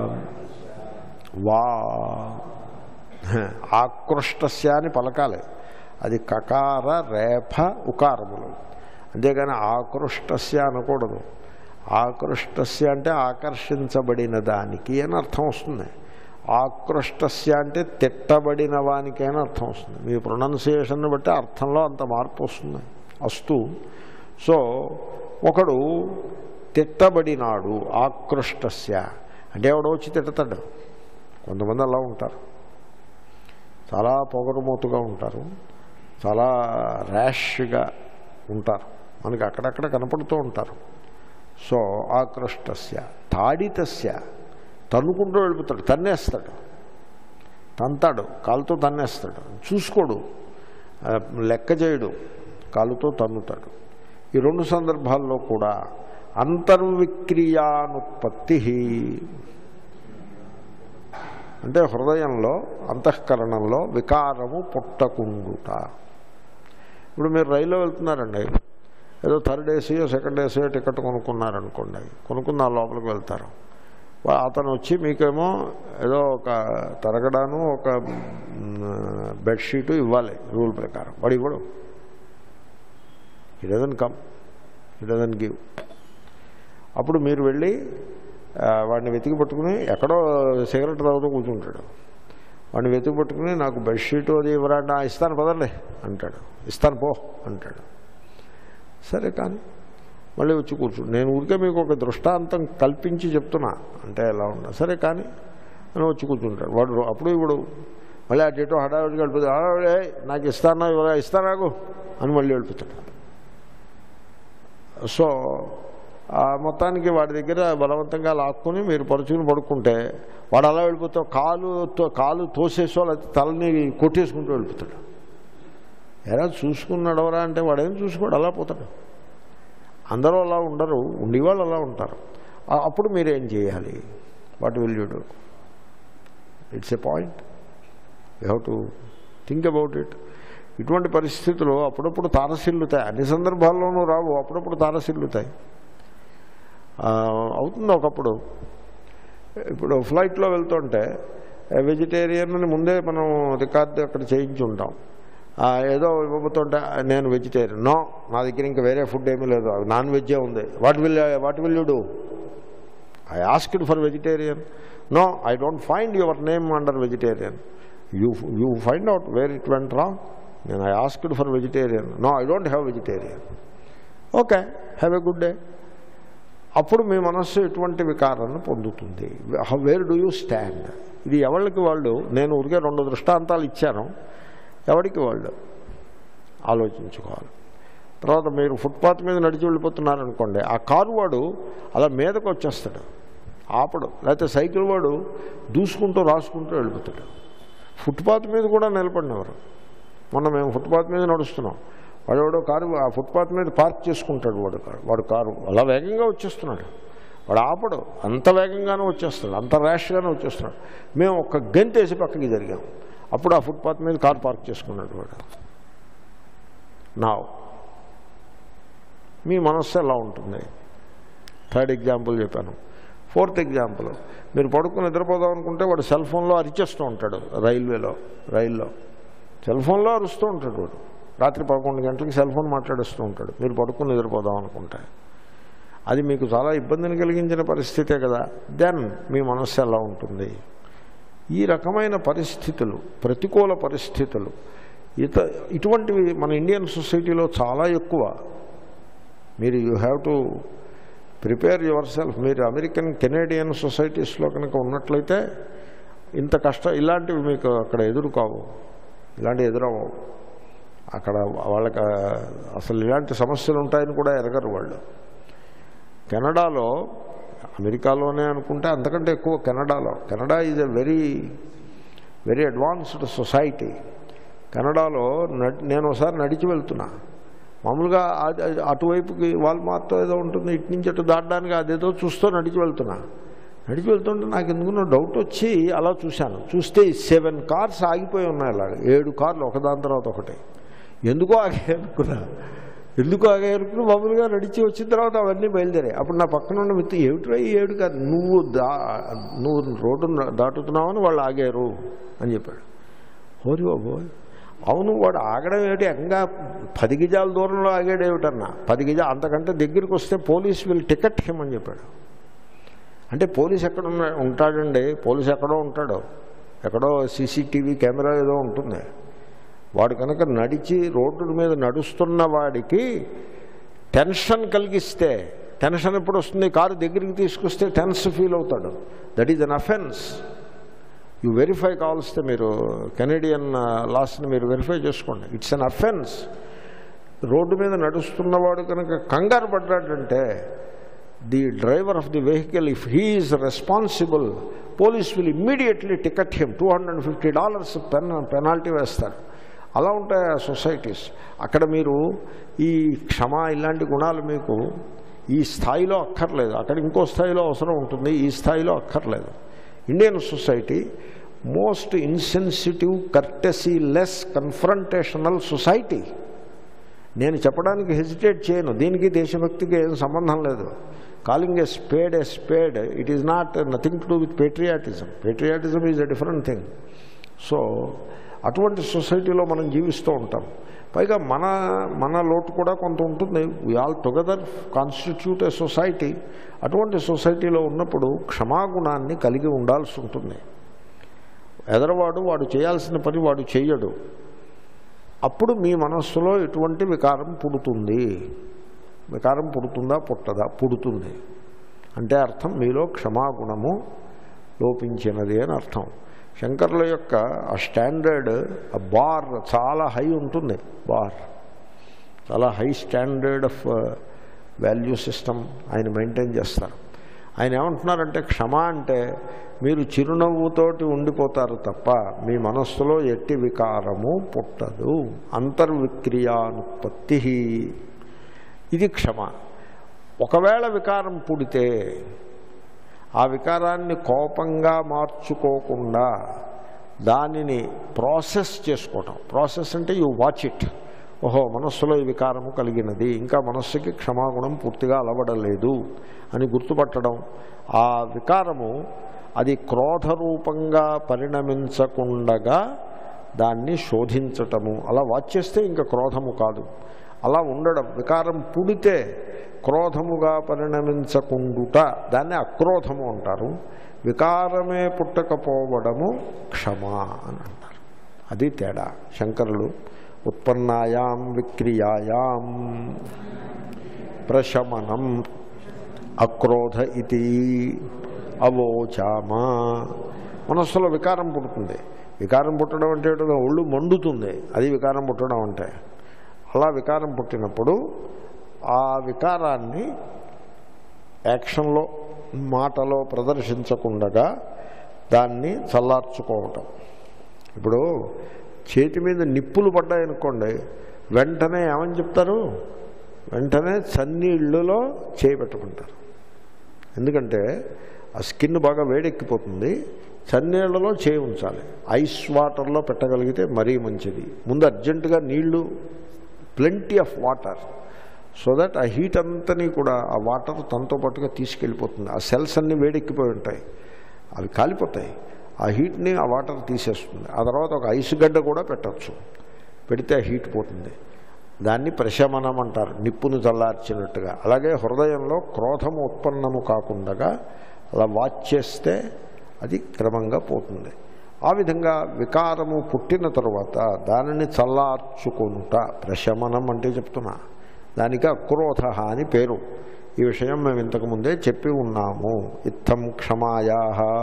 వా. ఆకృష్టస్య అని పలకాలి, అది కకార రేఫ ఉకారములు, అంతేగాని ఆకృష్టస్య అనకూడదు. ఆకృష్టస్య అంటే ఆకర్షించబడిన దానికి అని అర్థం వస్తుంది. ఆకృష్టస్య అంటే తిట్టబడిన వానికి అని అర్థం వస్తుంది. మీ ప్రొనౌన్సియేషన్ని బట్టి అర్థంలో అంత మార్పు వస్తుంది. అస్తు. సో ఒకడు తిట్టబడినాడు, ఆకృష్టస్య అంటే ఎవడో వచ్చి తిట్టతాడు. కొంతమంది అలా ఉంటారు, చాలా పొగరుమోతుగా ఉంటారు, చాలా ర్యాష్గా ఉంటారు, మనకి అక్కడక్కడ కనపడుతూ ఉంటారు. సో ఆకృష్టస్య తాడితస్య తన్నుకుంటూ వెళ్ళిపోతాడు, తన్నేస్తాడు, తంతాడు, కాలుతో తన్నేస్తాడు, చూసుకోడు, లెక్క చేయడు, కాలుతో తన్నుతాడు. ఈ రెండు సందర్భాల్లో కూడా అంతర్విక్రియానుత్పత్తి అంటే హృదయంలో అంతఃకరణంలో వికారము పుట్టకుండుట. ఇప్పుడు మీరు రైల్లో వెళ్తున్నారండి, ఏదో థర్డ్ ఏసీయో సెకండ్ ఏసీయో టికెట్ కొనుక్కున్నారనుకోండి, కొనుక్కున్న లోపలికి వెళ్తారు. అతను వచ్చి మీకేమో ఏదో ఒక తరగడాను ఒక బెడ్షీటు ఇవ్వాలి రూల్ ప్రకారం. వాడు ఇవ్వడు. He doesn't come, he doesn't give. అప్పుడు మీరు వెళ్ళి వాడిని వెతికి పట్టుకుని, ఎక్కడో సిగరెట్ తాగుతూ కూర్చుంటాడు, వాడిని వెతికి పట్టుకుని నాకు బెడ్షీటు అది ఇవ్వరాండి, ఇస్తాను పదండి అంటాడు, ఇస్తాను పో అంటాడు. సరే కానీ మళ్ళీ వచ్చి కూర్చుంటు. నేను ఊరికే మీకు ఒక దృష్టాంతం కల్పించి చెప్తున్నా, అంటే ఎలా ఉన్నా సరే కానీ అని వచ్చి కూర్చుంటాడు వాడు. అప్పుడు ఇప్పుడు మళ్ళీ అటు హడావిడికి వెళ్ళిపోతాడు. హడావిడే నాకు ఇస్తానా ఇవ్వరా, ఇస్తానాకు అని మళ్ళీ వెళ్ళిపోతాడు. సో మొత్తానికి వాడి దగ్గర బలవంతంగా లాక్కుని మీరు పరుచుకుని పడుకుంటే వాడు అలా వెళ్ళిపోతాడు. కాలు తోసేసో లేకపోతే తలని కొట్టేసుకుంటూ వెళ్ళిపోతాడు. ఎలా చూసుకున్నాడవరా అంటే వాడేం చూసుకోడు, అలా పోతాడు. అందరూ అలా ఉండరు, ఉండేవాళ్ళు అలా ఉంటారు. అప్పుడు మీరేం చేయాలి? What will you do? It's a point, you have to think about it. ఇటువంటి పరిస్థితులు అప్పుడప్పుడు తారసిల్లుతాయి, అన్ని సందర్భాల్లోనూ రావు, అప్పుడప్పుడు తారసిల్లుతాయి. అవుతుంది ఒకప్పుడు. ఇప్పుడు ఫ్లైట్లో వెళ్తుంటే వెజిటేరియన్ అని ముందే మనం రికార్డు అక్కడ చేయించి ఉంటాం. ఏదో ఇవ్వబోతుంటే నేను వెజిటేరియన్, నో నా దగ్గర ఇంకా వేరే ఫుడ్ ఏమీ లేదు, నాన్ వెజ్జే ఉంది. What will you do? I asked for vegetarian, no I don't find your name under vegetarian, you find out where it went wrong. నేను I asked for vegetarian, no I don't have vegetarian. Okay, have a good day. అప్పుడు మీ మనస్సు ఎటువంటి వికారాన్ని పొందుతుంది? Where do you stand? ఇది ఎవరికి వాళ్ళు, నేను ఊరికే 2 దృష్టాంతాలు ఇచ్చాను, ఎవరికి వాళ్ళు ఆలోచించుకోవాలి. తర్వాత మీరు ఫుట్పాత్ మీద నడిచి వెళ్ళిపోతున్నారనుకోండి, ఆ కారు వాడు అలా మీదకు వచ్చేస్తాడు, ఆపడు. లేకపోతే సైకిల్ వాడు దూసుకుంటూ రాసుకుంటూ వెళ్ళిపోతాడు. ఫుట్పాత్ మీద కూడా నిలబడినవారు. మొన్న మేము ఫుట్పాత్ మీద నడుస్తున్నాం, వాడు కారు ఆ ఫుట్పాత్ మీద పార్క్ చేసుకుంటాడు. వాడు కారు అలా వేగంగా వచ్చేస్తున్నాడు, వాడు ఆపడు, అంత వేగంగానే వచ్చేస్తాడు, అంత ర్యాష్గానే వచ్చేస్తున్నాడు. మేము ఒక్క గంటేసి పక్కకి జరిగాం, అప్పుడు ఆ ఫుట్పాత్ మీద కారు పార్క్ చేసుకున్నాడు వాడు. నా మీ మనస్సు ఎలా ఉంటుంది? 3rd ఎగ్జాంపుల్ చెప్పాను. 4th ఎగ్జాంపుల్, మీరు పడుకుని నిద్రపోదాం అనుకుంటే వాడు సెల్ ఫోన్లో అరిచేస్తూ ఉంటాడు. రైల్లో సెల్ ఫోన్లో అరుస్తూ ఉంటాడు వాడు. రాత్రి 11 గంటలకి సెల్ ఫోన్ మాట్లాడుస్తూ ఉంటాడు. మీరు పడుకుని నిద్రపోదాం అనుకుంటే అది మీకు చాలా ఇబ్బందిని కలిగించిన పరిస్థితే కదా. దెన్ మీ మనస్సు ఎలా ఉంటుంది? ఈ రకమైన పరిస్థితులు, ప్రతికూల పరిస్థితులు ఇటువంటివి మన ఇండియన్ సొసైటీలో చాలా ఎక్కువ. మీరు you have to prepare yourself. మీరు అమెరికన్ కెనేడియన్ సొసైటీస్లో కనుక ఉన్నట్లయితే ఇంత ఇలాంటివి మీకు అక్కడ ఎదురుకావు, ఇలాంటివి ఎదురవ్వవు. అక్కడ వాళ్ళకి అసలు ఇలాంటి సమస్యలు ఉంటాయని కూడా ఎరగరు వాళ్ళు. కెనడాలో, అమెరికాలోనే అనుకుంటే అంతకంటే ఎక్కువ Canada is a very very advanced society. కెనడాలో నేను ఒకసారి నడిచి వెళ్తున్నా, మామూలుగా అటువైపుకి వాల్మార్ట్ ఏదో ఉంటుంది, ఇటు నుంచి అటు దాటడానికి అదేదో చూస్తూ నడిచి వెళ్తుంటే నాకు ఎందుకున్న డౌట్ వచ్చి అలా చూస్తే 7 కార్స్ ఆగిపోయి ఉన్నాయి. అలాగే 7 కార్లు ఒకదాని తర్వాత ఒకటి. ఎందుకో ఆగాయనుకుని మామూలుగా నడిచి వచ్చిన తర్వాత అవన్నీ బయలుదేరాయి. అప్పుడు నా పక్కన ఉన్న మిత్తి, ఏమిట్రా ఈ 7 కాదు, నువ్వు రోడ్డు దాటుతున్నావని వాళ్ళు ఆగారు అని చెప్పాడు. హోరి బాబోయ్, అవును వాడు ఆగడం ఏమిటి, ఏకంగా 10 గజాల దూరంలో ఆగాడేమిటన్నా. 10 గజాలు అంతకంటే దగ్గరికి వస్తే పోలీస్ వీళ్ళు టికెట్ ఇవ్వమని చెప్పాడు. అంటే పోలీస్ ఎక్కడ ఉంటాడండి, పోలీస్ ఎక్కడో ఉంటాడు, ఎక్కడో సీసీటీవీ కెమెరా ఏదో ఉంటుంది. వాడు కనుక నడిచి రోడ్డు మీద నడుస్తున్న వాడికి టెన్షన్ కలిగిస్తే, టెన్షన్ ఎప్పుడు వస్తుంది, కారు దగ్గరికి తీసుకొస్తే టెన్స్ ఫీల్ అవుతాడు. That is an offence. You verify కావాల్స్తే మీరు కెనేడియన్ లాస్ని మీరు వెరిఫై చేసుకోండి. It's an offence. రోడ్డు మీద నడుస్తున్నవాడు కనుక కంగారు పడ్డాడంటే the driver of the vehicle, if he is responsible, police will immediately ticket him. $250 penalty వేస్తారు. అలా ఉంటాయి ఆ సొసైటీస్. అక్కడ మీరు ఈ ఇలాంటి గుణాలు మీకు ఈ స్థాయిలో అక్కర్లేదు, అక్కడ ఇంకో స్థాయిలో అవసరం ఉంటుంది, ఈ స్థాయిలో అక్కర్లేదు. Indian society most insensitive, courtesy less, confrontational society. నేను చెప్పడానికి హెసిటేట్ చేయను. దీనికి దేశభక్తికి ఏం సంబంధం లేదు. Calling a spade it is not nothing to do with patriotism. Patriotism is a different thing. So అటువంటి సొసైటీలో మనం జీవిస్తూ ఉంటాం. పైగా మన లోటు కూడా కొంత ఉంటుంది. We all together constitute a society. అటువంటి సొసైటీలో ఉన్నప్పుడు క్షమాగుణాన్ని కలిగి ఉండాల్సి ఉంటుంది. ఎదరవాడు వాడు చేయాల్సిన పని వాడు చెయ్యడు. అప్పుడు మీ మనస్సులో ఎటువంటి వికారం పుడుతుంది. వికారం పుడుతుందా పుట్టదా? పుడుతుంది. అంటే అర్థం మీలో క్షమాగుణము లోపించినది అని అర్థం. శంకరుల యొక్క ఆ స్టాండర్డ్, ఆ బార్ చాలా హై ఉంటుంది. బార్ చాలా high standard of value system ఆయన మెయింటైన్ చేస్తారు. ఆయన ఏమంటున్నారంటే క్షమ అంటే మీరు చిరునవ్వుతోటి ఉండిపోతారు తప్ప మీ మనస్సులో ఎట్టి వికారము పుట్టదు. అంతర్విక్రియానుత్పత్తి, ఇది క్షమ. ఒకవేళ వికారం పుడితే ఆ వికారాన్ని కోపంగా మార్చుకోకుండా దానిని ప్రాసెస్ చేసుకోవటం. ప్రాసెస్ అంటే యూ వాచ్ ఇట్. ఓహో, మనస్సులో ఈ వికారము కలిగినది, ఇంకా మనస్సుకి క్షమాగుణం పూర్తిగా అలవడలేదు అని గుర్తుపట్టడం. ఆ వికారము అది క్రోధరూపంగా పరిణమించకుండగా దాన్ని శోధించటము. అలా వాచ్ చేస్తే ఇంకా క్రోధము కాదు. అలా ఉండడం. వికారం పుడితే క్రోధముగా పరిణమించకుండుట దాన్ని అక్రోధము అంటారు. వికారమే పుట్టకపోవడము క్షమ అని అంటారు. అది తేడా. శంకరులు ఉత్పన్నాయాం విక్రియాయాం ప్రశమనం అక్రోధ ఇది అవోచామా. మనస్సులో వికారం పుడుతుంది. వికారం పుట్టడం అంటే ఒళ్ళు మండుతుంది. అది వికారం పుట్టడం అంటే. అలా వికారం పుట్టినప్పుడు ఆ వికారాన్ని యాక్షన్లో మాటలో ప్రదర్శించకుండా దాన్ని చల్లార్చుకోవటం. ఇప్పుడు చేతి మీద నిప్పులు పడ్డాయనుకోండి, వెంటనే ఏమని చెప్తారు? వెంటనే చన్నీళ్ళలో చేయబెట్టుకుంటారు. ఎందుకంటే ఆ స్కిన్ బాగా వేడెక్కిపోతుంది. చన్నీళ్లలో చేయి ఉంచాలి. ఐస్ వాటర్లో పెట్టగలిగితే మరీ మంచిది. ముందు అర్జెంటుగా నీళ్లు, plenty of water, so that ఆ హీట్ అంతని కూడా ఆ వాటర్ తనతో పాటుగా తీసుకెళ్ళిపోతుంది. ఆ సెల్స్ అన్నీ వేడెక్కిపోయి ఉంటాయి, అవి కాలిపోతాయి. ఆ హీట్ని ఆ వాటర్ తీసేస్తుంది. ఆ తర్వాత ఒక ఐస్ గడ్డ కూడా పెట్టచ్చు. పెడితే ఆ హీట్ పోతుంది. దాన్ని ప్రశమనం అంటారు, నిప్పును చల్లార్చినట్టుగా. అలాగే హృదయంలో క్రోధము ఉత్పన్నము కాకుండా అలా వాచ్ చేస్తే అది క్రమంగా పోతుంది. ఆ విధంగా వికారము పుట్టిన తరువాత దానిని చల్లార్చుకొనుట ప్రశమనం అంటే చెప్తున్నా. దానికి అక్రోధ అని పేరు. ఈ విషయం మేము ఇంతకుముందే చెప్పి ఉన్నాము. ఇత్థం క్షమాయా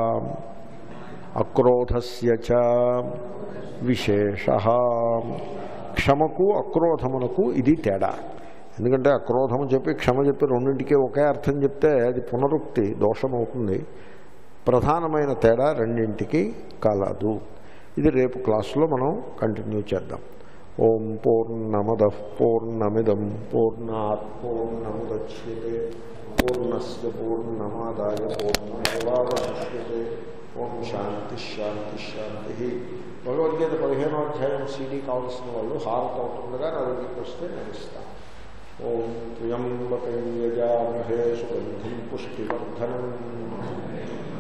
అక్రోధస్య చ విశేష. క్షమకు అక్రోధమునకు ఇది తేడా. ఎందుకంటే అక్రోధము చెప్పి క్షమ చెప్పి రెండింటికి ఒకే అర్థం చెప్తే అది పునరుక్తి దోషమవుతుంది. ప్రధానమైన తేడా రెండింటికి కలదు. ఇది రేపు క్లాసులో మనం కంటిన్యూ చేద్దాం. ఓం పూర్ణమదః పూర్ణమిదం పూర్ణాత్ పూర్ణముదచ్యతే పూర్ణస్య పూర్ణమాదాయ పూర్ణమేవావశిష్యతే. ఓం శాంతి శాంతి శాంతి. భగవద్గీత 15వ అధ్యాయం CD కావాల్సిన వాళ్ళు హారత అవుతుండగా నా దగ్గరికి వస్తే నేను ఇస్తాను. ఓం త్ర్యంబకం యజామహే సుగంధిం పుష్టివర్ధనం